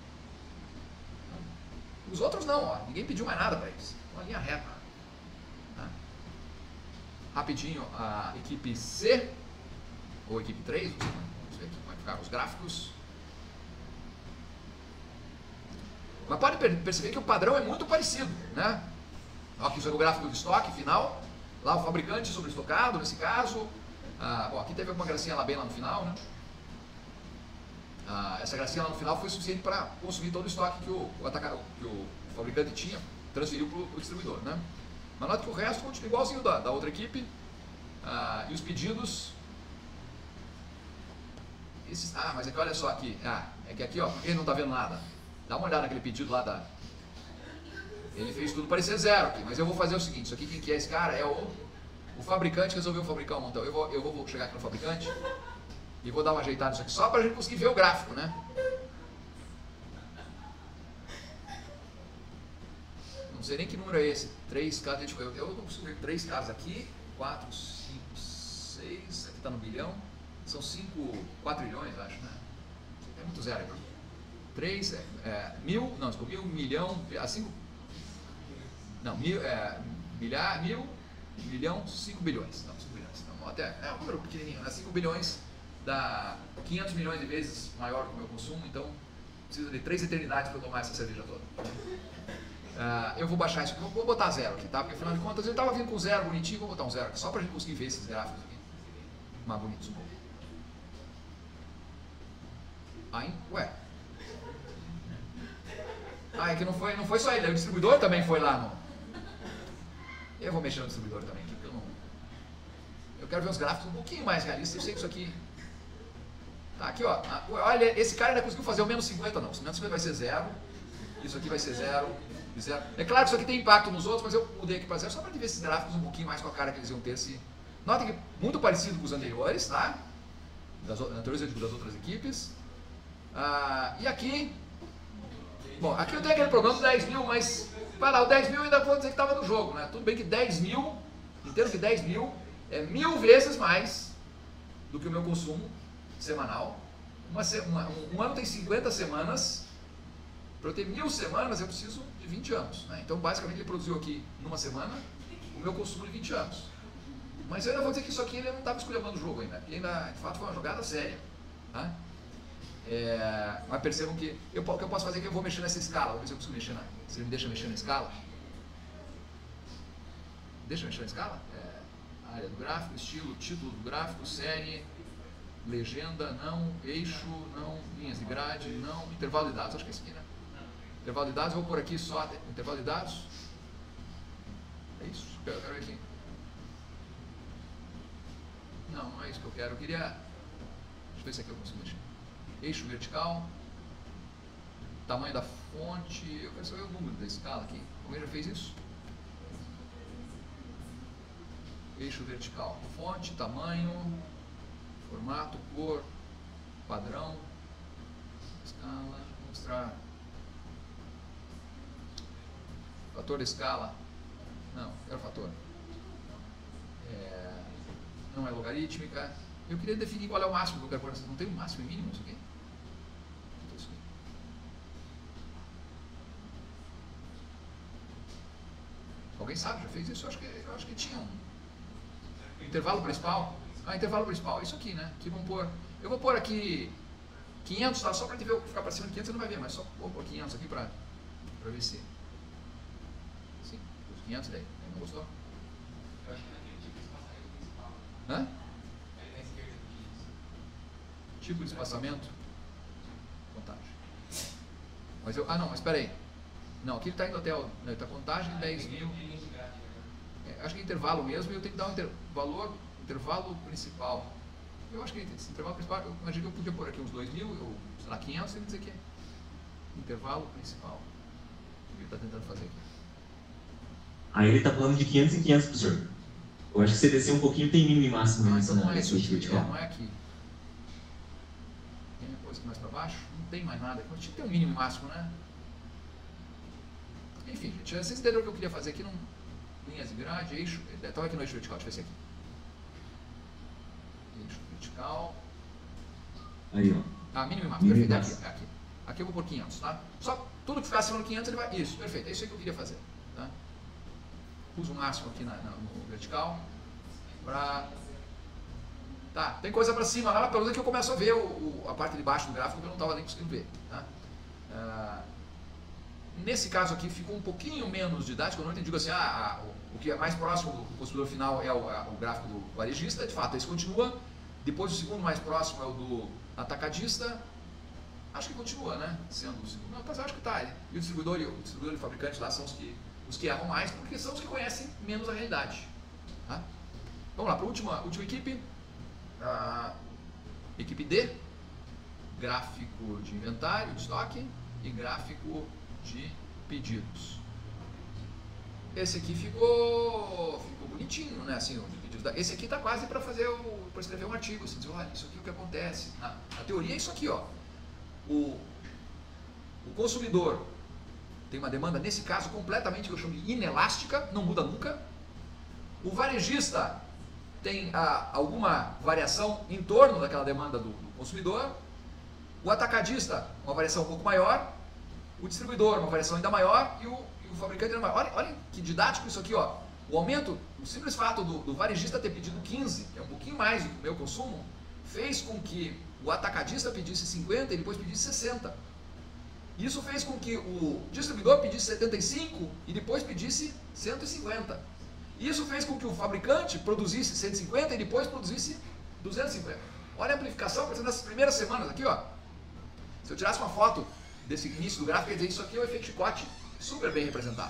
Os outros não, ó, ninguém pediu mais nada para eles. Uma linha reta. Tá? Rapidinho, a equipe C, ou equipe três, vamos ver aqui como vai ficar os gráficos. Mas pode perceber que o padrão é muito parecido, né? Aqui isso é o gráfico de estoque final. Lá o fabricante sobreestocado, nesse caso. Ah, bom, aqui teve alguma gracinha lá bem lá no final, né? Ah, essa gracinha lá no final foi suficiente para consumir todo o estoque que o, o, ataca, que o fabricante tinha, transferiu para o distribuidor, né? Mas nota que o resto continua igualzinho da, da outra equipe. Ah, e os pedidos... Esses, ah, mas é que olha só aqui. Ah, é que aqui, ó, ele não está vendo nada. Dá uma olhada naquele pedido lá da... Ele fez tudo parecer zero aqui, mas eu vou fazer o seguinte, isso aqui quem que é esse cara? É o, o fabricante resolveu fabricar um montão. Eu vou, eu vou chegar aqui no fabricante e vou dar uma ajeitada nisso aqui, só para a gente conseguir ver o gráfico, né? Não sei nem que número é esse, três casas, eu, eu não consigo ver três casas aqui, quatro, cinco, seis, aqui está no bilhão, são cinco, quatro trilhões, acho, né? É muito zero aqui. três, é, é, mil, não, desculpa, mil, milhão, a cinco, não, mil, é, milhar, mil, milhão, cinco bilhões, não, cinco bilhões, não, até, é um número pequenininho, né? cinco bilhões dá quinhentos milhões de vezes maior que o meu consumo, então preciso de três eternidades para tomar essa cerveja toda. Uh, eu vou baixar isso aqui, vou botar zero aqui, tá? Porque afinal de contas eu estava vindo com zero bonitinho, vou botar um zero aqui, só para a gente conseguir ver esses gráficos aqui, mais bonitos um pouco. Aí, ué. Ah, é que não foi, não foi só ele, o distribuidor também foi lá no... Eu vou mexer no distribuidor também aqui, porque eu não... Eu quero ver os gráficos um pouquinho mais realistas, eu sei que isso aqui... Tá, aqui ó, olha, esse cara ainda conseguiu fazer o menos cinquenta não, o menos cinquenta vai ser zero, isso aqui vai ser zero, zero. É claro que isso aqui tem impacto nos outros, mas eu mudei aqui para zero só para ver esses gráficos um pouquinho mais com a cara que eles iam ter. Se... Notem que muito parecido com os anteriores, tá? Das anteriores eu digo das outras equipes. Ah, e aqui... Bom, aqui eu tenho aquele problema dos dez mil, mas... Vai lá, o dez mil eu ainda vou dizer que estava no jogo, né? Tudo bem que dez mil, entendo que dez mil é mil vezes mais do que o meu consumo semanal. Uma, uma, um, um ano tem cinquenta semanas, para eu ter mil semanas eu preciso de vinte anos. Né? Então basicamente ele produziu aqui numa semana o meu consumo de vinte anos. Mas eu ainda vou dizer que isso aqui ele não estava esculhambando o jogo ainda, porque ainda de fato foi uma jogada séria. Tá? É, mas percebam que eu, o que eu posso fazer é que eu vou mexer nessa escala, vou ver se eu consigo mexer na, se ele me deixa mexer na escala. Deixa eu mexer na escala? É, área do gráfico, estilo, título do gráfico, série, legenda, não, eixo, não, linhas de grade, não, intervalo de dados, acho que é esse aqui, né? Intervalo de dados, eu vou por aqui só, intervalo de dados, é isso, eu quero ver aqui. Não, não é isso que eu quero, eu queria, deixa eu ver se aqui eu consigo mexer. Eixo vertical, tamanho da fonte, eu quero saber o número da escala aqui, alguém já fez isso? Eixo vertical, fonte, tamanho, formato, cor, padrão, escala, vou mostrar, fator de escala, não, quero fator, é, não é logarítmica, eu queria definir qual é o máximo que eu quero pôr, não tem um máximo e mínimo isso aqui? Isso aqui. Alguém sabe, já fez isso? Eu acho que, eu acho que tinha um intervalo principal. Ah, intervalo principal, isso aqui, né? Aqui vamos pôr, eu vou pôr aqui quinhentos, tá? Só para gente ver o que ficar para cima de quinhentos, você não vai ver, mas só vou pôr quinhentos aqui para ver se... Sim, os quinhentos daí. Não gostou? Eu acho que naquele tipo de espaçamento principal. Hã? Ali na esquerda do quinhentos. Tipo de espaçamento? Contagem. Mas eu... Ah, não, mas espera aí. Não, aqui ele está indo até... o- Ele está contagem dez mil. É, acho que é intervalo mesmo e eu tenho que dar um inter... valor, intervalo principal. Eu acho que esse intervalo principal, eu imagino que eu podia pôr aqui uns dois mil, ou sei lá, quinhentos, ele dizer que é intervalo principal. O que ele está tentando fazer aqui? Aí ele tá falando de quinhentos em quinhentos, professor. Eu acho que você descer um pouquinho tem mínimo e máximo Ah, nessa então não é nesse aqui, vertical. é, não é aqui. Tem uma coisa mais para baixo? Não tem mais nada. Tinha que ter um mínimo e máximo, né? Enfim, gente, vocês entenderam o que eu queria fazer aqui? Não... Linhas de grade, eixo. Estava aqui no eixo vertical, deixa eu ver esse aqui. Eixo vertical. Aí, ó. Ah, mínimo e máximo, Mínimo e perfeito. máximo. Aqui, aqui. Aqui eu vou por quinhentos, tá? Só tudo que ficar acima do quinhentos ele vai. Isso, perfeito. É isso aí que eu queria fazer. Tá? Uso o máximo aqui na, na, no vertical. Pra... Tá, tem coisa para cima lá, pelo que eu começo a ver o, o, a parte de baixo do gráfico que eu não estava nem conseguindo ver. Tá? Ah, nesse caso aqui ficou um pouquinho menos didático, eu não digo assim, ah, o, o que é mais próximo do consumidor final é o, a, o gráfico do varejista, de fato, esse continua. Depois o segundo mais próximo é o do atacadista. Acho que continua, né? Sendo o segundo. Não, mas eu acho que tá. E o distribuidor e o distribuidor e o fabricante lá são os que, os que erram mais, porque são os que conhecem menos a realidade. Tá? Vamos lá, para a última, última equipe. A equipe D, gráfico de inventário, de estoque e gráfico de pedidos. Esse aqui ficou, ficou bonitinho, né? Assim, o de pedidos da, esse aqui está quase para fazer o, para escrever um artigo. Assim, dizer, olha, isso aqui é o que acontece. Na, na teoria é isso aqui, ó. O, o consumidor tem uma demanda, nesse caso, completamente que eu chamo de inelástica, não muda nunca. O varejista tem ah, alguma variação em torno daquela demanda do, do consumidor. O atacadista, uma variação um pouco maior. O distribuidor, uma variação ainda maior. E o, e o fabricante ainda maior. Olha, olha que didático isso aqui, ó. O aumento, o simples fato do, do varejista ter pedido quinze, que é um pouquinho mais do que o meu consumo, fez com que o atacadista pedisse cinquenta e depois pedisse sessenta. Isso fez com que o distribuidor pedisse setenta e cinco e depois pedisse cento e cinquenta. Isso fez com que o fabricante produzisse cento e cinquenta e depois produzisse duzentos e cinquenta. Olha a amplificação nessas primeiras semanas aqui, ó. Se eu tirasse uma foto desse início do gráfico, quer dizer, isso aqui é o efeito chicote super bem representado.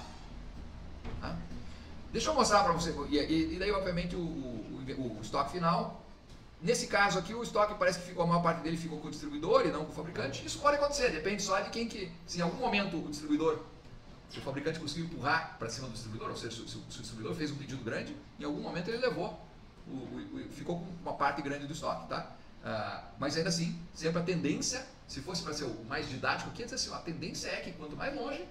Tá? Deixa eu mostrar para você, e, e daí obviamente o, o, o estoque final. Nesse caso aqui o estoque parece que ficou, a maior parte dele ficou com o distribuidor e não com o fabricante. Isso pode acontecer, depende só de quem que, se em algum momento o distribuidor, se o fabricante conseguiu empurrar para cima do distribuidor, ou seja, se, se, se o distribuidor fez um pedido grande, em algum momento ele levou, o, o, o, ficou com uma parte grande do estoque, tá? Uh, mas ainda assim, sempre a tendência, se fosse para ser o mais didático aqui, é dizer assim, ó, a tendência é que quanto mais longe,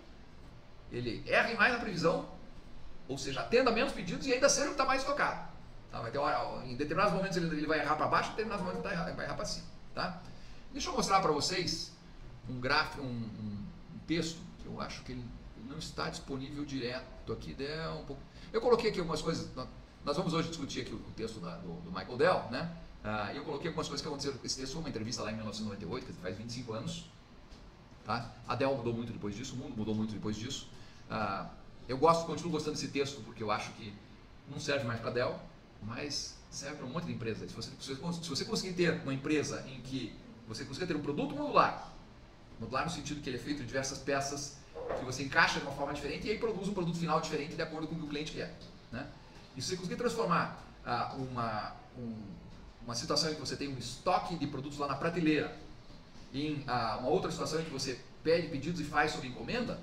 ele erre mais na previsão, ou seja, atenda menos pedidos e ainda seja o que está mais estocado. Tá? Vai ter hora, em determinados momentos ele, ele vai errar para baixo, em determinados momentos ele vai errar para cima. Tá? Deixa eu mostrar para vocês um gráfico, um, um, um texto, que eu acho que ele não está disponível direto aqui, é um pouco... Eu coloquei aqui algumas coisas, nós vamos hoje discutir aqui o texto da, do, do Michael Dell, né? Uh, eu coloquei algumas coisas que aconteceram, esse texto foi uma entrevista lá em mil novecentos e noventa e oito, que faz vinte e cinco anos, tá? A Dell mudou muito depois disso, o mundo mudou muito depois disso. Uh, eu gosto, continuo gostando desse texto, porque eu acho que não serve mais para a Dell, mas serve para um monte de empresas. Se você, se, você, se você conseguir ter uma empresa em que você conseguir ter um produto modular, modular no sentido que ele é feito de diversas peças, que você encaixa de uma forma diferente e aí produz um produto final diferente de acordo com o que o cliente quer, né? E se você conseguir transformar uh, uma, um, uma situação em que você tem um estoque de produtos lá na prateleira em uh, uma outra situação em que você pede pedidos e faz sob encomenda,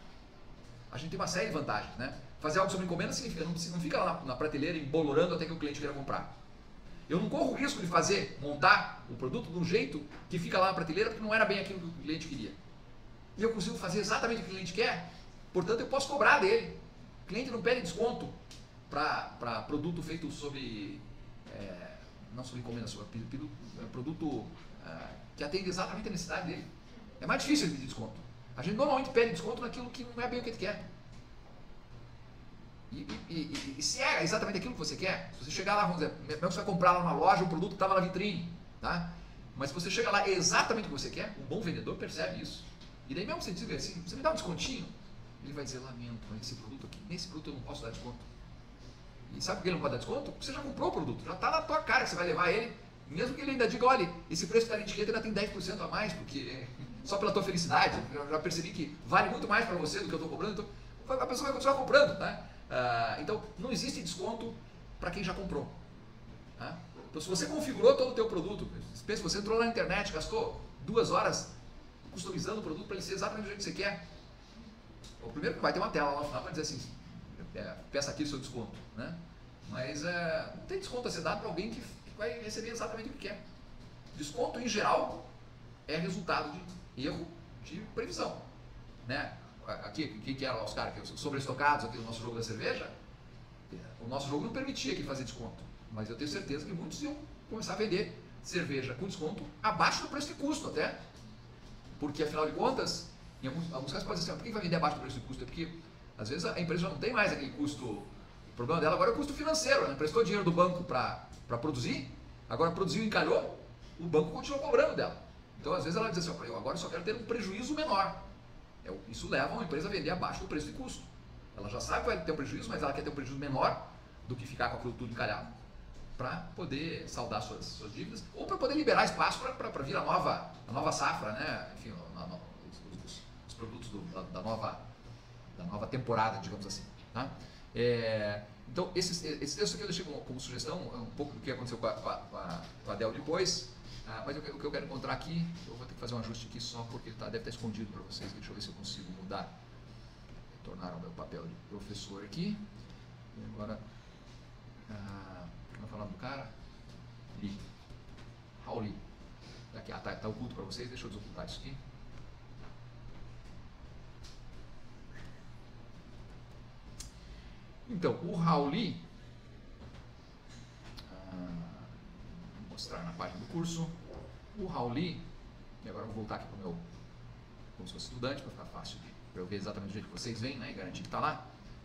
a gente tem uma série de vantagens, né? Fazer algo sob encomenda significa, não, não fica lá na, na prateleira embolorando até que o cliente queira comprar. Eu não corro o risco de fazer, montar o produto de um jeito que fica lá na prateleira porque não era bem aquilo que o cliente queria. E eu consigo fazer exatamente o que o cliente quer, portanto eu posso cobrar dele. O cliente não pede desconto para produto feito sob, é, não sob encomenda, sob pedido, é, produto é, que atende exatamente a necessidade dele. É mais difícil ele pedir desconto. A gente normalmente pede desconto naquilo que não é bem o que ele quer. E, e, e, e se é exatamente aquilo que você quer, se você chegar lá, vamos dizer, mesmo que você vai comprar lá numa loja um produto que estava na vitrine, tá? Mas se você chega lá exatamente o que você quer, um bom vendedor percebe isso. E daí mesmo você diz assim, você me dá um descontinho? Ele vai dizer, lamento, esse produto aqui, nesse produto eu não posso dar desconto. E sabe por que ele não pode dar desconto? Porque você já comprou o produto, já está na tua cara que você vai levar ele, mesmo que ele ainda diga, olha, esse preço que está na etiqueta ainda tem dez por cento a mais, porque só pela tua felicidade, eu já percebi que vale muito mais para você do que eu estou cobrando, então a pessoa vai continuar comprando, tá? Ah, então não existe desconto para quem já comprou. Tá? Então se você configurou todo o teu produto, pensa, você entrou na internet, gastou duas horas customizando o produto para ele ser exatamente do jeito que você quer, o primeiro que vai ter uma tela lá no final para dizer assim, é, peça aqui o seu desconto, né? Mas é, não tem desconto a ser dado para alguém que, que vai receber exatamente o que quer. Desconto em geral é resultado de erro de previsão, né? Aqui, o que eram os caras sobreestocados aqui no nosso jogo da cerveja? O nosso jogo não permitia aqui fazer desconto, mas eu tenho certeza que muitos iam começar a vender cerveja com desconto abaixo do preço de custo até, porque afinal de contas, em alguns, alguns casos pode dizer assim, por que vai vender abaixo do preço de custo? É porque às vezes a empresa já não tem mais aquele custo, o problema dela agora é o custo financeiro, né? Emprestou dinheiro do banco para produzir, agora produziu e encalhou, o banco continua cobrando dela. Então às vezes ela diz assim, eu agora só quero ter um prejuízo menor. Isso leva uma empresa a vender abaixo do preço de custo. Ela já sabe que vai ter um prejuízo, mas ela quer ter um prejuízo menor do que ficar com aquilo tudo encalhado, para poder saldar suas, suas dívidas, ou para poder liberar espaço para vir a nova, a nova safra, né? Enfim, a, a, os, os, os produtos do, da, da, nova, da nova temporada, digamos assim. Tá? É, então, esse, esse texto aqui eu deixei como, como sugestão, um pouco do que aconteceu com a, com a, com a Dell depois. Ah, mas o que eu quero encontrar aqui, eu vou ter que fazer um ajuste aqui só porque tá, deve estar escondido para vocês. Deixa eu ver se eu consigo mudar, tornar o meu papel de professor aqui. E agora, ah, vamos falar do cara? Lee. Hao Lee. Aqui, ah, tá, tá oculto para vocês, deixa eu desocultar isso aqui. Então, o Hao Lee, mostrar na página do curso, o Hao Lee, e agora eu vou voltar aqui para o meu, como se fosse estudante, para ficar fácil para eu ver exatamente do jeito que vocês veem, né, e garantir que está lá.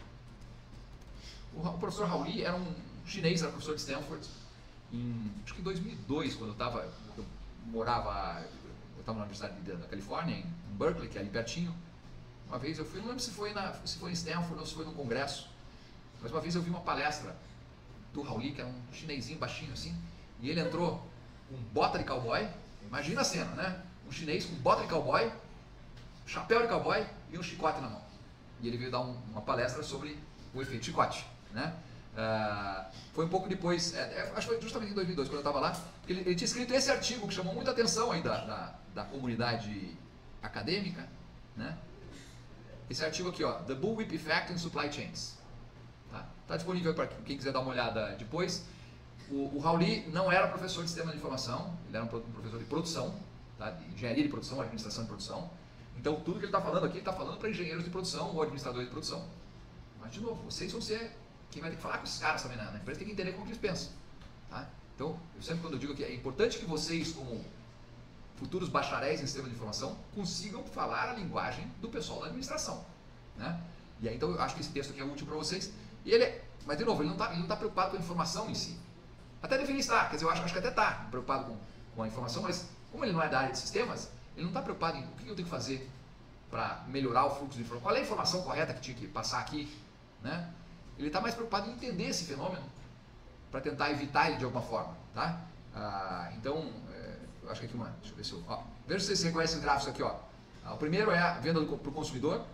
O, o professor Hao Lee era um chinês, era professor de Stanford, em, acho que em dois mil e dois, quando eu estava, eu morava, eu estava na Universidade da Califórnia, em Berkeley, que é ali pertinho. Uma vez eu fui, não lembro se foi, na, se foi em Stanford ou se foi num congresso, mas uma vez eu vi uma palestra do Hao Lee, que era um chinesinho baixinho assim, e ele entrou com bota de cowboy, imagina a cena, né? Um chinês com bota de cowboy, chapéu de cowboy e um chicote na mão. E ele veio dar um, uma palestra sobre o efeito chicote, né? Uh, foi um pouco depois, é, acho que foi justamente em dois mil e dois, quando eu estava lá, porque ele, ele tinha escrito esse artigo que chamou muita atenção aí da, da, da comunidade acadêmica, né? Esse artigo aqui, ó, The Bullwhip Effect in Supply Chains. Tá, tá disponível para quem quiser dar uma olhada depois. O, o Hao Lee não era professor de sistema de informação, ele era um professor de produção, tá? De engenharia de produção, administração de produção. Então tudo que ele está falando aqui, ele está falando para engenheiros de produção ou administradores de produção. Mas de novo, vocês vão ser quem vai ter que falar com esses caras também na, na empresa, tem que entender como que eles pensam. Tá? Então, eu sempre quando eu digo que é importante que vocês, como futuros bacharéis em sistema de informação, consigam falar a linguagem do pessoal da administração. Né? E aí, então, eu acho que esse texto aqui é útil para vocês. E ele é, mas de novo, ele não está tá preocupado com a informação em si. Até deveria estar, quer dizer, eu acho, acho que até está preocupado com, com a informação, mas como ele não é da área de sistemas, ele não está preocupado em o que eu tenho que fazer para melhorar o fluxo de informação, qual é a informação correta que tinha que passar aqui, né? Ele está mais preocupado em entender esse fenômeno para tentar evitar ele de alguma forma, tá? Ah, então, é, eu acho que aqui uma, deixa eu ver se eu, ó, veja se vocês reconhecem o gráfico aqui, ó. Ah, o primeiro é a venda para o consumidor.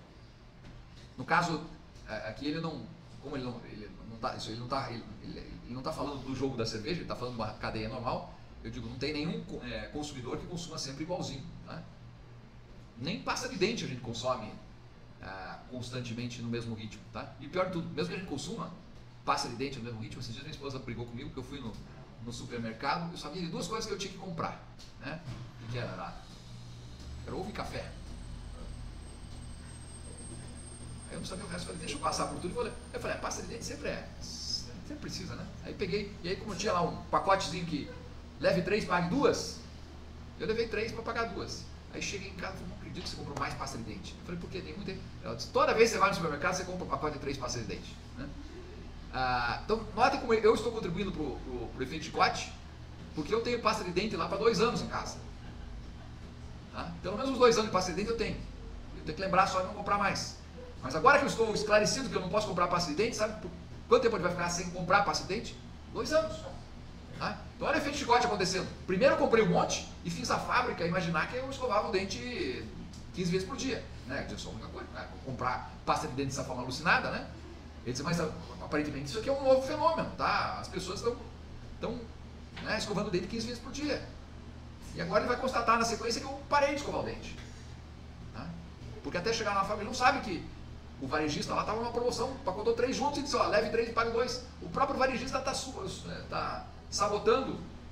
No caso, aqui ele não, como ele não, ele não tá, isso, ele não está, ele, ele, ele não tá falando do jogo da cerveja, ele está falando de uma cadeia normal. Eu digo, não tem nenhum é, consumidor que consuma sempre igualzinho, tá? Nem pasta de dente a gente consome ah, constantemente no mesmo ritmo, tá? E pior de tudo, mesmo que a gente consuma pasta de dente no mesmo ritmo, esses dias minha esposa brigou comigo que eu fui no, no supermercado, eu sabia de duas coisas que eu tinha que comprar, né? O que era? Era ovo e café. Aí eu não sabia o resto, eu falei, deixa eu passar por tudo e vou ler. Eu falei, a pasta de dente sempre é, sempre precisa, né? Aí peguei, e aí como tinha lá um pacotezinho que leve três, pague duas, eu levei três para pagar duas. Aí cheguei em casa e falei, não acredito que você comprou mais pasta de dente. Eu falei, por quê? Tem muita... Ela disse, toda vez que você vai no supermercado, você compra um pacote de três pastas de dente. Né? Ah, então, notem como eu estou contribuindo para o efeito chicote, Porque eu tenho pasta de dente lá para dois anos em casa. Tá? Pelo menos uns dois anos de pasta de dente eu tenho. Eu tenho que lembrar só de não comprar mais. Mas agora que eu estou esclarecido que eu não posso comprar pasta de dente, sabe por quanto tempo ele vai ficar sem comprar pasta de dente? Dois anos. Tá? Então olha o efeito chicote acontecendo. Primeiro eu comprei um monte e fiz a fábrica imaginar que eu escovava o dente quinze vezes por dia. Né? Eu sou a única coisa. Né? Comprar pasta de dente dessa forma alucinada, né? Ele disse, mas aparentemente isso aqui é um novo fenômeno, tá? As pessoas estão, estão né, escovando o dente quinze vezes por dia. E agora ele vai constatar na sequência que eu parei de escovar o dente. Tá? Porque até chegar na fábrica ele não sabe que o varejista lá estava numa promoção, pacotou três juntos e disse, ó, leve três e pague dois. O próprio varejista está tá sabotando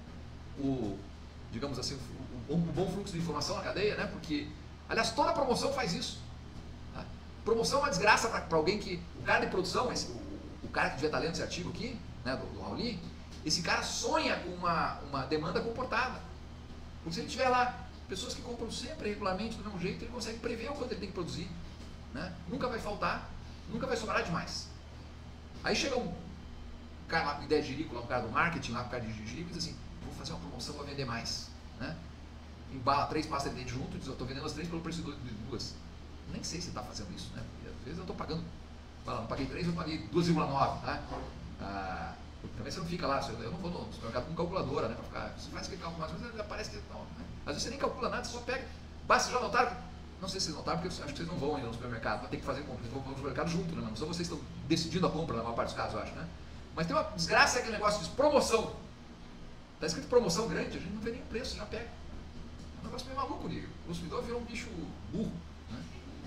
o, digamos assim, o, o bom fluxo de informação na cadeia, né? Porque, aliás, toda promoção faz isso. Tá? Promoção é uma desgraça para alguém que, o cara de produção, esse, o, o cara que devia estar lendo esse artigo aqui, né, do, do Rauli, esse cara sonha com uma, uma demanda comportada. Porque se ele tiver lá pessoas que compram sempre regularmente do mesmo jeito, ele consegue prever o quanto ele tem que produzir. Né? Nunca vai faltar, nunca vai sobrar demais. Aí chega um cara lá com ideia de ridícula, um cara do marketing, lá com cara de ridículo, e diz assim, vou fazer uma promoção para vender mais. Né? Embala três pastas de dente junto e diz, eu estou vendendo as três pelo preço de duas. Nem sei se está fazendo isso, né? Porque às vezes eu estou pagando, fala, não paguei três, eu paguei duas vírgula nove. Tá? Ah, também você não fica lá, eu não vou no supermercado com calculadora, né? Pra ficar, você faz aquele cálculo mais, mas aparece que não. Né? Às vezes você nem calcula nada, você só pega. Basta já notar. Não sei se vocês notaram, porque acho que vocês não vão ainda no supermercado, vai ter que fazer compra, vocês vão no supermercado junto, né? Não só vocês estão decidindo a compra na maior parte dos casos, eu acho, né? Mas tem uma desgraça, é aquele negócio de promoção. Está escrito promoção grande, a gente não vê nem o preço, já pega. É um negócio meio maluco, o consumidor virou um bicho burro, né?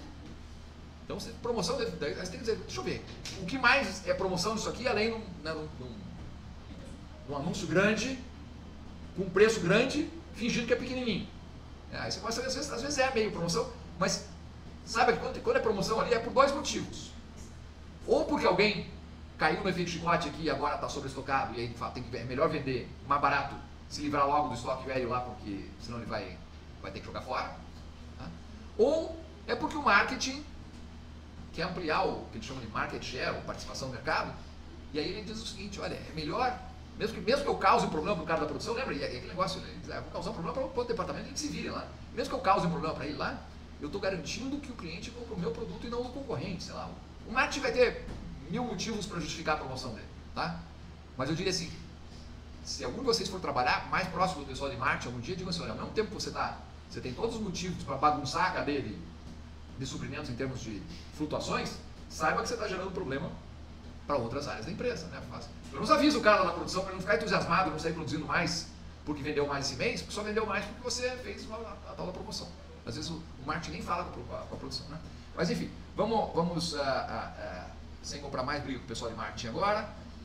Então, promoção, aí você tem que dizer, deixa eu ver, o que mais é promoção disso aqui, além de um, né, de um, de um anúncio grande, com um preço grande, fingindo que é pequenininho. É, aí você começa a ver, às vezes, às vezes é meio promoção, mas sabe que quando, quando é promoção ali é por dois motivos. Ou porque alguém caiu no efeito chicote aqui e agora está sobreestocado e aí tem que, é melhor vender mais barato, se livrar logo do estoque velho lá, porque senão ele vai, vai ter que jogar fora. Tá? Ou é porque o marketing quer ampliar o que eles chamam de market share, ou participação no mercado, e aí ele diz o seguinte, olha, é melhor, mesmo que, mesmo que eu cause um problema para o cara da produção, lembra? E aquele negócio, ele diz, ah, vou causar um problema para o outro departamento, ele se vire lá. Mesmo que eu cause um problema para ele lá, eu estou garantindo que o cliente compra o meu produto e não o concorrente, sei lá. O marketing vai ter mil motivos para justificar a promoção dele, tá? Mas eu diria assim, se algum de vocês for trabalhar mais próximo do pessoal de marketing algum dia, digam assim, olha, ao mesmo tempo que você tá, você tem todos os motivos para bagunçar a cadeia de, de suprimentos em termos de flutuações, saiba que você está gerando problema para outras áreas da empresa, né? Eu não aviso o cara lá na produção para ele não ficar entusiasmado, não sair produzindo mais porque vendeu mais esse mês, porque só vendeu mais porque você fez uma, a, a tal da promoção. Às vezes o, o marketing nem fala com a, com a produção, né? Mas enfim, vamos, vamos uh, uh, uh, sem comprar mais briga com o pessoal de marketing agora.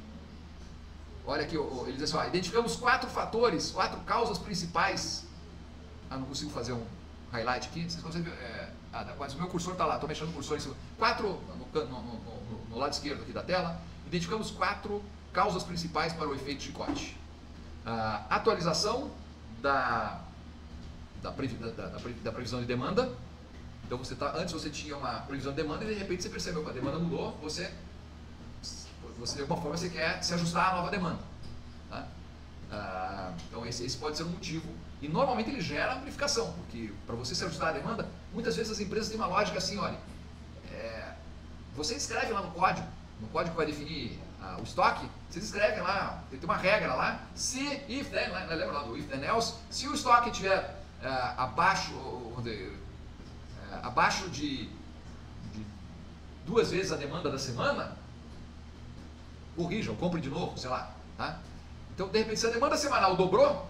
Olha aqui, ele diz assim, ó, identificamos quatro fatores, quatro causas principais. Ah, não consigo fazer um highlight aqui, vocês conseguem ver? É, ah, o meu cursor está lá, estou mexendo no cursor em cima. Quatro, no, no, no, no lado esquerdo aqui da tela, identificamos quatro causas principais para o efeito chicote. Ah, atualização da, da, da, da, da previsão de demanda. Então você tá, antes você tinha uma previsão de demanda e de repente você percebeu que a demanda mudou, você, você de alguma forma você quer se ajustar à nova demanda. Tá? Ah, então esse, esse pode ser um motivo. E normalmente ele gera amplificação, porque para você se ajustar à demanda, muitas vezes as empresas têm uma lógica assim, olha, é, você escreve lá no código, no código que vai definir ah, o estoque, vocês escrevem lá, tem uma regra lá, se, if then, lembra lá do if then else, se o estoque estiver ah, abaixo, vamos dizer, ah, abaixo de, de duas vezes a demanda da semana, corrijam, compre de novo, sei lá. Tá? Então, de repente, se a demanda semanal dobrou,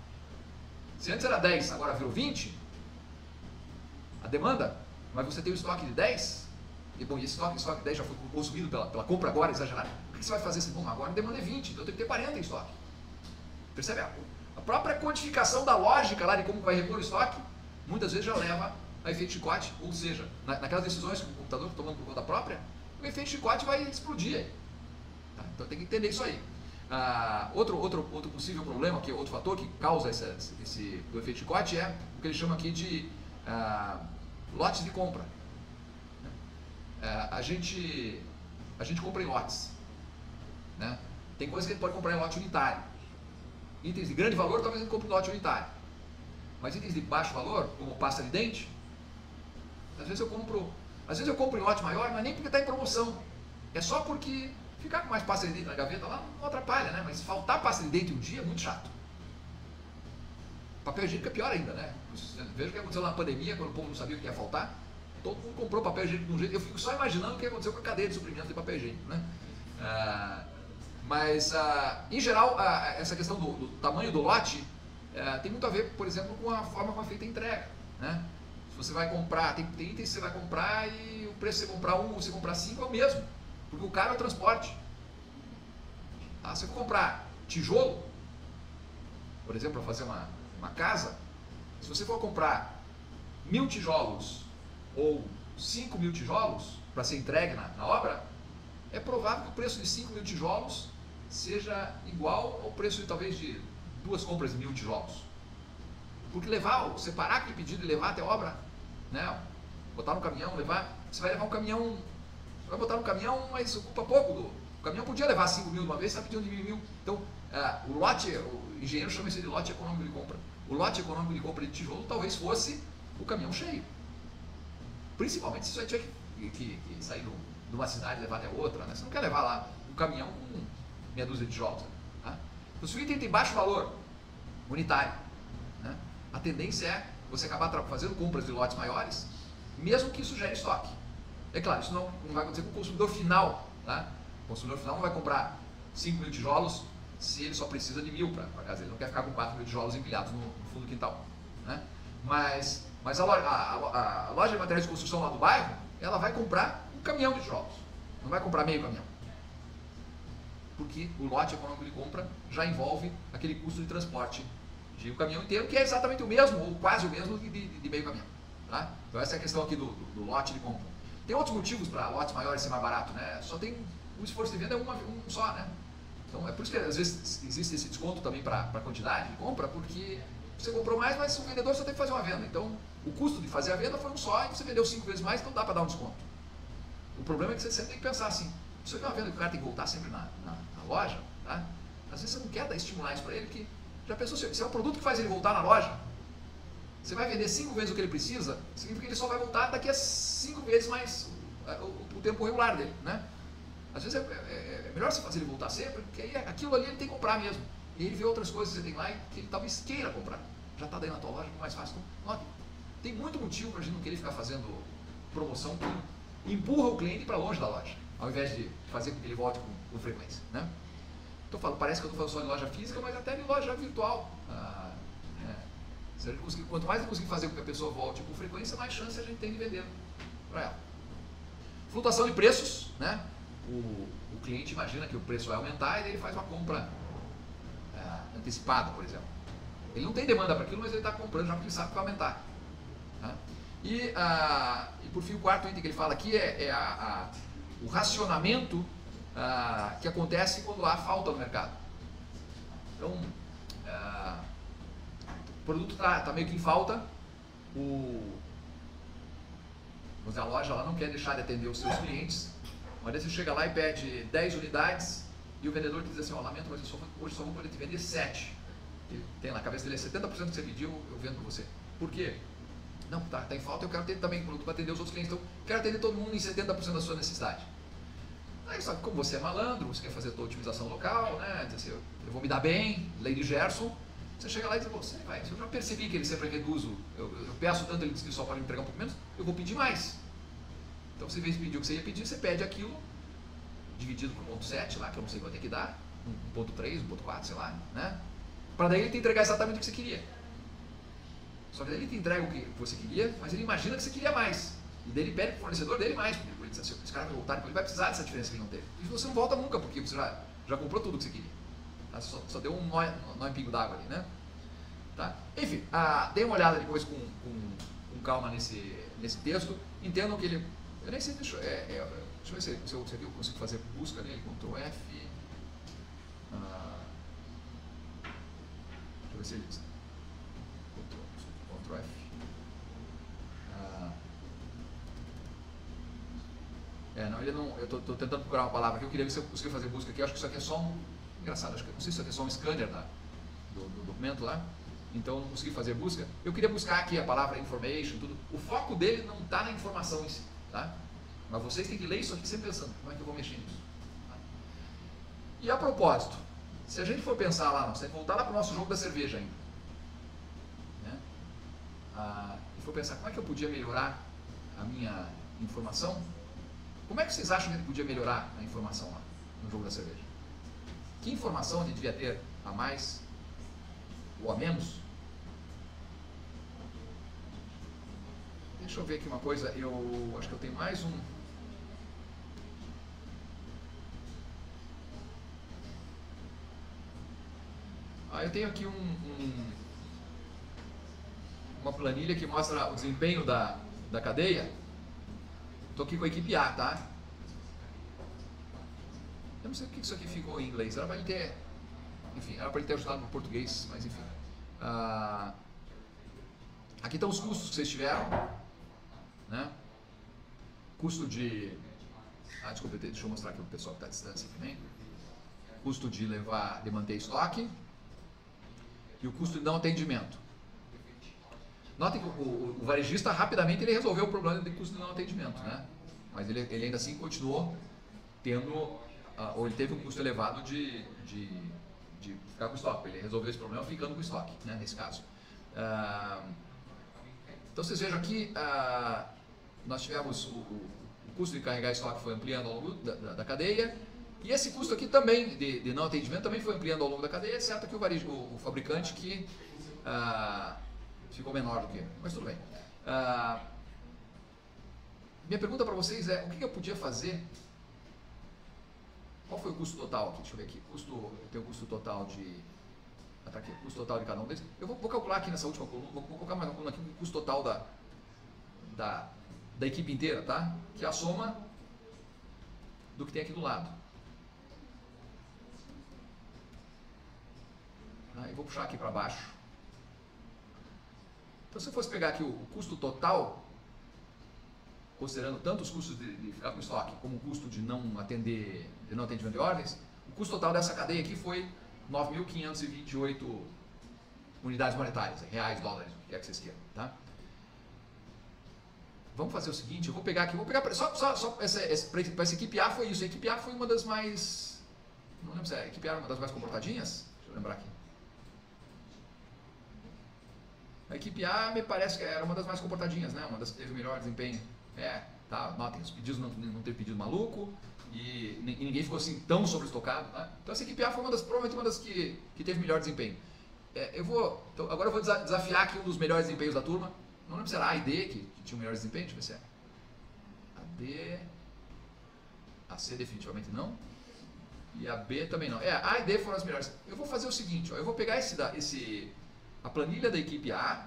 se antes era dez, agora virou vinte, a demanda, mas você tem o estoque de dez, e bom, e esse estoque, estoque de dez já foi consumido pela, pela compra agora exagerada, o que você vai fazer? Bom, agora a demanda é vinte, então eu tenho que ter quarenta em estoque. Percebe? A própria quantificação da lógica lá de como vai repor o estoque, muitas vezes já leva a efeito chicote, ou seja, na, naquelas decisões que o computador está tomando por conta própria, o efeito chicote vai explodir. Tá? Então tem que entender isso aí. Ah, outro, outro, outro possível problema, que é outro fator que causa esse, esse do efeito chicote é o que eles chamam aqui de ah, lotes de compra. Ah, a, gente, a gente compra em lotes. Né? Tem coisas que a gente pode comprar em lote unitário. Itens de grande valor, talvez ele compre em lote unitário. Mas itens de baixo valor, como pasta de dente, às vezes eu compro, às vezes eu compro em lote maior, mas nem porque está em promoção. É só porque ficar com mais pasta de dente na gaveta lá não atrapalha, né? Mas faltar pasta de dente um dia é muito chato. Papel higiênico é pior ainda, né? Veja o que aconteceu na pandemia, quando o povo não sabia o que ia faltar. Todo mundo comprou papel higiênico de um jeito. Eu fico só imaginando o que aconteceu com a cadeia de suprimento de papel higiênico, né? Ah, mas, ah, em geral, ah, essa questão do, do tamanho do lote ah, tem muito a ver, por exemplo, com a forma como é feita a entrega, né? Se você vai comprar, tem, tem itens que você vai comprar e o preço de você comprar um ou você comprar cinco é o mesmo, porque o caro é o transporte. Ah, se você comprar tijolo, por exemplo, para fazer uma, uma casa, se você for comprar mil tijolos ou cinco mil tijolos para ser entregue na, na obra, é provável que o preço de cinco mil tijolos seja igual ao preço de talvez de duas compras de mil tijolos. Porque levar, separar aquele pedido e levar até a obra, né? Botar no caminhão, levar, você vai levar um caminhão, você vai botar no caminhão, mas ocupa pouco do. O caminhão podia levar cinco mil de uma vez, você está pedindo de mil mil. Então, ah, o lote, o engenheiro chama isso de lote econômico de compra. O lote econômico de compra de tijolo talvez fosse o caminhão cheio. Principalmente se você tiver que, que, que sair do, de uma cidade e levar até outra, né? Você não quer levar lá um caminhão com meia dúzia de tijolos. Tá? Então, se o item tem baixo valor unitário, né? A tendência é você acabar fazendo compras de lotes maiores, mesmo que isso gere estoque. É claro, isso não, não vai acontecer com o consumidor final. Tá? O consumidor final não vai comprar cinco mil tijolos se ele só precisa de mil para a casa. Ele não quer ficar com quatro mil tijolos empilhados no, no fundo do quintal. Né? Mas, mas a, loja, a, a, a loja de materiais de construção lá do bairro, ela vai comprar um caminhão de tijolos. Não vai comprar meio caminhão. Porque o lote econômico de compra já envolve aquele custo de transporte de um caminhão inteiro, que é exatamente o mesmo, ou quase o mesmo de, de, de meio caminhão. Tá? Então essa é a questão aqui do, do, do lote de compra. Tem outros motivos para lotes maiores ser mais barato, né? Só tem o esforço de venda é uma, um só, né? Então é por isso que às vezes existe esse desconto também para a quantidade de compra, porque você comprou mais, mas o vendedor só tem que fazer uma venda. Então o custo de fazer a venda foi um só e você vendeu cinco vezes mais, então dá para dar um desconto. O problema é que você sempre tem que pensar assim, se você tem uma venda que o cara tem que voltar sempre na, na, na loja, tá? Às vezes você não quer dar estimular isso para ele, que já pensou, se é um produto que faz ele voltar na loja, você vai vender cinco vezes o que ele precisa, significa que ele só vai voltar daqui a cinco vezes mais o, o, o tempo regular dele, né? Às vezes é, é, é melhor você fazer ele voltar sempre, porque aí aquilo ali ele tem que comprar mesmo. E ele vê outras coisas que você tem lá e que ele talvez queira comprar. Já está daí na tua loja, que é mais fácil. Então, olha, tem muito motivo para a gente não querer ficar fazendo promoção que empurra o cliente para longe da loja, ao invés de fazer com que ele volte com, com frequência, né? Então, falo, parece que eu estou falando só de loja física, mas até de loja virtual. Ah, é. Se a gente conseguir, quanto mais a gente conseguir fazer com que a pessoa volte com frequência, mais chance a gente tem de vender para ela. Flutuação de preços, né? O, o cliente imagina que o preço vai aumentar e daí ele faz uma compra é, antecipada, por exemplo. Ele não tem demanda para aquilo, mas ele está comprando já porque ele sabe que vai aumentar. Tá? E, ah, e por fim, o quarto item que ele fala aqui é, é a, a, o racionamento ah, que acontece quando há falta no mercado. Então, ah, o produto está tá meio que em falta, o, a loja ela não quer deixar de atender os seus clientes. Mas aí você chega lá e pede dez unidades e o vendedor te diz assim, ó, lamento, mas eu só, hoje só vou poder te vender sete. Ele tem na cabeça dele, setenta por cento do que você pediu, eu vendo para você. Por quê? Não, tá, tá em falta, eu quero ter também produto para atender os outros clientes, então eu quero atender todo mundo em setenta por cento da sua necessidade. Aí só que como você é malandro, você quer fazer a tua otimização local, né, diz assim, eu, eu vou me dar bem, lei de Gerson, você chega lá e diz, você vai, eu já percebi que ele sempre reduz, o, eu, eu peço tanto, ele diz que só pode me entregar um pouco menos, eu vou pedir mais. Então você vez pedir o que você ia pedir, você pede aquilo, dividido por um ponto sete lá, que eu não sei quanto é que dá, um ponto três, um ponto quatro, sei lá, né? Para daí ele te entregar exatamente o que você queria. Só que daí ele te entrega o que você queria, mas ele imagina que você queria mais. E daí ele pede para o fornecedor dele mais, porque ele diz assim, esse cara vai voltar, ele vai precisar dessa diferença que ele não teve. E você não volta nunca, porque você já, já comprou tudo o que você queria. Tá? Só, só deu um nó, nó em pingo d'água ali, né? Tá? Enfim, ah, dê uma olhada depois com, com, com calma nesse, nesse texto, entendam que ele... Eu nem sei, deixa, é, é, deixa eu ver se, se eu, se eu consigo fazer busca nele, Ctrl F. Ah, deixa eu ver se ele. Ctrl F. Ah, é, não, ele não. Eu estou tentando procurar uma palavra aqui, eu queria ver se eu consigo fazer busca aqui. Eu acho que isso aqui é só um. Engraçado, acho que não sei se isso aqui é só um scanner da, documento lá, então eu não consegui fazer busca. Eu queria buscar aqui a palavra information, tudo. O foco dele não está na informação em si, tá? Mas vocês têm que ler isso aqui sempre pensando, como é que eu vou mexer nisso? Tá? E a propósito, se a gente for pensar lá, nós temos que voltar lá para o nosso jogo da cerveja ainda. Né? Ah, e for pensar, como é que eu podia melhorar a minha informação? Como é que vocês acham que ele podia melhorar a informação lá no jogo da cerveja? Que informação ele devia ter a mais ou a menos? Deixa eu ver aqui uma coisa, eu acho que eu tenho mais um. Ah, eu tenho aqui um, um, uma planilha que mostra o desempenho da, da cadeia. Estou aqui com a equipe A, tá? Eu não sei o que isso aqui ficou em inglês. Era para ele ter, enfim, era para ele ter ajudado no português, mas enfim. Ah, aqui estão os custos que vocês tiveram, né? Custo de, ah, desculpa, deixa eu mostrar aqui o pessoal que está à distância também. Custo de levar, de manter estoque e o custo de não atendimento. Notem que o, o, o varejista rapidamente ele resolveu o problema de custo de não atendimento, né? Mas ele, ele ainda assim continuou tendo, uh, ou ele teve um custo elevado de, de, de ficar com estoque. Ele resolveu esse problema ficando com estoque, né, nesse caso. Uh, então vocês vejam aqui, uh, nós tivemos o, o, o custo de carregar estoque foi ampliando ao longo da, da, da cadeia, e esse custo aqui também, de, de não atendimento, também foi ampliando ao longo da cadeia, exceto que o, varejo, o, o fabricante que uh, ficou menor do que, mas tudo bem. Uh, minha pergunta para vocês é, o que, que eu podia fazer? Qual foi o custo total aqui? Deixa eu ver aqui. Custo, eu tenho o custo total de... Ah, tá aqui, o custo total de cada um deles. Eu vou, vou calcular aqui nessa última coluna, vou, vou colocar mais uma coluna aqui, o custo total da, da, da equipe inteira, tá? Que é a soma do que tem aqui do lado. Ah, eu vou puxar aqui para baixo. Então, se eu fosse pegar aqui o, o custo total, considerando tanto os custos de, de ficar com estoque, como o custo de não atender, de não atendimento de ordens, o custo total dessa cadeia aqui foi nove mil quinhentas e vinte e oito unidades monetárias, reais, dólares, o que é que vocês queiram, tá? Vamos fazer o seguinte, eu vou pegar aqui, vou pegar, só, só, só essa, essa, para essa equipe A foi isso, a equipe A foi uma das mais, não lembro se é, a equipe A era uma das mais comportadinhas, deixa eu lembrar aqui. A equipe A me parece que era uma das mais comportadinhas, né? Uma das que teve o melhor desempenho. É, tá, notem, os pedidos não, não teve pedido maluco e, e ninguém ficou assim tão sobreestocado, tá? Então essa equipe A foi uma das, provavelmente uma das que, que teve melhor desempenho. É, eu vou, então, agora eu vou desafiar aqui um dos melhores desempenhos da turma. Não lembro se era A e D que, que tinha o melhor desempenho, deixa eu ver se é. A D, a C definitivamente não. E a B também não. É, A e D foram as melhores. Eu vou fazer o seguinte, ó, eu vou pegar esse, esse a planilha da equipe A,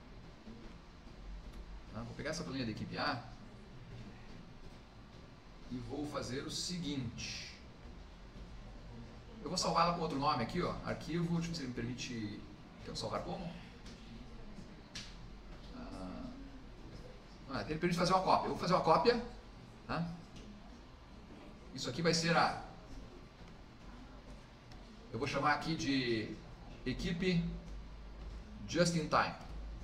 tá? Vou pegar essa planilha da equipe A e vou fazer o seguinte, eu vou salvá-la com outro nome aqui, ó, arquivo, deixa eu ver se ele me permite, quer salvar como? Ah, ele permite fazer uma cópia, eu vou fazer uma cópia, tá? Isso aqui vai ser a, eu vou chamar aqui de equipe Just in Time,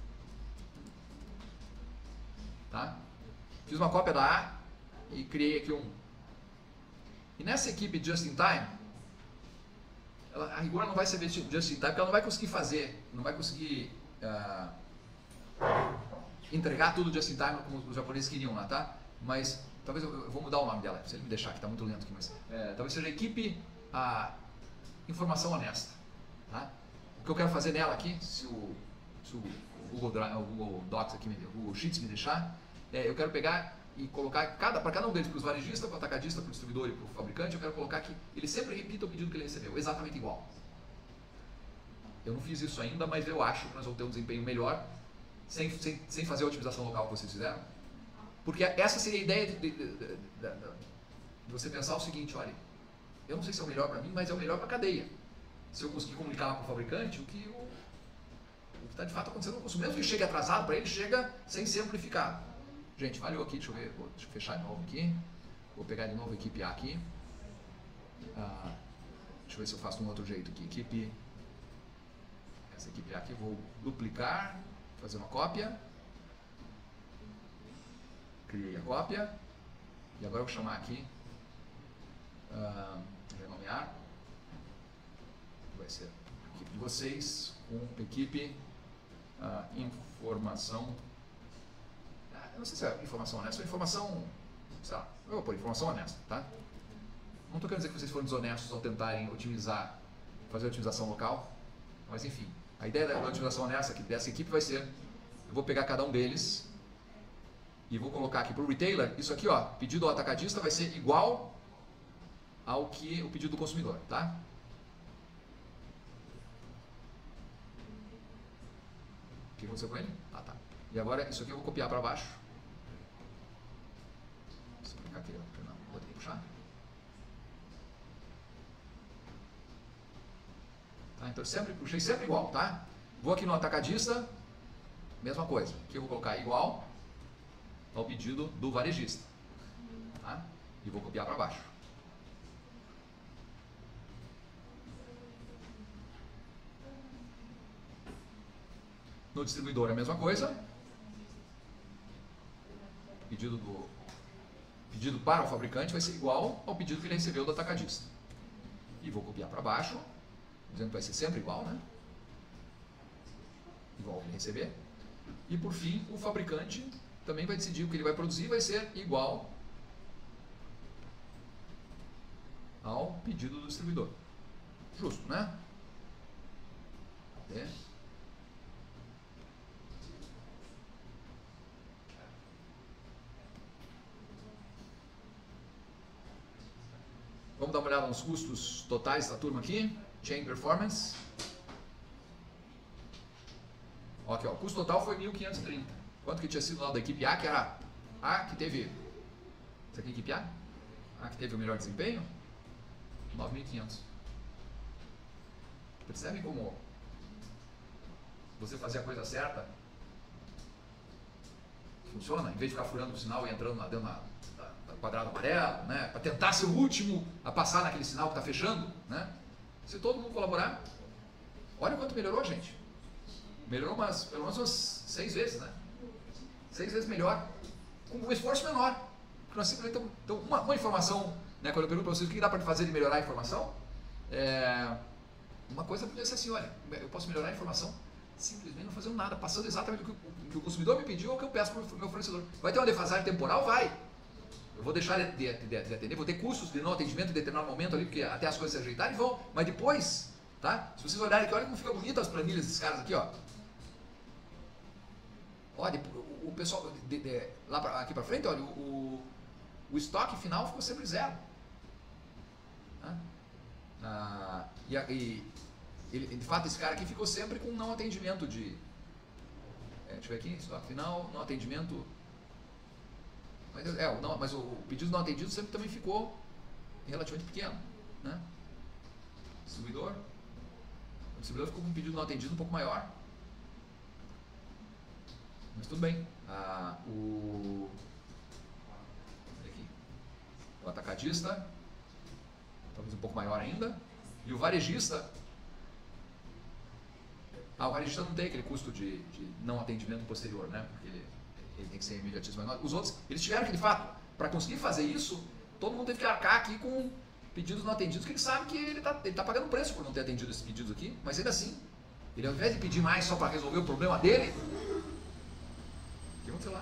tá? Fiz uma cópia da A e criei aqui um. E nessa equipe Just in Time, ela, a rigor não vai ser Just in Time, porque ela não vai conseguir fazer, não vai conseguir uh, entregar tudo Just in Time como os japoneses queriam lá, tá? Mas talvez eu, eu vou mudar o nome dela, se ele me deixar, que está muito lento aqui, mas é, talvez seja a equipe uh, Informação Honesta, tá? O que eu quero fazer nela aqui, se o, se o, Google, Drive, o Google Docs aqui, o Google Sheets me deixar, é, eu quero pegar e colocar cada, para cada um deles, para os varejistas, para o atacadista, para o distribuidor e para o fabricante, eu quero colocar que ele sempre repita o pedido que ele recebeu, exatamente igual. Eu não fiz isso ainda, mas eu acho que nós vamos ter um desempenho melhor sem, sem, sem fazer a otimização local que vocês fizeram. Porque essa seria a ideia de, de, de, de, de, de você pensar o seguinte, olha, eu não sei se é o melhor para mim, mas é o melhor para a cadeia. Se eu conseguir comunicar com o fabricante, o que está de fato acontecendo no consumidor, mesmo que chegue atrasado, para ele chega sem ser amplificado. Gente, valeu aqui, deixa eu ver, vou, deixa eu fechar de novo aqui, vou pegar de novo a equipe A aqui, ah, deixa eu ver se eu faço de um outro jeito aqui, equipe, essa equipe A aqui, vou duplicar, fazer uma cópia. Criei a cópia. E agora eu vou chamar aqui, uh, renomear. Vai ser a equipe de vocês com equipe uh, informação. Ah, eu não sei se é informação honesta ou informação. Sei lá, eu vou pôr informação honesta, tá? Não estou querendo dizer que vocês foram desonestos ao tentarem otimizar, fazer a otimização local, mas enfim, a ideia da otimização honesta aqui dessa equipe vai ser, eu vou pegar cada um deles e vou colocar aqui para o retailer, isso aqui ó, pedido ao atacadista vai ser igual ao que o pedido do consumidor, tá? O que aconteceu com ele? Ah tá. E agora isso aqui eu vou copiar para baixo. Deixa eu clicar aqui, não, vou ter que puxar. Tá, então sempre puxei sempre igual, tá? Vou aqui no atacadista, mesma coisa. Aqui eu vou colocar igual ao pedido do varejista, tá? E vou copiar para baixo. No distribuidor é a mesma coisa. Pedido do pedido para o fabricante vai ser igual ao pedido que ele recebeu do atacadista. E vou copiar para baixo, dizendo que vai ser sempre igual, né? Igual ao que ele receber. E por fim, o fabricante também vai decidir o que ele vai produzir, vai ser igual ao pedido do distribuidor. Justo, né? É. Vamos dar uma olhada nos custos totais da turma aqui. Chain Performance. Ó, aqui, ó, o custo total foi mil quinhentos e trinta. Quanto que tinha sido lá da equipe A, que era A que teve... Isso aqui é a equipe A? A que teve o melhor desempenho? nove mil e quinhentos. Percebe como você fazer a coisa certa funciona? Em vez de ficar furando o sinal e entrando lá dentro da, da, da quadrado amarelo, né? Para tentar ser o último a passar naquele sinal que está fechando, né? Se todo mundo colaborar, olha quanto melhorou, gente. Melhorou umas, pelo menos umas seis vezes, né? Seis vezes melhor, com um esforço menor. Porque nós simplesmente temos, então, uma, uma informação, né? Quando eu pergunto para vocês o que dá para fazer de melhorar a informação, é, uma coisa podia ser assim, olha, eu posso melhorar a informação simplesmente não fazendo nada, passando exatamente o que, o que o consumidor me pediu ou o que eu peço para o meu fornecedor. Vai ter uma defasagem temporal? Vai. Eu vou deixar de, de, de, de atender, vou ter custos de não atendimento em determinado momento ali, porque até as coisas se ajeitarem vão, mas depois, tá? Se vocês olharem aqui, olha como fica bonita as planilhas desses caras aqui, ó. Olha, o pessoal, de, de, lá pra, aqui para frente, olha, o, o estoque final ficou sempre zero. Tá? Ah, e, e ele, de fato, esse cara aqui ficou sempre com não atendimento de... É, deixa eu ver aqui, estoque final, não atendimento... Mas, é, não, mas o pedido não atendido sempre também ficou relativamente pequeno, né? Distribuidor, o distribuidor ficou com um pedido não atendido um pouco maior, mas tudo bem. Ah, o, olha aqui, o atacadista, talvez um pouco maior ainda, e o varejista, ah, o varejista não tem aquele custo de, de não atendimento posterior, né? Porque ele ele tem que ser imediatismo. Os outros, eles tiveram que, de fato, para conseguir fazer isso, todo mundo teve que arcar aqui com pedidos não atendidos, que ele sabe que ele está ele tá pagando preço por não ter atendido esses pedidos aqui, mas ainda assim, ele ao invés de pedir mais só para resolver o problema dele, o que aconteceu lá?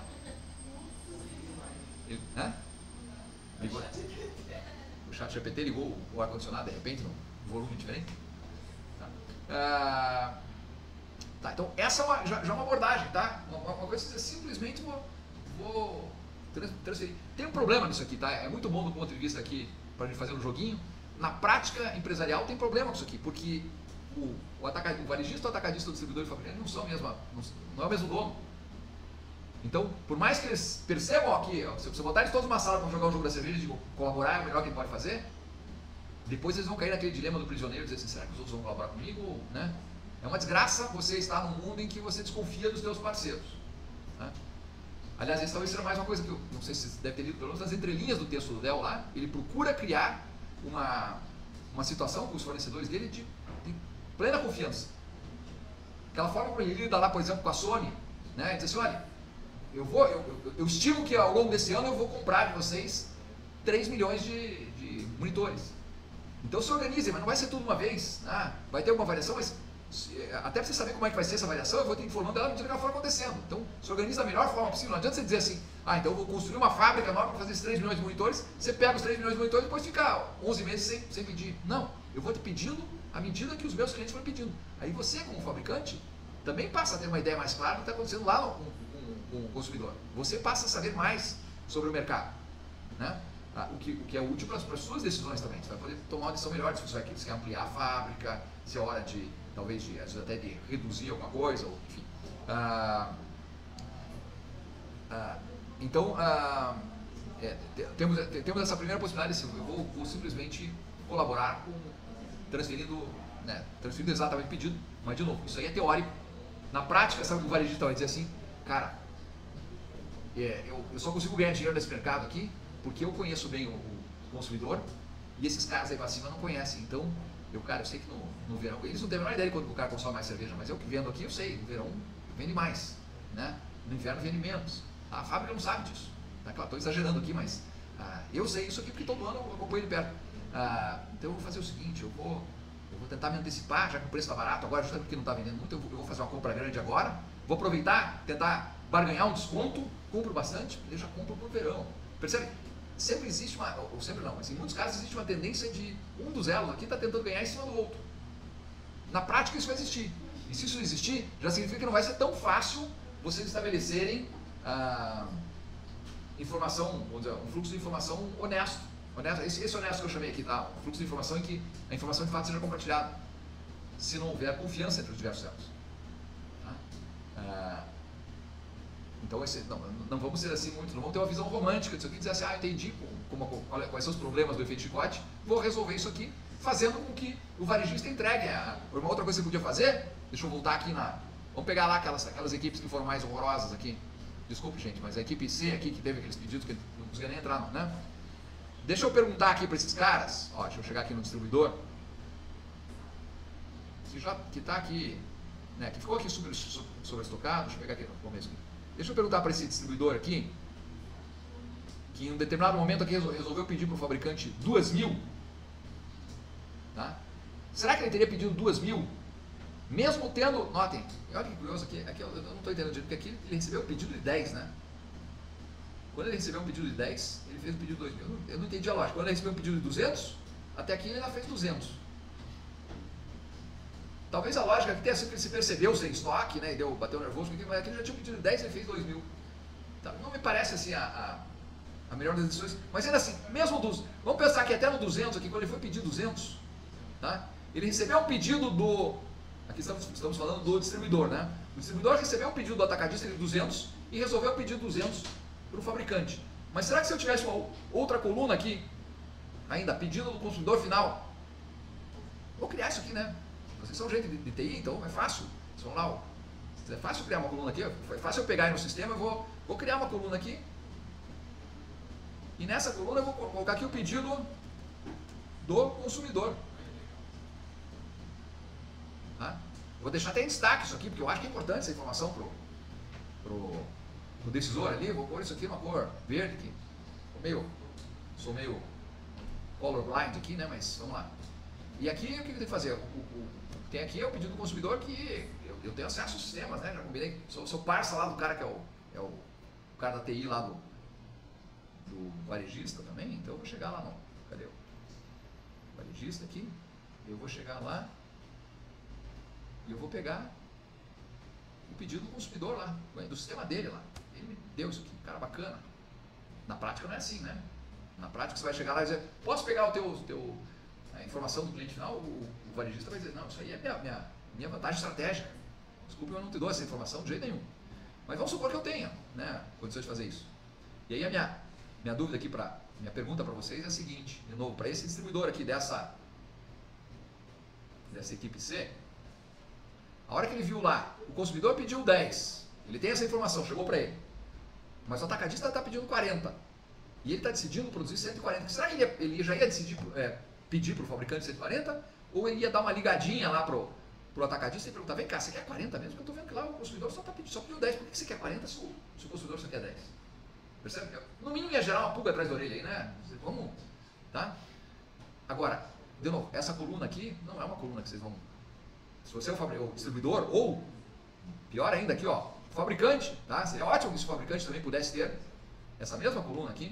Ele, né? Ligou, o chat G P T ligou o ar-condicionado de repente, num volume diferente. Tá. Ah, Tá, então essa é uma, já, já é uma abordagem, tá? Uma, uma coisa que você simplesmente vou, vou transferir. Tem um problema nisso aqui, tá? É muito bom do ponto de vista aqui para a gente fazer um joguinho. Na prática empresarial tem problema com isso aqui, porque o, o, atacad, o varejista, o atacadista, o distribuidor e o fabricante não são a mesma, não, não é o mesmo dono. Então, por mais que eles percebam aqui, ó, se você botar eles todos numa sala para jogar o jogo da cerveja e digo, colaborar é o melhor que ele pode fazer, depois eles vão cair naquele dilema do prisioneiro e dizer assim, será que os outros vão colaborar comigo? Né? É uma desgraça você estar num mundo em que você desconfia dos seus parceiros. Né? Aliás, isso talvez seja mais uma coisa que eu não sei se você deve ter lido, pelo menos nas entrelinhas do texto do Dell lá, ele procura criar uma, uma situação com os fornecedores dele de, de plena confiança. Aquela forma como ele lida lá, por exemplo, com a Sony, né? Ele diz assim, olha, eu, vou, eu, eu, eu estimo que ao longo desse ano eu vou comprar de vocês três milhões de, de monitores. Então se organizem, mas não vai ser tudo uma vez. Ah, vai ter alguma variação, mas até para você saber como é que vai ser essa variação, eu vou te informando dela à medida que ela for acontecendo. Então se organiza da melhor forma possível. Não adianta você dizer assim, ah, então eu vou construir uma fábrica nova para fazer esses três milhões de monitores, você pega os três milhões de monitores e depois fica onze meses sem, sem pedir. Não, eu vou te pedindo à medida que os meus clientes forem pedindo. Aí você, como fabricante, também passa a ter uma ideia mais clara do que está acontecendo lá com, com, com o consumidor. Você passa a saber mais sobre o mercado, né? Ah, o, que, o que é útil para as suas decisões também. Você vai poder tomar uma decisão melhor se você vai, se quer ampliar a fábrica, se é hora de, talvez, de, às vezes até de reduzir alguma coisa, ou, enfim. Ah, ah, então, ah, é, temos, temos essa primeira possibilidade, assim, eu vou, vou simplesmente colaborar com transferindo, né, transferindo exatamente o pedido, mas de novo, isso aí é teórico. Na prática, sabe o que o varejista vai dizer assim, cara, é, eu, eu só consigo ganhar dinheiro nesse mercado aqui porque eu conheço bem o, o consumidor e esses caras aí pra cima não conhecem. Então, eu, cara, eu sei que no, no verão, eles não têm a menor ideia de quando o cara consome mais cerveja, mas eu que vendo aqui, eu sei, no verão vende mais, né? No inverno vende menos. A fábrica não sabe disso. Tá claro, estou exagerando aqui, mas ah, eu sei isso aqui porque todo ano eu acompanho de perto. Ah, então eu vou fazer o seguinte, eu vou, eu vou tentar me antecipar, já que o preço está barato agora, justamente porque não está vendendo muito, eu vou, eu vou fazer uma compra grande agora, vou aproveitar, tentar barganhar um desconto, compro bastante, eu já compro para o verão. Percebe? Sempre existe uma, ou sempre não, mas em muitos casos existe uma tendência de um dos elos aqui está tentando ganhar em cima do outro. Na prática isso vai existir. E se isso existir, já significa que não vai ser tão fácil vocês estabelecerem ah, informação, vamos dizer, um fluxo de informação honesto. honesto esse, esse honesto que eu chamei aqui, tá? Um fluxo de informação em que a informação de fato seja compartilhada. Se não houver confiança entre os diversos elos. Tá? Ah, Então, esse, não, não vamos ser assim muito, não vamos ter uma visão romântica disso aqui, dizer assim, ah, entendi como, como, quais são os problemas do efeito chicote, vou resolver isso aqui, fazendo com que o varejista entregue. A, uma outra coisa que você podia fazer, deixa eu voltar aqui na, vamos pegar lá aquelas, aquelas equipes que foram mais horrorosas aqui, desculpe gente, mas a equipe C aqui, que teve aqueles pedidos que não conseguia nem entrar, não, né? Deixa eu perguntar aqui para esses caras, ó, deixa eu chegar aqui no distribuidor, que já, que está aqui, né, que ficou aqui sobre, sobre estocado, deixa eu pegar aqui no começo aqui. Deixa eu perguntar para esse distribuidor aqui, que em um determinado momento aqui resolveu pedir para o fabricante duas mil. Tá? Será que ele teria pedido duas mil? Mesmo tendo, notem, olha que curioso aqui, aqui eu não estou entendendo direito, porque aqui ele recebeu um pedido de dez, né? Quando ele recebeu um pedido de dez, ele fez um pedido de dois mil. Eu não, eu não entendi a lógica. Quando ele recebeu um pedido de duzentos, até aqui ele ainda fez duzentos. Talvez a lógica aqui tenha sido que ele se percebeu sem estoque, né, e deu, bateu nervoso, mas aqui ele já tinha pedido dez e ele fez dois mil. Então, não me parece assim a, a, a melhor das decisões, mas ainda assim, mesmo dos, vamos pensar que até no duzentos aqui, quando ele foi pedir duzentos, tá, ele recebeu um pedido do, aqui estamos, estamos falando do distribuidor, né, o distribuidor recebeu um pedido do atacadista de duzentos e resolveu pedir duzentos para o fabricante. Mas será que se eu tivesse uma outra coluna aqui, ainda, pedido do consumidor final, vou criar isso aqui, né? Vocês são gente de, de T I, então é fácil. Vocês vão lá, é fácil criar uma coluna aqui, é fácil eu pegar aí no sistema, eu vou, vou criar uma coluna aqui. E nessa coluna eu vou colocar aqui o pedido do consumidor. Tá? Vou deixar até em destaque isso aqui, porque eu acho que é importante essa informação pro, pro, pro decisor ali. Vou pôr isso aqui numa cor verde aqui. Sou meio, sou meio colorblind aqui, né? Mas vamos lá. E aqui o que eu tenho que fazer? O, o, tem aqui é o pedido do consumidor que eu, eu tenho acesso aos sistemas, né? Já combinei, sou, sou parça lá do cara que é o, é o, o cara da T I lá do, do varejista também, então eu vou chegar lá no, cadê o varejista aqui? Eu vou chegar lá e eu vou pegar o pedido do consumidor lá, do sistema dele lá. Ele me deu isso aqui, cara bacana. Na prática não é assim, né? Na prática você vai chegar lá e dizer, posso pegar o teu, teu a informação do cliente final, o, o varejista vai dizer, não, isso aí é minha, minha, minha vantagem estratégica. Desculpe, eu não te dou essa informação de jeito nenhum. Mas vamos supor que eu tenha, né, condições de fazer isso. E aí a minha, minha dúvida aqui, pra, minha pergunta para vocês é a seguinte, de novo, para esse distribuidor aqui dessa, dessa equipe C, a hora que ele viu lá, o consumidor pediu dez, ele tem essa informação, chegou para ele, mas o atacadista está pedindo quarenta, e ele está decidindo produzir cento e quarenta. Será que ele, ia, ele já ia decidir, é, pedir para o fabricante cento e quarenta, ou ele ia dar uma ligadinha lá pro, pro atacadista e perguntar, vem cá, você quer quarenta mesmo? Porque eu estou vendo que lá o consumidor só, tá pedindo, só pediu dez, por que você quer quarenta se o, se o consumidor só quer dez? Percebe? No mínimo ia gerar uma pulga atrás da orelha aí, né? Vamos, tá? Agora, de novo, essa coluna aqui não é uma coluna que vocês vão... Se você é o, fabri... o distribuidor, ou, pior ainda aqui, ó, o fabricante, tá? Seria ótimo se o fabricante também pudesse ter essa mesma coluna aqui,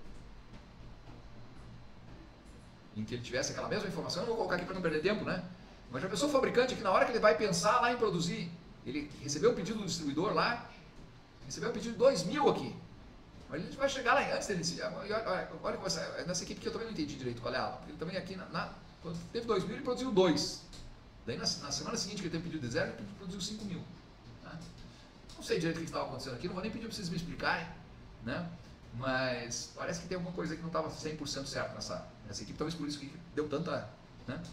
em que ele tivesse aquela mesma informação. Eu não vou colocar aqui para não perder tempo, né? Mas já pensou o fabricante que na hora que ele vai pensar lá em produzir, ele recebeu o pedido do distribuidor lá, recebeu o pedido de dois mil aqui. Mas ele vai chegar lá antes dele. Olha, olha, olha como essa, nessa equipe que eu também não entendi direito qual é a aula. Ele também aqui, na, na, quando teve dois mil, ele produziu dois. Daí na, na semana seguinte que ele teve pedido de zero, ele produziu cinco mil. Tá? Não sei direito o que estava acontecendo aqui, não vou nem pedir para vocês me explicarem, né? Mas parece que tem alguma coisa que não estava cem por cento certo nessa, nessa equipe, talvez por isso que deu tanta... Né?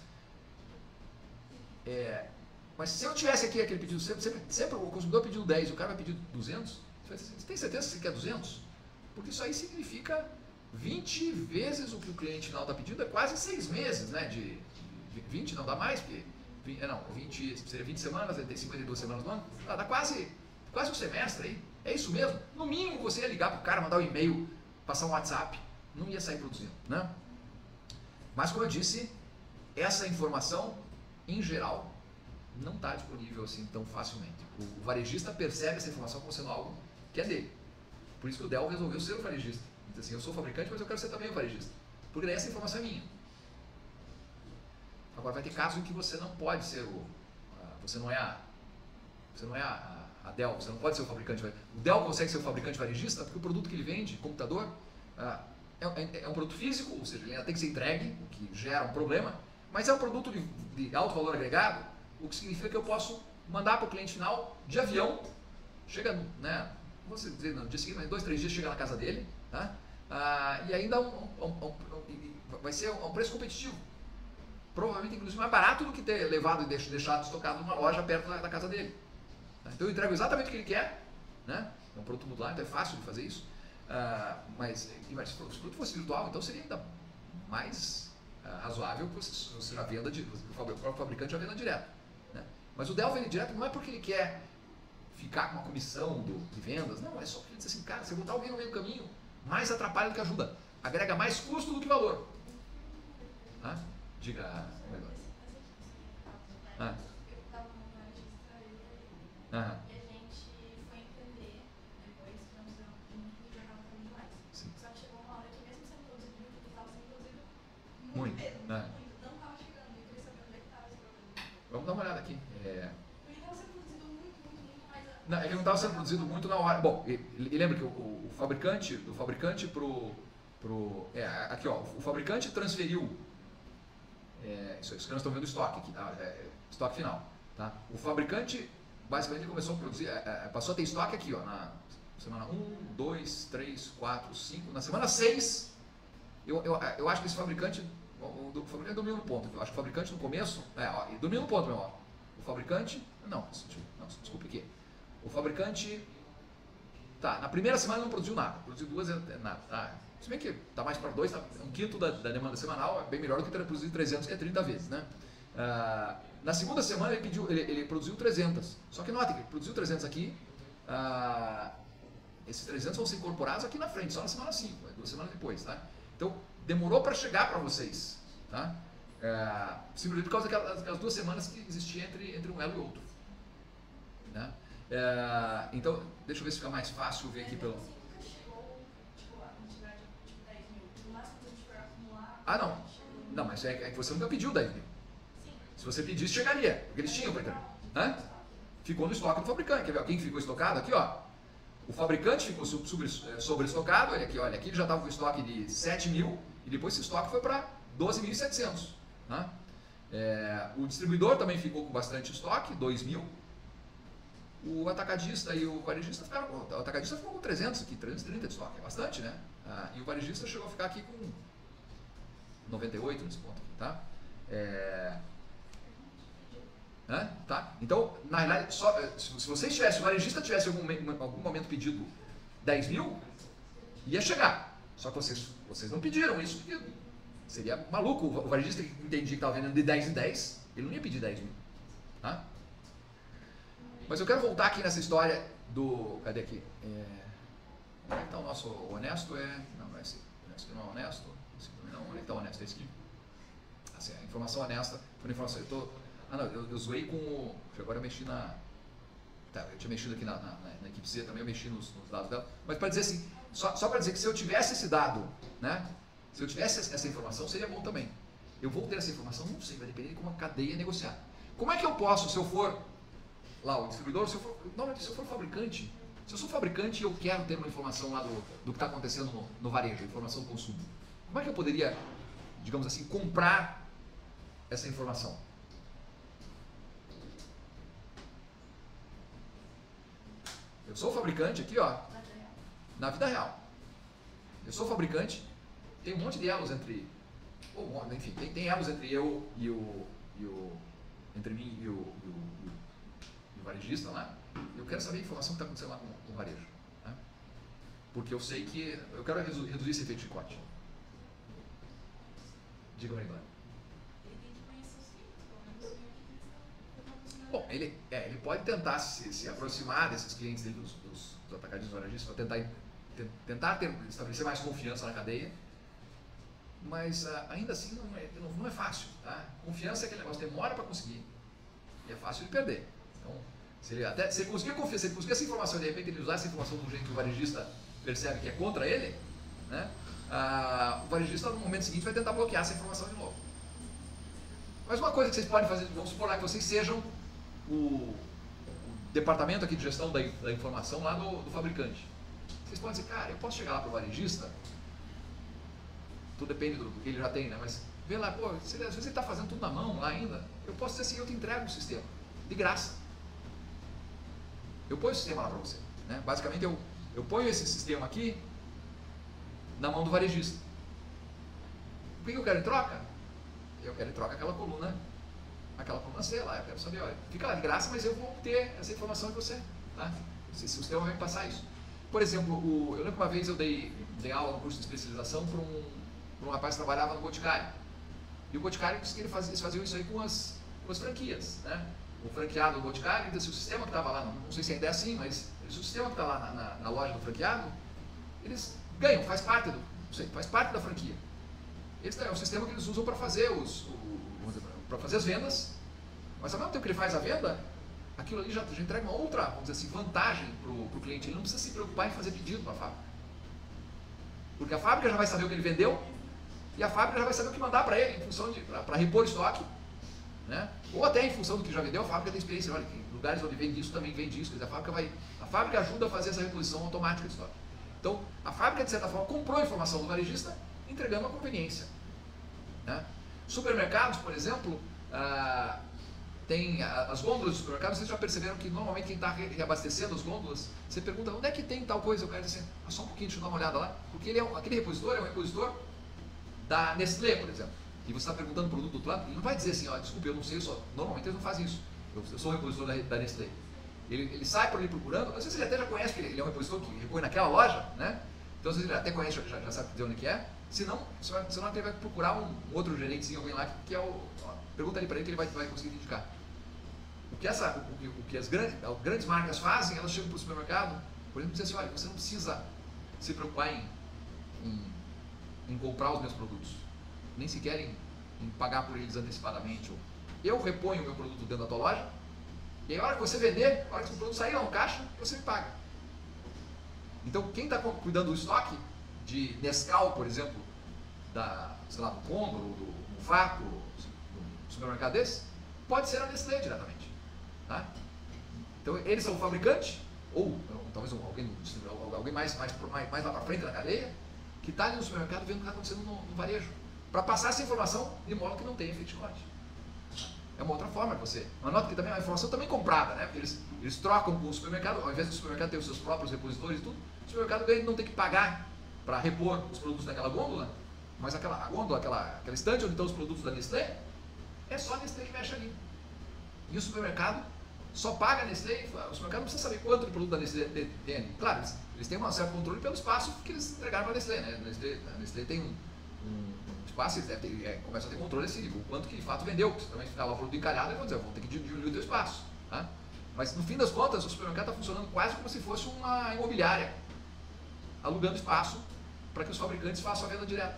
É, mas se eu tivesse aqui aquele pedido, sempre, sempre, sempre o consumidor pediu dez e o cara vai pedir duzentos, você tem certeza que você quer duzentos? Porque isso aí significa vinte vezes o que o cliente final está pedindo, é quase seis meses, né? De, de vinte não dá mais, porque não, vinte, seria vinte semanas, tem cinquenta e duas semanas no ano, dá, dá quase, quase um semestre aí. É isso mesmo. No mínimo você ia ligar para o cara, mandar um e-mail, passar um WhatsApp, não ia sair produzindo, né? Mas como eu disse, essa informação, em geral, não está disponível assim tão facilmente. O, o varejista percebe essa informação como sendo algo que é dele. Por isso que o Dell resolveu ser o varejista. Diz assim, eu sou fabricante, mas eu quero ser também o varejista. Porque daí essa informação é minha. Agora vai ter casos em que você não pode ser o... Você não é a... Você não é a, a Dell, você não pode ser o fabricante. O Dell consegue ser o fabricante varejista porque o produto que ele vende, computador, é, é, é um produto físico, ou seja, ele tem que ser entregue, o que gera um problema, mas é um produto de, de alto valor agregado, o que significa que eu posso mandar para o cliente final de avião, chega, né, não vou dizer no dia seguinte, mas dois, três dias chega na casa dele, tá? Ah, e ainda um, um, um, um, vai ser um preço competitivo. Provavelmente, inclusive, mais barato do que ter levado e deixado estocado numa loja perto da, da casa dele. Tá? Então eu entrego exatamente o que ele quer, né? É um produto modular, então é fácil de fazer isso. Ah, mas, mas se o produto fosse virtual, então seria ainda mais ah, razoável que você, você já venda, de, o próprio fabricante já venda direto. Né? Mas o Dell vende direto não é porque ele quer ficar com uma comissão do, de vendas, não, é só porque ele diz assim, cara, se eu botar alguém no meio do caminho, mais atrapalha do que ajuda. Agrega mais custo do que valor. Tá? Diga, melhor. Ah. Eu estava numa varejista Ah. e a gente foi entender depois que nós muito do jornal também demais. Sim. Só que chegou uma hora que mesmo sendo produzido muito, estava sendo produzido muito, Muito, mesmo, né? muito. Não estava chegando, eu queria saber onde é que estava esse problema. Vamos dar uma olhada aqui. É... Porque estava sendo produzido muito, muito, muito, mas... Não, é que não estava sendo produzido muito na hora. Bom, e, e lembra que o, o fabricante, o fabricante pro, pro, é, aqui ó, o fabricante transferiu, é, isso, isso que nós estamos vendo o estoque aqui, tá? É, estoque final, tá? O fabricante, basicamente, ele começou a produzir, é, é, passou a ter estoque aqui, ó, na semana um, dois, três, quatro, cinco, na semana seis, eu, eu, eu acho que esse fabricante, o, o fabricante dormiu no ponto, eu acho que o fabricante no começo, é, ó, dormiu no ponto, meu ó, o fabricante, não, não desculpe aqui. O fabricante, tá, na primeira semana não produziu nada, produziu duas, nada, tá, se bem que tá mais para dois, tá, um quinto da, da demanda semanal, é bem melhor do que ter produzido trezentos, que é trinta vezes, né? Ah, na segunda semana ele, pediu, ele, ele produziu trezentos, só que note que ele produziu trezentos aqui, ah, esses trezentos vão ser incorporados aqui na frente, só na semana cinco, duas semanas depois, tá? Então, demorou para chegar para vocês, tá? Ah, simplesmente por causa daquelas, daquelas duas semanas que existia entre, entre um elo e outro, né? É, então, deixa eu ver se fica mais fácil ver aqui pelo... Ah, não. Não, mas é, é que você nunca pediu dez mil. Se você pedisse, chegaria. Porque eles tinham para entregar. Hã? Ficou no estoque do fabricante. Quer ver quem ficou estocado aqui, ó? O fabricante ficou sobre, sobre estocado. Olha aqui, olha. Aqui ele já estava com estoque de sete mil. E depois esse estoque foi para doze mil e setecentos. Né? É, o distribuidor também ficou com bastante estoque, dois mil. O atacadista e o varejista ficaram com, o atacadista ficou com trezentos aqui, trezentos e trinta de estoque, é bastante, né? Ah, e o varejista chegou a ficar aqui com noventa e oito nesse ponto aqui, tá? É... Né? Tá? Então, na realidade, só, se vocês tivessem, se o varejista tivesse algum, algum momento pedido dez mil, ia chegar. Só que vocês, vocês não pediram isso, porque seria maluco. O varejista que entendia que estava vendendo de dez em dez, ele não ia pedir dez mil. Tá? Mas eu quero voltar aqui nessa história do... Cadê aqui? É, onde é que está o nosso honesto? É, não, não é esse. Honesto não é honesto. Esse também não. Onde é que está o honesto? É esse aqui. Assim, a informação honesta. Quando a informação... Eu tô, ah, não. Eu, eu zoei com o... Agora eu mexi na... Tá, eu tinha mexido aqui na, na, na equipe C também. Eu mexi nos, nos dados dela. Mas para dizer assim... Só, só para dizer que se eu tivesse esse dado, né? Se eu tivesse essa informação, seria bom também. Eu vou ter essa informação? Não sei. Vai depender de como a cadeia negociar. Como é que eu posso, se eu for... lá o distribuidor, se eu for, normalmente se eu for fabricante, se eu sou fabricante e eu quero ter uma informação lá do, do que está acontecendo no, no varejo, informação do consumo, como é que eu poderia, digamos assim, comprar essa informação? Eu sou fabricante aqui, ó, na vida real. Eu sou fabricante, tem um monte de elos entre, ou, enfim, tem, tem elos entre eu e o, e o entre mim e o, e o, e o varejista lá. Eu quero saber a informação que está acontecendo lá com, com o varejo, né? Porque eu sei que eu quero reduzir, reduzir esse efeito de chicote. Diga, Marilane. Bom, ele, é, ele pode tentar se, se aproximar desses clientes dele, dos, dos, dos atacadistas varejistas, para tentar, tentar ter, estabelecer mais confiança na cadeia, mas uh, ainda assim não é, não, não é fácil. Tá? Confiança é aquele negócio, demora para conseguir e é fácil de perder. Então, se ele, até, se ele conseguir confiar, se ele conseguir essa informação e de repente ele usar essa informação de um jeito que o varejista percebe que é contra ele, né? uh, o varejista no momento seguinte vai tentar bloquear essa informação de novo. Mas uma coisa que vocês podem fazer, vamos supor lá que vocês sejam o, o departamento aqui de gestão da, da informação lá do, do fabricante. Vocês podem dizer, cara, eu posso chegar lá para o varejista, tudo depende do, do que ele já tem, né? Mas vê lá, pô, se ele, às vezes ele está fazendo tudo na mão lá ainda, eu posso dizer assim, eu te entrego o sistema, de graça. Eu ponho o sistema lá para você, né? Basicamente eu, eu ponho esse sistema aqui na mão do varejista. O que eu quero em troca? Eu quero em troca aquela coluna, aquela coluna C lá, eu quero saber, olha, fica lá de graça, mas eu vou obter essa informação de você, tá? Esse sistema vai me passar isso. Por exemplo, o, eu lembro que uma vez eu dei, dei aula no curso de especialização para um, um rapaz que trabalhava no Boticário. E o Boticário disse que ele fazia, eles faziam isso aí com as, com as franquias, né? O franqueado do Boticário, então, se o sistema que estava lá, não, não sei se ainda é assim, mas se o sistema que está lá na, na, na loja do franqueado, eles ganham, faz parte, do, não sei, faz parte da franquia. Esse é o sistema que eles usam para fazer, os, para fazer as vendas, mas ao mesmo tempo que ele faz a venda, aquilo ali já, já entrega uma outra, vamos dizer assim, vantagem para o cliente. Ele não precisa se preocupar em fazer pedido para a fábrica. Porque a fábrica já vai saber o que ele vendeu e a fábrica já vai saber o que mandar para ele, em função de, para repor estoque, né? Ou até em função do que já vendeu, a fábrica tem experiência. Olha, em lugares onde vende isso também vende isso. Quer dizer, a fábrica, vai, a fábrica ajuda a fazer essa reposição automática de estoque. Então, a fábrica, de certa forma, comprou a informação do varejista, entregando a conveniência, né? Supermercados, por exemplo, ah, tem as gôndolas dos supermercados. Vocês já perceberam que normalmente quem está reabastecendo as gôndolas, você pergunta onde é que tem tal coisa, o cara diz assim, ah, só um pouquinho, deixa eu dar uma olhada lá, porque ele é um, aquele repositor é um repositor da Nestlé, por exemplo, e você está perguntando o produto do outro lado, ele não vai dizer assim, ó, desculpe, eu não sei, eu só, normalmente eles não fazem isso, eu, eu sou o repositor da, da Nestlé. Ele, ele sai por ali procurando, às vezes ele até já conhece que ele, ele é um repositor que repõe naquela loja, né? Então às vezes ele até conhece, já, já sabe dizer onde que é, senão você vai, senão ele vai procurar um, um outro gerente, alguém lá, que é o, ó, pergunta ali para ele que ele vai, vai conseguir indicar. O que, essa, o, que, o que as grandes, as grandes marcas fazem, elas chegam para o supermercado, por exemplo, dizem assim, olha, você não precisa se preocupar em, em, em comprar os meus produtos, nem sequer em, em pagar por eles antecipadamente. Eu reponho o meu produto dentro da tua loja, e aí a hora que você vender, a hora que o produto sair lá no caixa, você me paga. Então quem está cuidando do estoque de Nescau, por exemplo, da, sei lá, do Condor, ou do Mufato, do supermercado desse, pode ser a Nestlé diretamente. Tá? Então eles são o fabricante, ou talvez alguém, alguém mais, mais, mais, mais lá para frente da cadeia, que está ali no supermercado vendo o que está acontecendo no, no varejo, para passar essa informação de modo que não tenha efeito de chicote. É uma outra forma de você. Uma nota que também é uma informação também comprada, né? Porque eles, eles trocam com o supermercado, ao invés do supermercado ter os seus próprios repositores e tudo, o supermercado ganha não tem que pagar para repor os produtos daquela gôndola, mas aquela a gôndola, aquela, aquela estante onde estão os produtos da Nestlé, é só a Nestlé que mexe ali. E o supermercado só paga a Nestlé, o supermercado não precisa saber quanto de produto da Nestlé tem. Claro, eles, eles têm um certo controle pelo espaço que eles entregaram para a Nestlé, né? A Nestlé, a Nestlé tem um, um espaço, eles devem ter, é, começam a ter controle desse o quanto que de fato vendeu. Você também estava falando do encalhado, eles vão dizer, vão ter que diminuir o teu espaço. Tá? Mas no fim das contas, o supermercado está funcionando quase como se fosse uma imobiliária, alugando espaço para que os fabricantes façam a venda direta.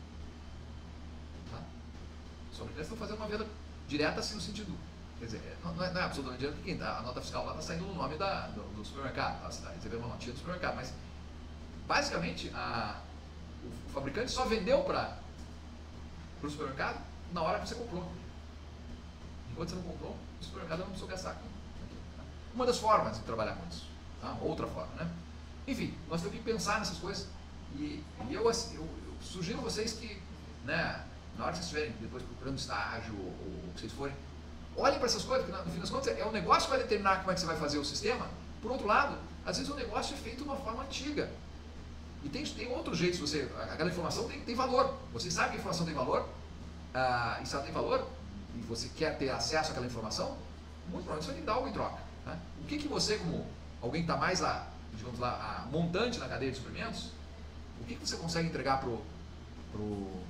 Tá? Os fabricantes estão fazendo uma venda direta assim no sentido, quer dizer, não, não, é, não é absolutamente dinheiro que quem tá, a nota fiscal lá está saindo no nome da, do, do supermercado, tá? Você está recebendo uma notinha do supermercado, mas basicamente a, o, o fabricante só vendeu para o supermercado na hora que você comprou. Enquanto você não comprou, o supermercado não precisou gastar aqui. Tá? Uma das formas de trabalhar com isso, tá? Outra forma, né? Enfim, nós temos que pensar nessas coisas e, e eu, assim, eu, eu sugiro a vocês que, né, na hora que vocês estiverem depois procurando estágio ou, ou o que vocês forem, olhem para essas coisas, porque no fim das contas é o negócio que vai determinar como é que você vai fazer o sistema. Por outro lado, às vezes o negócio é feito de uma forma antiga. E tem, tem outro jeito, você, aquela informação tem, tem valor. Você sabe que a informação tem valor, ah, e se ela tem valor, e você quer ter acesso àquela informação, muito provavelmente você vai ter que dar algo em troca. Né? O que, que você, como alguém que está mais lá, digamos lá, a montante na cadeia de suprimentos, o que, que você consegue entregar para pro,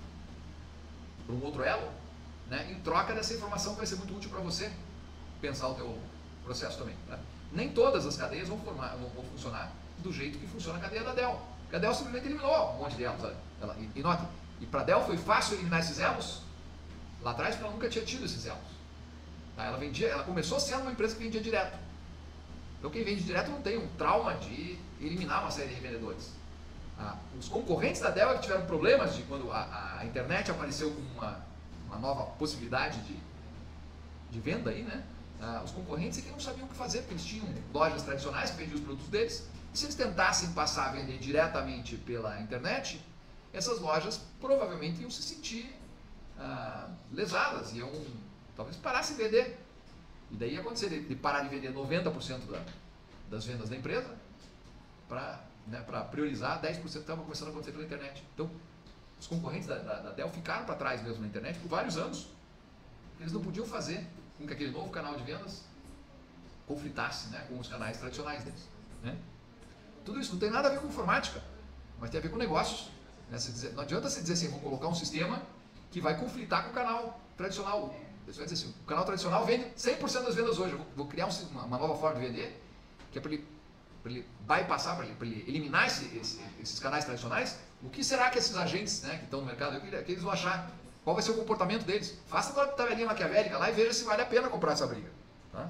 pro um outro elo, né, em troca dessa informação que vai ser muito útil para você pensar o teu processo também. Né? Nem todas as cadeias vão, formar, vão, vão funcionar do jeito que funciona a cadeia da Dell. Porque a Dell simplesmente eliminou um monte de elos. Ela, e, e note, e para a Dell foi fácil eliminar esses elos lá atrás porque ela nunca tinha tido esses elos. Tá? Ela, vendia, ela começou sendo uma empresa que vendia direto. Então quem vende direto não tem um trauma de eliminar uma série de revendedores. Ah, os concorrentes da Dell é que tiveram problemas de quando a, a internet apareceu como uma, uma nova possibilidade de, de venda aí, né? Ah, os concorrentes é que não sabiam o que fazer, porque eles tinham lojas tradicionais que vendiam os produtos deles. E se eles tentassem passar a vender diretamente pela internet, essas lojas provavelmente iam se sentir ah, lesadas, iam talvez parassem de vender. E daí ia acontecer de, de parar de vender noventa por cento da, das vendas da empresa para, né, para priorizar dez por cento que estava começando a acontecer pela internet. Então, os concorrentes da, da, da Dell ficaram para trás mesmo na internet por vários anos. Eles não podiam fazer com que aquele novo canal de vendas conflitasse, né, com os canais tradicionais deles. Né? Tudo isso não tem nada a ver com informática, mas tem a ver com negócios. Né? Dizer, não adianta você dizer assim, vou colocar um sistema que vai conflitar com o canal tradicional. Você vai dizer assim, o canal tradicional vende cem por cento das vendas hoje, eu vou, vou criar um, uma, uma nova forma de vender, que é para ele, ele bypassar, para ele, ele eliminar esse, esse, esses canais tradicionais. O que será que esses agentes, né, que estão no mercado, que, que eles vão achar? Qual vai ser o comportamento deles? Faça uma tabelinha maquiavélica lá e veja se vale a pena comprar essa briga. Tá?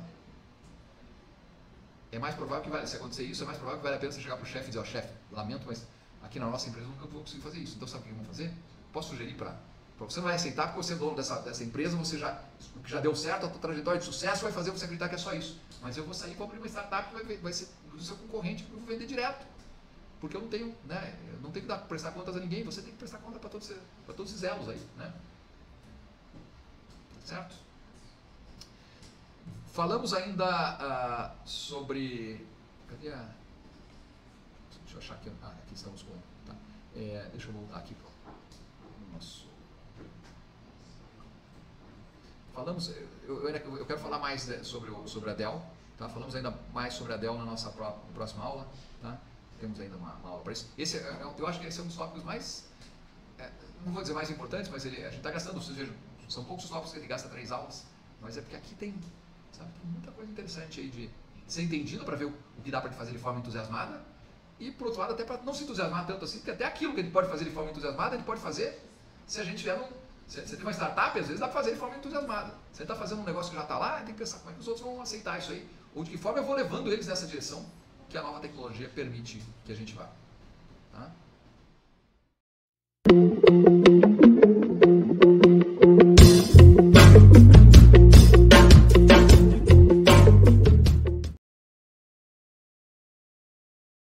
É mais provável que vale, se acontecer isso, é mais provável que vale a pena você chegar para o chefe e dizer, ó, chefe, lamento, mas aqui na nossa empresa eu nunca vou conseguir fazer isso. Então sabe o que vamos fazer? Posso sugerir para... Você não vai aceitar porque você é dono dessa, dessa empresa, você já, o que já deu certo, a tua trajetória de sucesso vai fazer você acreditar que é só isso. Mas eu vou sair e vou abrir uma startup que vai, vai ser o seu concorrente, que eu vou vender direto. Porque eu não tenho, né, eu não tenho que dar, prestar contas a ninguém, você tem que prestar conta para todos, para todos esses elos aí. Né? Certo? Falamos ainda uh, sobre... Cadê a... Deixa eu achar aqui. Ah, aqui estamos com... Tá. É, deixa eu voltar aqui para o nosso... Falamos, eu, eu, eu quero falar mais sobre, o, sobre a Dell, tá? Falamos ainda mais sobre a Dell na nossa pró, próxima aula, tá? Temos ainda uma, uma aula para isso. Esse, eu acho que esse é um dos tópicos mais, é, não vou dizer mais importantes, mas ele, a gente está gastando, vocês vejam, são poucos os tópicos que ele gasta três aulas, mas é porque aqui tem, sabe, tem muita coisa interessante aí de, de ser entendido para ver o, o que dá para fazer de forma entusiasmada e, por outro lado, até para não se entusiasmar tanto assim, porque até aquilo que a gente pode fazer de forma entusiasmada, a gente pode fazer se a gente tiver num... Você tem uma startup, às vezes dá para fazer de forma entusiasmada. Você está fazendo um negócio que já está lá, tem que pensar como é que os outros vão aceitar isso aí. Ou de que forma eu vou levando eles nessa direção que a nova tecnologia permite que a gente vá. Tá?